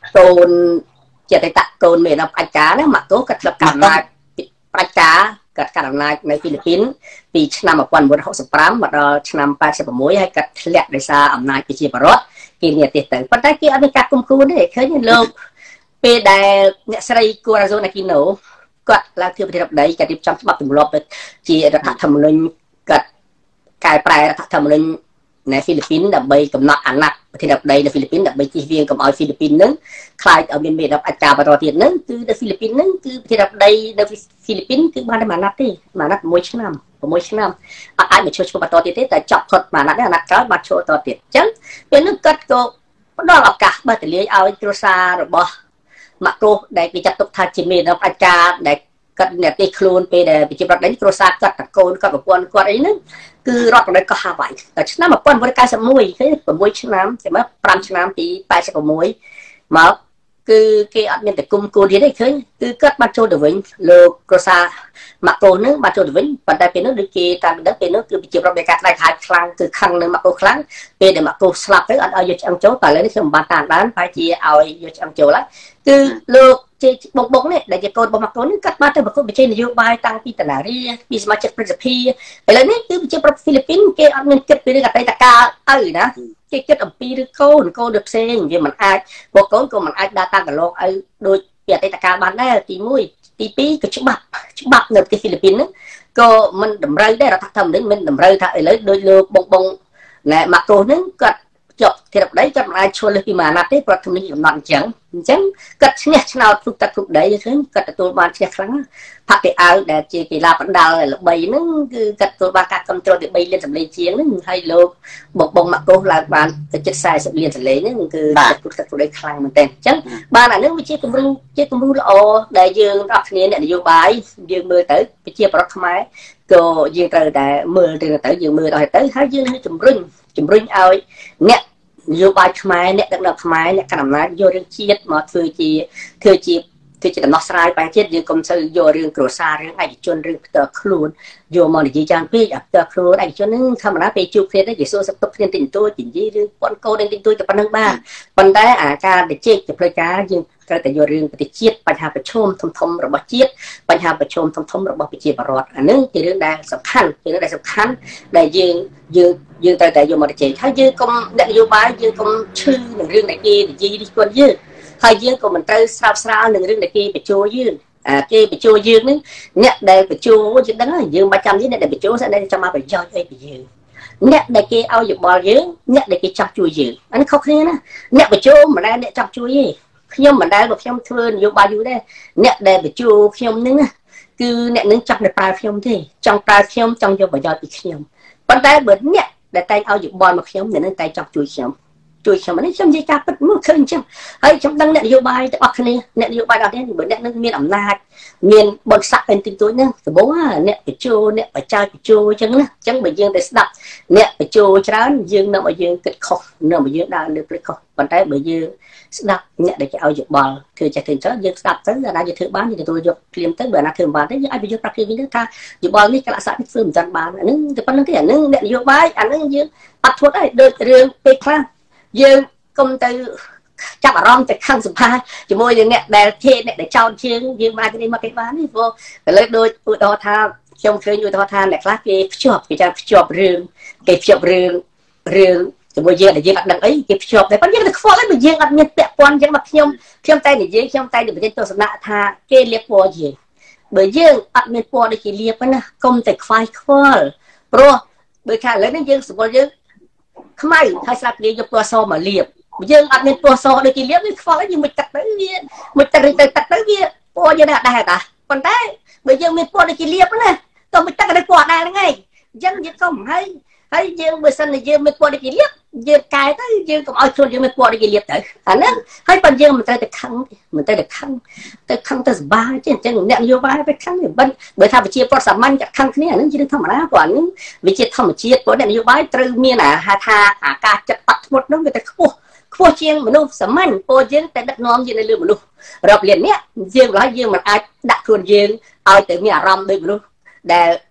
កូនជាតតកូនមេដល់អាចការណាមកទោសគាត់ស្លាប់កាត់អំណាចប្រជាការគាត់កាត់អំណាចនៅហ្វីលីពីនពីឆ្នាំmột nghìn chín trăm sáu mươi lămមកដល់ឆ្នាំแปดสิบหกហើយគាត់ធ្លាក់ដោយសារអំណាចប្រជាពលរដ្ឋគេនេះទេទៅប៉ុន្តែគេអត់មានការគុំគួនទេឃើញលោកពេលដែលអ្នកស្រីគូរ៉ាសូណាគីណូគាត់ឡើងធ្វើប្រតិបត្តិដីគាត់រៀបចំច្បាប់ទម្លាប់ជារដ្ឋធម្មនុញ្ញគាត់កែប្រែរដ្ឋធម្មនុញ្ញនៅហ្វីលីពីនដើម្បីកំណត់អាណត្តិប្រតិបត្តិដីនៅហ្វីលីពីនដើម្បីជៀសវាងកុំឲ្យហ្វីលីពីននឹងខ្លាចឲ្យមានមេដឹកអាចការបន្តទៀតនឹងគឺនៅហ្វីលីពីននឹងគឺប្រតិបត្តិដីនៅហ្វីលីពីនគឺបានតែមួយអាណត្តិទេមួយអាណត្តិមួយឆ្នាំ6ឆ្នាំអត់អាចមកជួយឈ្មោះបន្តទៀតទេតែចាប់ផុតមួយអាណត្តិអាណត្តិក្រោយបានចូលបន្តទៀតអញ្ចឹងពេលនោះគាត់ក៏ផ្ដល់ឱកាសបើទលាយឲ្យគ្រួសាររបស់ម៉ាក់គ្រូដែលគេចាត់ទុកថាជាមេដឹកអាចការដែលគាត់អ្នកទីខ្លួនពេលដែលប្រជាប្រដ្ឋនេះគ្រួសារគាត់តកូនគាត់ប្រពន្ធគាត់អីហ្នឹងគឺរដ្ឋប្រទេសកោះហាវ៉ៃតែឆ្នាំmột nghìn chín trăm chín mươi mốtគឺ6ឆ្នាំចាំមើល5ឆ្នាំពីแปดสิบหกមកគឺគេអត់មានតែគុំគួនទៀតទេឃើញគឺគាត់បានចូលទៅវិញលោកគ្រួសារម៉ាក់គ្រូហ្នឹងបានចូលទៅវិញប៉ុន្តែពេលនោះដូចគេតាមដឹងពេលនោះគឺប្រជាប្រដ្ឋមានការខ្លាចខាតខ្លាំងគឺខឹងនឹងម៉ាក់គ្រូខ្លាំងពេលដែលម៉ាក់គ្រូស្លាប់ទៅអត់ឲ្យយកឆ្អឹងចូលតែឥឡូវនេះខ្ញុំមិនបានតាមដានប្រហែលជាឲ្យយកឆ្អឹងចូលហើយគឺលោកជាបុកបុកនេះដែលជាកូនរបស់ម៉ាក់គ្រូនេះគាត់បានទៅប្រកួតប្រជែងនយោបាយតាំងពីតាណារីពីសមាជិកព្រឹទ្ធសភាឥឡូវនេះគឺប្រជាប្រដ្ឋហ្វីលីពីនគេអត់មានគិតពីរឿងអតីតកាលឪណាគេគិតអំពីឬកូនកូនដូចផ្សេងវាមិនអាចពួកកូនក៏មិនអាចដើរតាមកន្លងឲ្យដូចពីអតីតកាលបានដែរទីមួយទីពីរក៏ច្បាប់ច្បាប់នៅប្រទេសហ្វីលីពីនហ្នឹងក៏មិនតម្រូវដែររដ្ឋធម្មនុញ្ញមិនតម្រូវថាឥឡូវដូចលោកបងបងណែម៉ាក់គ្រូហ្នឹងគាត់ជាប់ធិរដីគាត់មិនអាចឈួលលើពីមួយអាណត្តិទេព្រោះធម្មនុញ្ញកំណត់អញ្ចឹងអញ្ចឹងគាត់ឈ្នះឆ្នោតគ្រប់ទឹកគ្រប់ដីឃើញគាត់ទទួលបានឈ្នះខ្លាំងផាកេអាវដែលជាកីឡាបណ្ដាលល្បីហ្នឹងគឺគាត់ទទួលបានការគ្រប់គ្រងពីបីលានសម្លេងជាងហ្នឹងហើយលោកបងបងម៉ាក់គ្រូឡើងបានទៅជិតสี่สิบលានសម្លេងហ្នឹងគឺគ្រប់ទឹកគ្រប់ដីខ្លាំងមែនទែនអញ្ចឹងបានអាហ្នឹងវាជាគំរូជាគំរូល្អដែលយើងអស់គ្នាអ្នកនយោបាយយើងមើលទៅប្រជាប្រដ្ឋខ្មែរក៏យើងត្រូវតែមើលទៅទៅយើងមើលដល់ទៅហើយយើងជំរុញជំរុញឲ្យអ្នកនយោបាយខ្មែរអ្នកដឹកនាំខ្មែរអ្នកកណ្ដាលអំណាចយករឿងជាតិមកធ្វើជាធ្វើជាធ្វើជាដំណោះស្រាយបញ្ហាជាតិយើងកុំសូវយករឿងគ្រួសាររឿងឯកជនរឿងផ្ទាល់ខ្លួនយកមកនិយាយយ៉ាងពេកអាផ្ទាល់ខ្លួនឯកជនហ្នឹងធម្មតាពេលជួបគ្នាទៅគេសួរសុខទុក្ខគ្នាតិចតួចនិយាយរឿងប៉ុនកូនតិចតួចតែប៉ុណ្្នឹងបានប៉ុន្តែអាការទៅជែកជាផ្លូវការយើងត្រូវតែយករឿងប្រទេសជាតិបញ្ហាប្រឈមធំធំរបស់ជាតិបញ្ហាប្រឈមធំធំរបស់ប្រជាពលរដ្ឋអានឹងជារឿងដែលសំខាន់ជារឿងដែលសំខាន់ដែលយើងយើងយើងត្រូវតែយកមកជែកហើយយើងកុំអ្នកនយោបាយយើងកុំឈឺនឹងរឿងដែលគេនិយាយរិះគន់យើងហើយយើងក៏មិនត្រូវស្រាបស្រាលនឹងរឿងដែលគេបញ្ជោយើងអាគេបញ្ជោយើងនឹងអ្នកដែលបញ្ជោយើងដឹងហើយយើងមិនចាំទេអ្នកដែលបញ្ជោស្អីដែលចាំមកប្រយោជន៍អីពីយើងអ្នកដែលគេឲ្យយោបល់យើងអ្នកដែលគេចាប់ជួយយើងអានេះខុសគ្នាណាអ្នកបញ្ជោមិនដែលអ្នកចាប់ជួយទេខ្ញុំមិនដែលបើខ្ញុំធ្វើនយោបាយយូរដែរអ្នកដែលបញ្ជោខ្ញុំនឹងគឺអ្នកនឹងចាប់នៅប្រើខ្ញុំទេចង់ប្រើខ្ញុំចង់យកប្រយោជន៍ពីខ្ញុំប៉ុន្តែបើអ្នកដែលតែងឲ្យយោបល់មកខ្ញុំអ្នកនឹងតែចង់ជួយខ្ញុំជួយខ្ញុំនេះខ្ញុំនិយាយការពិតមកឃើញអញ្ចឹងហើយខ្ញុំដឹងអ្នកនយោបាយទាំងអស់គ្នាអ្នកនយោបាយទាំងអស់គ្នាបើអ្នកនឹងមានអំណាចមានបុណ្យស័ក្តិអីតិចតួចហ្នឹងដំបូងអ្នកបញ្ជោអ្នកបច្ចាបញ្ជោអញ្ចឹងណាអញ្ចឹងបើយើងទៅស្ដាប់អ្នកបញ្ជោច្រើនយើងនឹងឲ្យយើងគិតខុសនឹងឲ្យយើងដើរលើផ្លូវខុសប៉ុន្តែបើយើងស្ដាប់អ្នកដែលគេឲ្យយោបល់ធ្វើចេះធ្វើច្រើនយើងស្ដាប់ទៅអាណាយើងធ្វើបានយើងទទួលយកភ្លាមទៅបើអាណាធ្វើមិនបានទេយើងឲ្យប្រយោជន៍ប្រាប់គ្នាវិញទៅថាយោបល់នេះកលៈស័កនេះធ្វើមិនទាន់បានអានឹងតែប៉ុណ្្នឹងទេអានឹងអ្នកនយោបាយអានឹងយើងអត់ធត់ទេដូចរឿងពេលខ្លះយើងកុំទៅចាប់អារម្មណ៍ទៅខឹងសម្ភារជាមួយនឹងអ្នកដែលធេអ្នកដែលចោទជើងយើងមកនេះមកគេបាននេះព្រោះឥឡូវដូចឧទាហរណ៍ថាខ្ញុំឃើញឧទាហរណ៍ថាអ្នកខ្លះគេភ្ជាប់គេចាំភ្ជាប់រឿងគេភ្ជាប់រឿងរឿងជាមួយយើងដែលយើងអត់ដឹងអីគេភ្ជាប់តែប៉ុន្តែយើងទៅខ្វល់ហើយបើយើងអត់មានពាក់ព័ន្ធអញ្ចឹងមកខ្ញុំខ្ញុំតែនិយាយខ្ញុំតែនិយាយទស្សនៈថាគេលៀបពណ៌យើងបើយើងអត់មានពណ៌ដូចគេលៀបណាកុំតែខ្វាយខ្វល់ព្រោះដូចថាឥឡូវនេះយើងសង្កល់យើងខ្មៅហើយស្រាប់គេយកពណ៌សមកលាបយើងអត់មានពណ៌សដូចគេលាបវាខ្វល់ហើយយើងមិនទឹកទៅវាមិនទឹកទៅទឹកទៅវាពណ៌យើងដែរដែរតាប៉ុន្តែបើយើងមានពណ៌ដូចគេលាបណាតើមិនទឹកទៅពណ៌ដែរហ្នឹងឯងអញ្ចឹងយើងកុំហើយហើយយើងបើសិនជាយើងមានពណ៌ដូចគេលាបយើងកែទៅយើងកុំឲ្យខ្លួនយើងមានពណ៌ដូចគេលាបទៅអាហ្នឹងហើយបើយើងមិនត្រូវទៅខឹងមិនត្រូវទៅខឹងទៅខឹងទៅសុបាយទេអញ្ចឹងអ្នកនយោបាយទៅខឹងមិនបើថាវិជាប្រដ្ឋសាមញ្ញក៏ខឹងគ្នាអាហ្នឹងជារឿងធម្មតាព្រោះអាហ្នឹងវិជាធម្មជាតិព្រោះអ្នកនយោបាយត្រូវមានអាហៅថាអាការចិត្តអត់ធ្មត់ហ្នឹងវាទៅខ្ពស់ខ្ពស់ជាងមនុស្សសាមញ្ញព្រោះយើងតែដឹកនាំយើងនៅលើមនុស្សរាប់លានអ្នកយើងឡើយយើងមិនអាចដាក់ខ្លួនយើងឲ្យទៅមានអារម្មណ៍ដូចមនុស្សដែលគាត់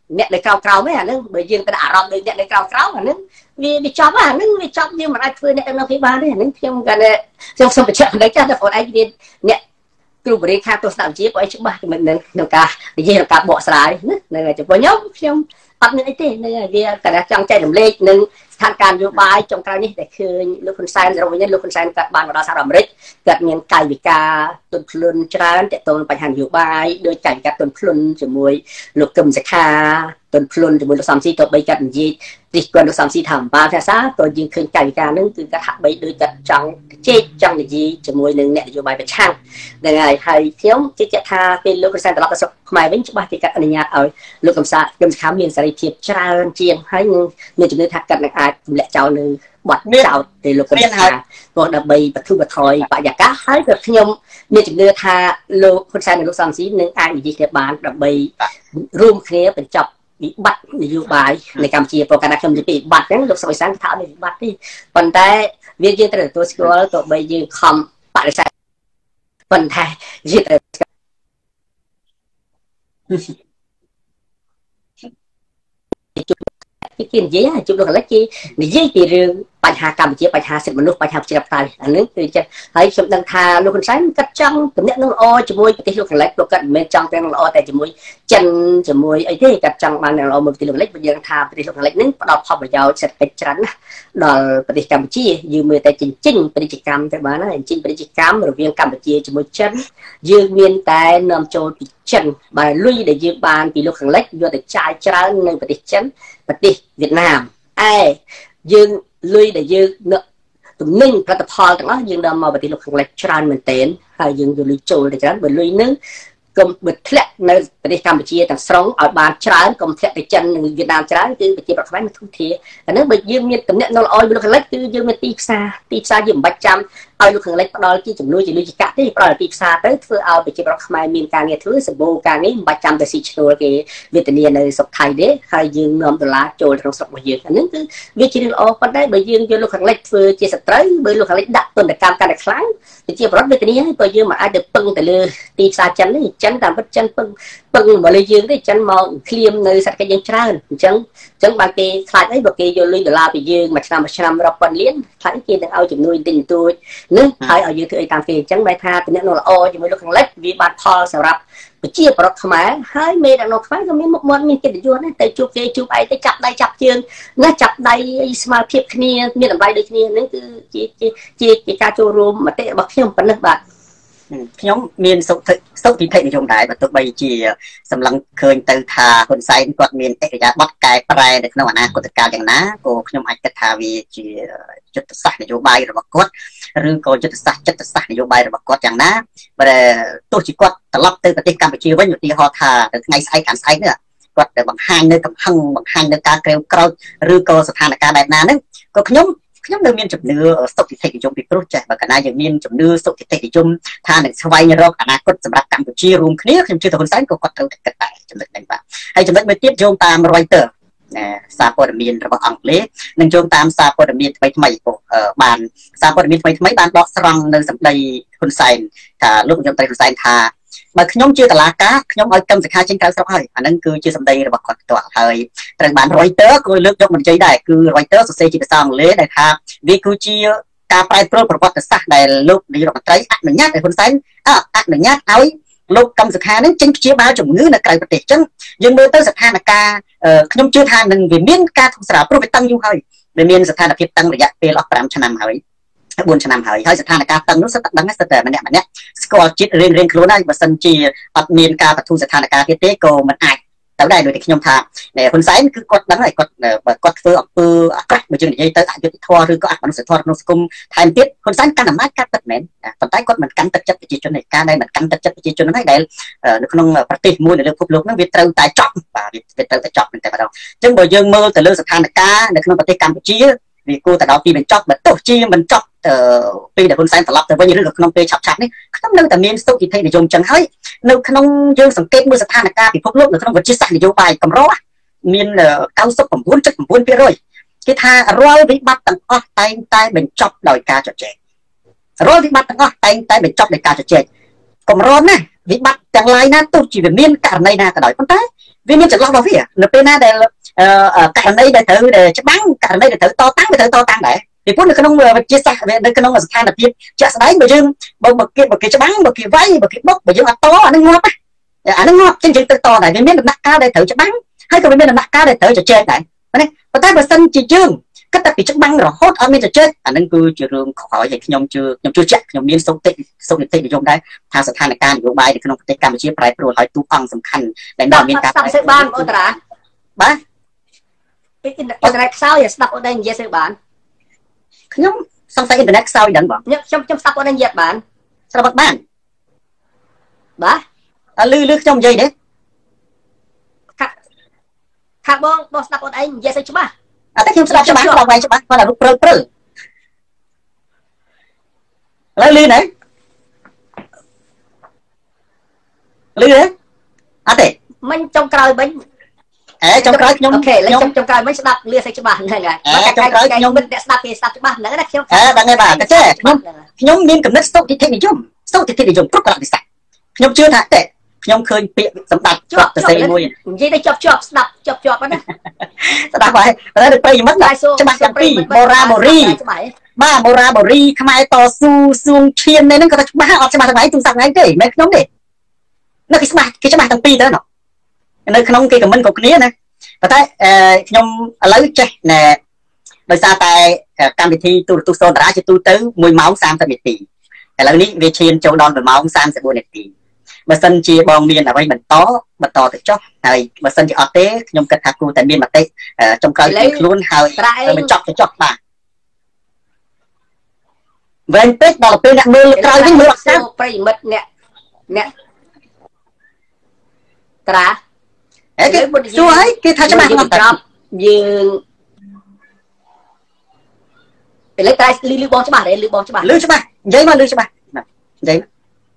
អ្នកនៅក្រៅក្រៅហ្នឹងអាហ្នឹងបើយើងទៅអារម្មណ៍ដូចអ្នកនៅក្រៅក្រៅអាហ្នឹងវាវាចប់អាហ្នឹងវាចប់យើងមិនអាចធ្វើអ្នកនៅពីបានទេអាហ្នឹងខ្ញុំគាត់ខ្ញុំសូមបញ្ជាក់លេខចាស់តែបងឯងមានអ្នកគ្រូបរិញ្ញាខាទស្សនវិជ្ជាបងឯងច្បាស់ចំណុចហ្នឹងក្នុងការនិយាយក្នុងការបកស្រាយណាហ្នឹងហើយចំពោះខ្ញុំខ្ញុំអត់មានអីទេហ្នឹងហើយវាគាត់ចង់ចែករំលែកនឹងស្ថានភាពនយោបាយចុងក្រោយនេះដែលឃើញលោកហ៊ុនសែនរវិញលោកហ៊ុនសែនគាត់បានមកដល់សហរដ្ឋអាមេរិកគាត់មានកាយវិការទន់ភ្លន់ច្រើនទាក់ទងបញ្ហានយោបាយដោយកាយវិការទន់ភ្លន់ជាមួយលោកកឹមសុខាទន់ភ្លន់ជាមួយលោកសំស៊ីក៏បីគាត់និយាយទីគាត់លោកសំស៊ីថាបានភាសាក៏យើងឃើញកាយវិការហ្នឹងគឺគាត់ហាក់បីដូចគាត់ចង់ជែកចង់និយាយជាមួយនឹងអ្នកនយោបាយប្រឆាំងហ្នឹងហើយហើយខ្ញុំជឿជាក់ថាពេលលោកហ៊ុនសែនត្រឡប់ទៅស្រុកខ្មែរវិញច្បាស់ជាគាត់អនុញ្ញាតឲ្យលោកកឹមសុខាកឹមសុខាមានសេរីភាពច្រើនជាងហើយមានជំនឿថាគាត់នឹងអាចទម្លាក់ចោលនៅបាត់ចោលទៅលោកកឹមសុខាព្រោះដើម្បីបទុបថយបរិយាកាសហើយក៏ខ្ញុំមានជំនឿថាលោកហ៊ុនសែននិងលោកសំស៊ីនឹងអាចនិយាយគ្នាបានដើម្បីរួមគ្នាបញ្ចប់វិបត្តិនយោបាយនៅកម្ពុជាព្រោះកាលណាខ្ញុំនិយាយពីវិបត្តិហ្នឹងលោកសុកអេសានថាអត់មានវិបត្តិទេប៉ុន្តែវាយើងត្រូវទទួលស្គាល់ទោះបីយើងខំបដិសេធប៉ុន្តែយើងត្រូវគេនិយាយជួបលោកកលិចគេនិយាយពីរឿងបញ្ហាកម្ពុជាបញ្ហាសិទ្ធិមនុស្សបញ្ហាប្រជាធិបតេយ្យអានេះគឺចិត្តហើយខ្ញុំដឹងថាលោកហ៊ុនសែនគាត់ចង់ទំនាក់ទំនងល្អជាមួយប្រទេសលោកកលិចព្រោះគាត់មិនមែនចង់ទំនាក់ទំនងល្អតែជាមួយចិនជាមួយអីទេគាត់ចង់បានល្អមួយប្រទេសលោកកលិចព្រោះយើងថាប្រទេសលោកកលិចហ្នឹងផ្ដល់ផលប្រយោជន៍សេដ្ឋកិច្ចច្រើនណាស់ដល់ប្រទេសកម្ពុជាយើងមើលតែចិញ្ចឹមពាណិជ្ជកម្មទៅបានហើយចិញ្ចឹមពាណិជ្ជកម្មរវាងកម្ពុជាជាមួយចិនយើងមានតែនាំចូលពីចិនបើលុយដែលយើងបានពីលោកខាងលិចយកទៅចាយច្រើននៅប្រទេសចិនប្រទេសវៀតណាមឯយើងលុយដែលយើងទំនិញផលិតផលទាំងអស់យើងនាំមកប្រទេសលោកខាងលិចច្រើនមែនទែនហើយយើងយកលុយចូលទៅច្រើនបើលុយនឹងកុំបិទធ្លាក់នៅប្រទេសកម្ពុជាទាំងស្រុងឲ្យបានច្រើនកុំធ្លាក់ទៅចិននិងវៀតណាមច្រើនគឺប្រជាប្រដ្ឋខ្មែរមិនធូរធារអានេះបើយើងមានតំណែងនៅល្អលោកខាងលិចគឺយើងមានទីផ្សារទីផ្សារយើងមិនបាច់ចាំឲ្យលោកខាងលិចផ្ដល់ជាចំនួនជាលុយជាកាក់ទេផ្ដល់ទីផ្សារទៅធ្វើឲ្យប្រជាប្រដ្ឋខ្មែរមានការងារធ្វើសម្បូរការងារមិនបាច់ចាំទៅស៊ីឈ្នួលគេវេទនានៅស្រុកថៃទេហើយយើងនាំដុល្លារចូលក្នុងស្រុករបស់យើងអានេះគឺវាជារឿងល្អប៉ុន្តែបើយើងយកលោកខាងលិចធ្វើជាសត្រូវបើលោកខាងលិចដាក់ទណ្ឌកម្មកាន់តែខ្លាំងប្រជាប្រដ្ឋវេទនាហើយបើយើងមិនអាចទៅពឹងទៅលើទីផ្សារចិនទេចិនតាមពិតចិនពឹងពឹងមកលើយើងទេចិនមកឃ្លាមនៅសេដ្ឋកិច្ចយើងច្រើនអញ្ចឹងអញ្ចឹងបានគេខ្លាចអីបើគេយកលុយដុល្លារពីយើងមួយឆ្នាំមួយឆ្នាំរាប់ពាន់លានខ្លាចគេនឹងឲ្យចំនួនទិញទួចនឹងហើយឲ្យយើងធ្វើអីតាមគេអញ្ចឹងបែរថាតំណែងល្អជាមួយលោកខាងលិចវាបានផលសម្រាប់ប្រជាប្រដ្ឋខ្មែរហើយមេដឹកនាំខ្មែរក៏មានមុខមាត់មានកិត្តិយសដែរទៅជួបគេជួបអីទៅចាប់ដៃចាប់ជើងណាចាប់ដៃស្មើភាពគ្នាមានតម្លៃដូចគ្នានឹងគឺជាជាជាការចូលរួមមតិរបស់ខ្ញុំប៉ុណ្ណឹងបាទខ្ញុំមានសុខសុខវិធិនិយមដែរបើទោះបីជាសម្លឹងឃើញទៅថាហ៊ុនសែនគាត់មានអិរិយាបថកែប្រែនៅក្នុងអនាគតកាលយ៉ាងណាក៏ខ្ញុំអាចគិតថាវាជាយុទ្ធសាស្ត្រនយោបាយរបស់គាត់ឬក៏យុទ្ធសាស្ត្រចិត្តសាស្ត្រនយោបាយរបស់គាត់យ៉ាងណាបើទោះជាគាត់ត្រឡប់ទៅប្រទេសកម្ពុជាវិញឧទាហរណ៍ថាទៅថ្ងៃស្អែកខាងស្អែកនេះគាត់បង្ហាញនៅកំហឹងបង្ហាញនៅការក្រេវក្រោធឬក៏ស្ថានភាពបែបណាហ្នឹងក៏ខ្ញុំខ្ញុំនៅមានជំនឿសុខវិធិនិយមពីព្រោះចេះបើកាលណាយើងមានជំនឿសុខវិធិនិយមថានឹងស្វែងរកអនាគតសម្រាប់កម្ពុជារួមគ្នាខ្ញុំជឿថាហ៊ុនសែនក៏គាត់ត្រូវតែគិតដែរចំណុចហ្នឹងបាទហើយចំណុចមួយទៀតយោងតាម Reuters សារព័ត៌មានរបស់អង់គ្លេសនិងយោងតាមសារព័ត៌មានថ្មីថ្មីបានសារព័ត៌មានថ្មីថ្មីបានដកស្រង់នៅសម្ដីហ៊ុនសែនថាលោកនាយករដ្ឋមន្ត្រីហ៊ុនសែនថាបើខ្ញុំជាតឡាការខ្ញុំឲ្យកឹមសុខាចេញក្រៅស្រុកហើយអាហ្នឹងគឺជាសម្ដីរបស់គាត់ផ្ទាល់ហើយត្រូវបាន Reuters ក៏លើកយកមកនិយាយដែរគឺ Reuters សរសេរជាភាសាអង់គ្លេសដែលថាវាគឺជាការប្រែប្រួលប្រវត្តិសាស្ត្រដែលលោកនាយករដ្ឋមន្ត្រីអនុញ្ញាតឲ្យហ៊ុនសែនអនុញ្ញាតឲ្យលោកកឹមសុខានឹងចេញព្យាបាលជំងឺនៅក្រៅប្រទេសអញ្ចឹងយើងមើលទៅស្ថានភាពខ្ញុំជឿថានឹងវាមានការធំស្រាលព្រោះវាតឹងយូរហើយវាមានស្ថានភាពតឹងរយៈពេលអស់5ឆ្នាំហើយបួនឆ្នាំហើយហើយស្ថានភាពតឹងនោះសិតតែដឹងសិតតែម្នាក់ម្នាក់ស្គាល់ចិត្តរៀងរៀងខ្លួនហើយបើសិនជាអត់មានការបទូស្ថានភាពទៀតទេក៏មិនអាចទៅដែរដូចខ្ញុំថាហ៊ុនសែនគឺគាត់ដឹងហើយគាត់បើគាត់ធ្វើអំពើអាក្រក់បើយើងនិយាយទៅអយុត្តិធម៌ឬក៏អមនុស្សធម៌ក្នុងសង្គមថែមទៀតហ៊ុនសែនកាន់អំណាចកាត់ទឹកមែនប៉ុន្តែគាត់មិនកាន់ទឹកចិត្តប្រជាជនឯការដែលមិនកាន់ទឹកចិត្តប្រជាជនហ្នឹងដែលនៅក្នុងប្រទេសមួយនៅលើពិភពលោកហ្នឹងវាត្រូវតែចប់បាទវាត្រូវតែចប់តែម្ដងអញ្ចឹងបើយើងមើលទៅលើស្ថានភាពនៅក្នុងប្រទេសកម្ពុជាវាគួរតែដល់ទីបញ្ចប់បើទោះជាមិនចប់ពេលដែលហ៊ុនសែនត្រឡប់ទៅវិញឬក៏ក្នុងពេលឆាប់ឆាប់នេះខ្ញុំនៅតែមានសុខវិធិនិយមចឹងហើយនៅក្នុងយើងសង្កេតមើលស្ថានភាពពិភពលោកនៅក្នុងវិទ្យាសាស្ត្រនយោបាយកម្រមាន 九十九 .九 ភាគរយ គេថារាល់វិបត្តិទាំងអស់តែងតែបញ្ចប់ដោយការជជែករាល់វិបត្តិទាំងអស់តែងតែបញ្ចប់ដោយការជជែកកម្រណាវិបត្តិទាំងឡាយណាទោះជាវាមានករណីណាក៏ដោយប៉ុន្តែ vì miền chật lọc đó phía nó bên na để cả đây để thử để chấp bắn cả đây để thử to tăng để thử to tăng đấy thì phút nó không chia sẻ về đây không là than là việc chợ đấy bởi dương một cái một cái chấp bắn một cái váy một cái bốc bởi dương to nó ngọt á nó ngọt trên chữ to này vì miền đặt cao để thử chấp bắn hay còn miền đặt cao để thử cho chơi này và tay bờ sân chỉ dương cách tập bị chấp bắn rồi hốt ở miền cho chơi anh nên cứ chưa rương khỏi vậy nhom chưa nhom chưa chắc nhom miền sâu tịnh sâu tịnh để dùng đấy thangสถานการณ์อยู่ใบเด็กน้องประเทศกัมพูชีไปโปรยหอยตู้อังสำคัญแรงดาวมีการไปบ้านโอตระบ้าอินเทอร์เน็ตเศร้าอย่าสตับโอได้เยอะสิบ้านខ្ញុំសង្ស័យអ៊ីនធឺណិតខ្សោយដឹងបងខ្ញុំខ្ញុំស្ដាប់គាត់នឹងយេបានស្ដាប់បានបាទអឺលឺលឺខ្ញុំនិយាយទេខាខាបងបងស្ដាប់គាត់ឯងនិយាយទៅច្បាស់អត់តែខ្ញុំស្ដាប់ច្បាស់ស្ដាប់ໄວច្បាស់គាត់តែព្រឹលព្រឹលឥឡូវលឺណែលឺទេអត់ទេមិញចុងក្រោយមិញអេចុងក្រោយខ្ញុំអូខេខ្ញុំចុងក្រោយមិនស្ដាប់លឺសេចច្បាស់ហ្នឹងហើយអេចុងក្រោយខ្ញុំមិនអ្នកស្ដាប់គេស្ដាប់ច្បាស់ហ្នឹងណាខ្ញុំអេដឹងហើយបាទតែខ្ញុំខ្ញុំមានកំណត់ស្តុកទិដ្ឋិនិយមស្តុកទិដ្ឋិនិយមគ្រប់កលៈទេសៈខ្ញុំជឿថាតែខ្ញុំឃើញពាក្យសម្ដេចជាប់សរសេរមួយនិយាយទៅជាប់ជាប់ស្ដាប់ជាប់ជាប់ហ្នឹងស្ដាប់ហើយតែទៅប្រិយមិត្តច្បាស់ទាំងពីរបូរាបូរីបាទបូរាបូរីខ្មែរតស៊ូសួងឈាននេះហ្នឹងក៏ច្បាស់អត់ច្បាស់ទាំងឯងទូរស័ព្ទថ្ងៃទេមិនខ្ញុំទេនៅគេច្បាស់គេច្បាស់ទាំងពីរទៅនៅក្នុងគេខមមិនគ្រប់គ្នាណាប៉ុន្តែខ្ញុំឥឡូវចេះណែដោយសារតែកម្មវិធីទូរទស្សន៍សូនតារាជាទូទៅមួយម៉ោងសាមសិបនាទីឥឡូវនេះវាឈានចូលដល់មួយម៉ោងសាមសិបបួននាទីបើសិនជាបងមានអ្វីបន្តបន្តទៅចុះហើយបើសិនជាអត់ទេខ្ញុំគិតថាគួរតែមានមតិចុងក្រោយខ្លួនហើយបញ្ចប់ទៅចុះបាទវែងពេកដល់ពេលអ្នកមើលក្រោយវិញមើលអត់ស្ដាប់ប្រិមិត្តអ្នកអ្នកត្រាអេគេសួរឲ្យគេថាច្បាស់មកត្រប់យើងឥឡូវតែលឺលឺបងច្បាស់ទេលឺបងច្បាស់លឺច្បាស់និយាយមកលឺច្បាស់និយាយ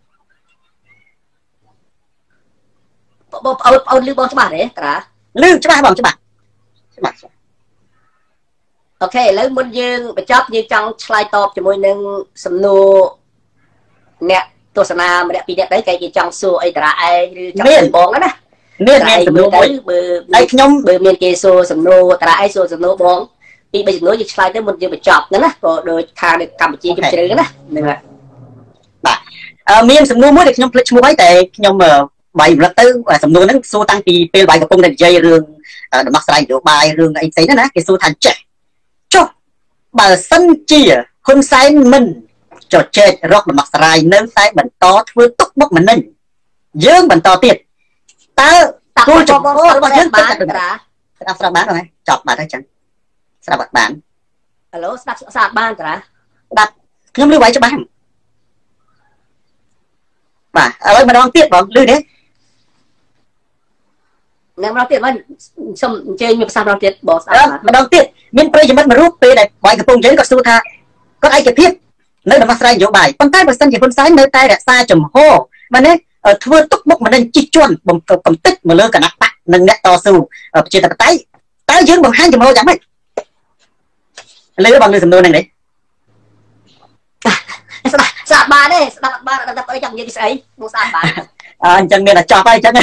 បងប្អូនប្អូនលឺបងច្បាស់ទេត្រាលឺច្បាស់បងច្បាស់ច្បាស់អូខេឥឡូវមុនយើងបញ្ចប់យើងចង់ឆ្លើយតបជាមួយនឹងសំណួរអ្នកទស្សនាម្នាក់ពីរនាក់ទៅគេគេចង់សួរអីតារាឯងឬចង់សួរបងណាមានមានសំណួរមួយបើហើយខ្ញុំបើមានគេសួរសំណួរតារាឯងសួរសំណួរបងពីបីសំណួរយើងឆ្លើយទៅមុនយើងបញ្ចប់ហ្នឹងណាក៏ដូចខាងនៅកម្ពុជាខ្ញុំជ្រើណាហ្នឹងហើយបាទមានសំណួរមួយដែលខ្ញុំភ្លេចឈ្មោះហើយតែខ្ញុំបាយរត់ទៅសំណួរហ្នឹងសួរតាំងពីពេលបាយកំពុងតែនិយាយរឿងដំណោះស្រាយនយោបាយរឿងអីផ្សេងណាគេសួរថាចេះចុះបើសិនជាហ៊ុនសែនមិនចុះចែករកដំណោះស្រាយនៅតែបន្តធ្វើទុកបុកម្នេញយើងបន្តទៀតតើគោលចំពោះរបស់យើងបានស្ដាប់ស្ដាប់បានទេចប់បាត់ហើយចឹងស្ដាប់អត់បានហៅឡូស្ដាប់ស្ដាប់បានតាស្ដាប់ខ្ញុំលឺໄວច្បាស់បាទឥឡូវម្ដងទៀតបងលឺទេនៅម្ដងទៀតបងសុំអញ្ជើញមានប្រសាសម្ដងទៀតបងស្ដាប់ម្ដងទៀតមានប្រិយមិត្តមួយរូបពេលដែលបាយកំពុងនិយាយគាត់សួរថាគាត់ឯកភាពនៅដំណោះស្រាយនយោបាយប៉ុន្តែបើសិនជាហ៊ុនសែននៅតែរក្សាចំហបាទនេះធ្វើទុកបុកម្នេញជីកជន់បំកំតិចមកលើគណៈបកនិងអ្នកតស៊ូប្រជាធិបតេយ្យតើយើងបង្ហាញចំហយ៉ាងម៉េចលើបងលើសំណួរហ្នឹងទេស្ដាប់ស្ដាប់បានទេស្ដាប់បានអត់ដឹងអីចង់និយាយពីស្អីមកស្ដាប់បានអអញ្ចឹងមានតែចប់ហើយអញ្ចឹង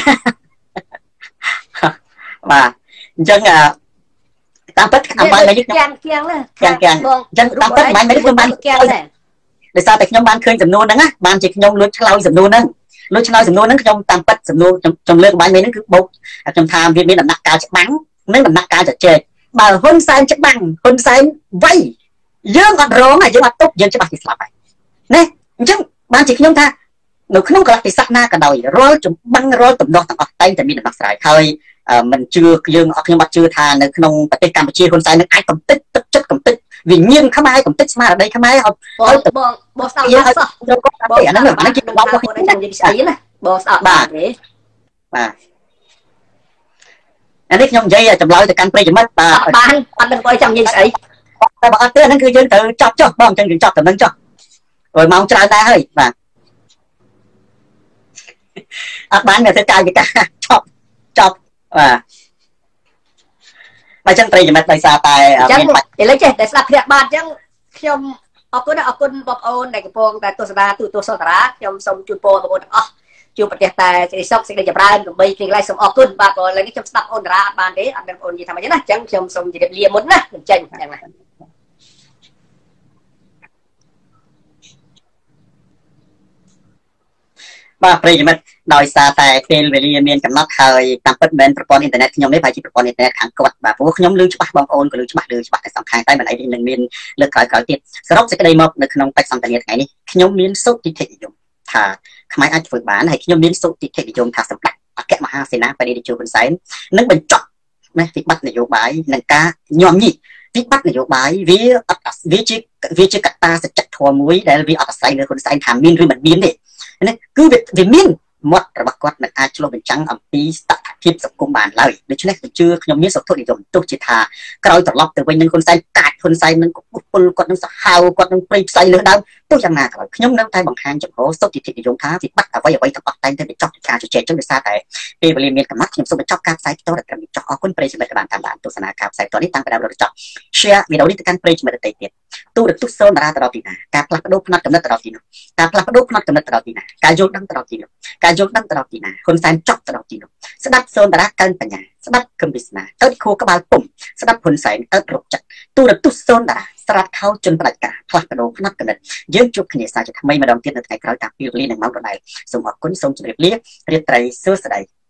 បាទអញ្ចឹងតាមពិតអំបញ្ញមិញខ្ញុំគៀងណាគៀងគៀងអញ្ចឹងតាមពិតអំបញ្ញមិញខ្ញុំបានគៀងដែរដោយសារតែខ្ញុំបានឃើញសំណួរហ្នឹងណាបានជាខ្ញុំលួចឆ្លើយសំណួរហ្នឹងលុយឆ្លើយសំណួរហ្នឹងខ្ញុំតាមពិតសំណួរចំលើកបាញ់មិញហ្នឹងគឺបោកខ្ញុំថាវាមានដំណាក់កាលច្បាំងនិងដំណាក់កាលជជែកបើហ៊ុនសែនច្បាំងហ៊ុនសែនវៃយើងអត់រងហើយយើងអត់ទុកយើងច្បាស់ពីស្លាប់ហើយណាអញ្ចឹងបានជាខ្ញុំថានៅក្នុងកលៈទេសៈណាក៏ដោយរាល់ច្បាំងរាល់ទំនាស់ទាំងអស់តែតែមានដំណោះស្រាយហើយមិនជឿយើងអត់ខ្ញុំអត់ជឿថានៅក្នុងប្រទេសកម្ពុជាហ៊ុនសែននឹងអាចកំទេចទឹកចិត្តកំទេចវិញ្ញាណខ្មែរកំទេចស្មារតីខ្មែរឲ្យបងបងស្ដាប់បានសោះបងអាហ្នឹងអាហ្នឹងជាបងរបស់ខ្ញុំនិយាយពីស្អីណាបងស្ដាប់បានទេបាទអានេះខ្ញុំនិយាយចម្លើយទៅកាន់ប្រិយមិត្តបាទបានអត់ដឹងអីចង់និយាយស្អីតែបើអត់ទេអាហ្នឹងគឺយើងត្រូវចប់ចុះបងអញ្ចឹងយើងចប់តែនឹងចុះព្រោះម៉ោងច្រើនដែរហើយបាទអត់បានតែធ្វើកាយវិការចប់ចប់បាទបើចឹងប្រិយមិត្តដោយសារតែមានបាច់ឥឡូវចេះតែស្ដាប់គ្នាបាទអញ្ចឹងខ្ញុំអរគុណអរគុណបងប្អូនដែលកំពុងតែទស្សនាទូទស្សន៍តារាខ្ញុំសូមជូនពរបងប្អូនទាំងអស់ជួបប្រទេសតែសេចក្តីសុខសេចក្តីចម្រើនកុំបីគ្នាឡើយសូមអរគុណបាទក៏ឡើយនេះខ្ញុំស្ដាប់អូនតារាអត់បានទេអត់ដឹងអូននិយាយថាម៉េចណាអញ្ចឹងខ្ញុំសូមជម្រាបលាមុនណាខ្ញុំចេញអញ្ចឹងណាបាទប្រិយមិត្តដោយសារតែពេលវេលាមានកំណត់ហើយតាមពិតមែនប្រព័ន្ធអ៊ីនធឺណិតខ្ញុំនេះបែរជាប្រព័ន្ធអ៊ីនធឺណិតខាងគាត់បាទព្រោះខ្ញុំលឺច្បាស់បងប្អូនក៏លឺច្បាស់លឺច្បាស់តែសងខាងតែមិនអីនឹងមានលើកក្រោយក្រោយទៀតសរុបសេចក្តីមកនៅក្នុងបេក្ខសន្តានាថ្ងៃនេះខ្ញុំមានសុតិធិនិយមថាខ្មែរអាចធ្វើបានហើយខ្ញុំមានសុតិធិនិយមថាសម្ដេចអគ្គមហាសេនាបតីតេជោហ៊ុនសែននឹងបញ្ចប់ណាវិបត្តិនយោបាយនិងការញោមញីវិបត្តិនយោបាយវាអត់វាជាវាជាកត្តាសច្ចធម៌មួយដែលវាអត់អាស្រ័យលើហ៊ុនសែនថាមានឬមិនមានទេនេះគឺវាមានមាត់របស់គាត់មិនអាចឆ្លុះបញ្ចាំងអំពីស្ថានភាពសង្គមបានឡើយដូច្នេះខ្ញុំជឿខ្ញុំមានសុខទុក្ខនិយមទោះជាថាក្រោយត្រឡប់ទៅវិញនឹងហ៊ុនសែនកាចហ៊ុនសែននឹងពុលគាត់នឹងសាហាវគាត់នឹងព្រៃផ្សៃលើដើមទោះយ៉ាងណាក៏ដោយខ្ញុំនៅតែបង្ហាញចំហសុខតិធិនិយមថាវិបត្តិអ្វីអ្វីទាំងអស់តែងតែបញ្ចប់ដោយការជជែកចឹងដោយសារតែពេលវេលាមានកំណត់ខ្ញុំសូមបញ្ចប់ការផ្សាយផ្ទាល់ដល់ត្រឹមនេះចុះអរគុណប្រិយមិត្តបានតាមដានទស្សនាការផ្សាយផ្ទាល់នេះតាំងពីដើមរហូតដល់ចប់ share វីដេអូនេះទៅកាន់ប្រិយមិត្តដទៃទៀតទូរទស្សន៍សូនតារាទៅដល់ទីណាការផ្លាស់ប្ដូរផ្នត់កំណត់ទៅដល់ទីនោះការផ្លាស់ប្ដូរផ្នត់កំណត់ទៅដល់ទីណាការយល់ដឹងទៅដល់ទីនោះការយល់ដឹងទៅដល់ទីណាហ៊ុនសែនចប់ទៅដល់ទីនោះស្ដាប់សូនតារាកើនបញ្ញាស្ដាប់គំវិស្នាទៅខួរក្បាលពុំស្ដាប់ហ៊ុនសែនទៅរកចិត្តទូរទស្សន៍សូនតារាស្រាតខោជនផ្ដាច់ការផ្លាស់ប្ដូរផ្នត់កំណត់យើងជួបគ្នាសាជាថ្មីម្ដងទៀតនៅថ្ងៃក្រោយតាមពេលវេលានឹងម៉ោងដដែលសូមអរគុណសូមជម្រាបលារាត្រីសួស្ដី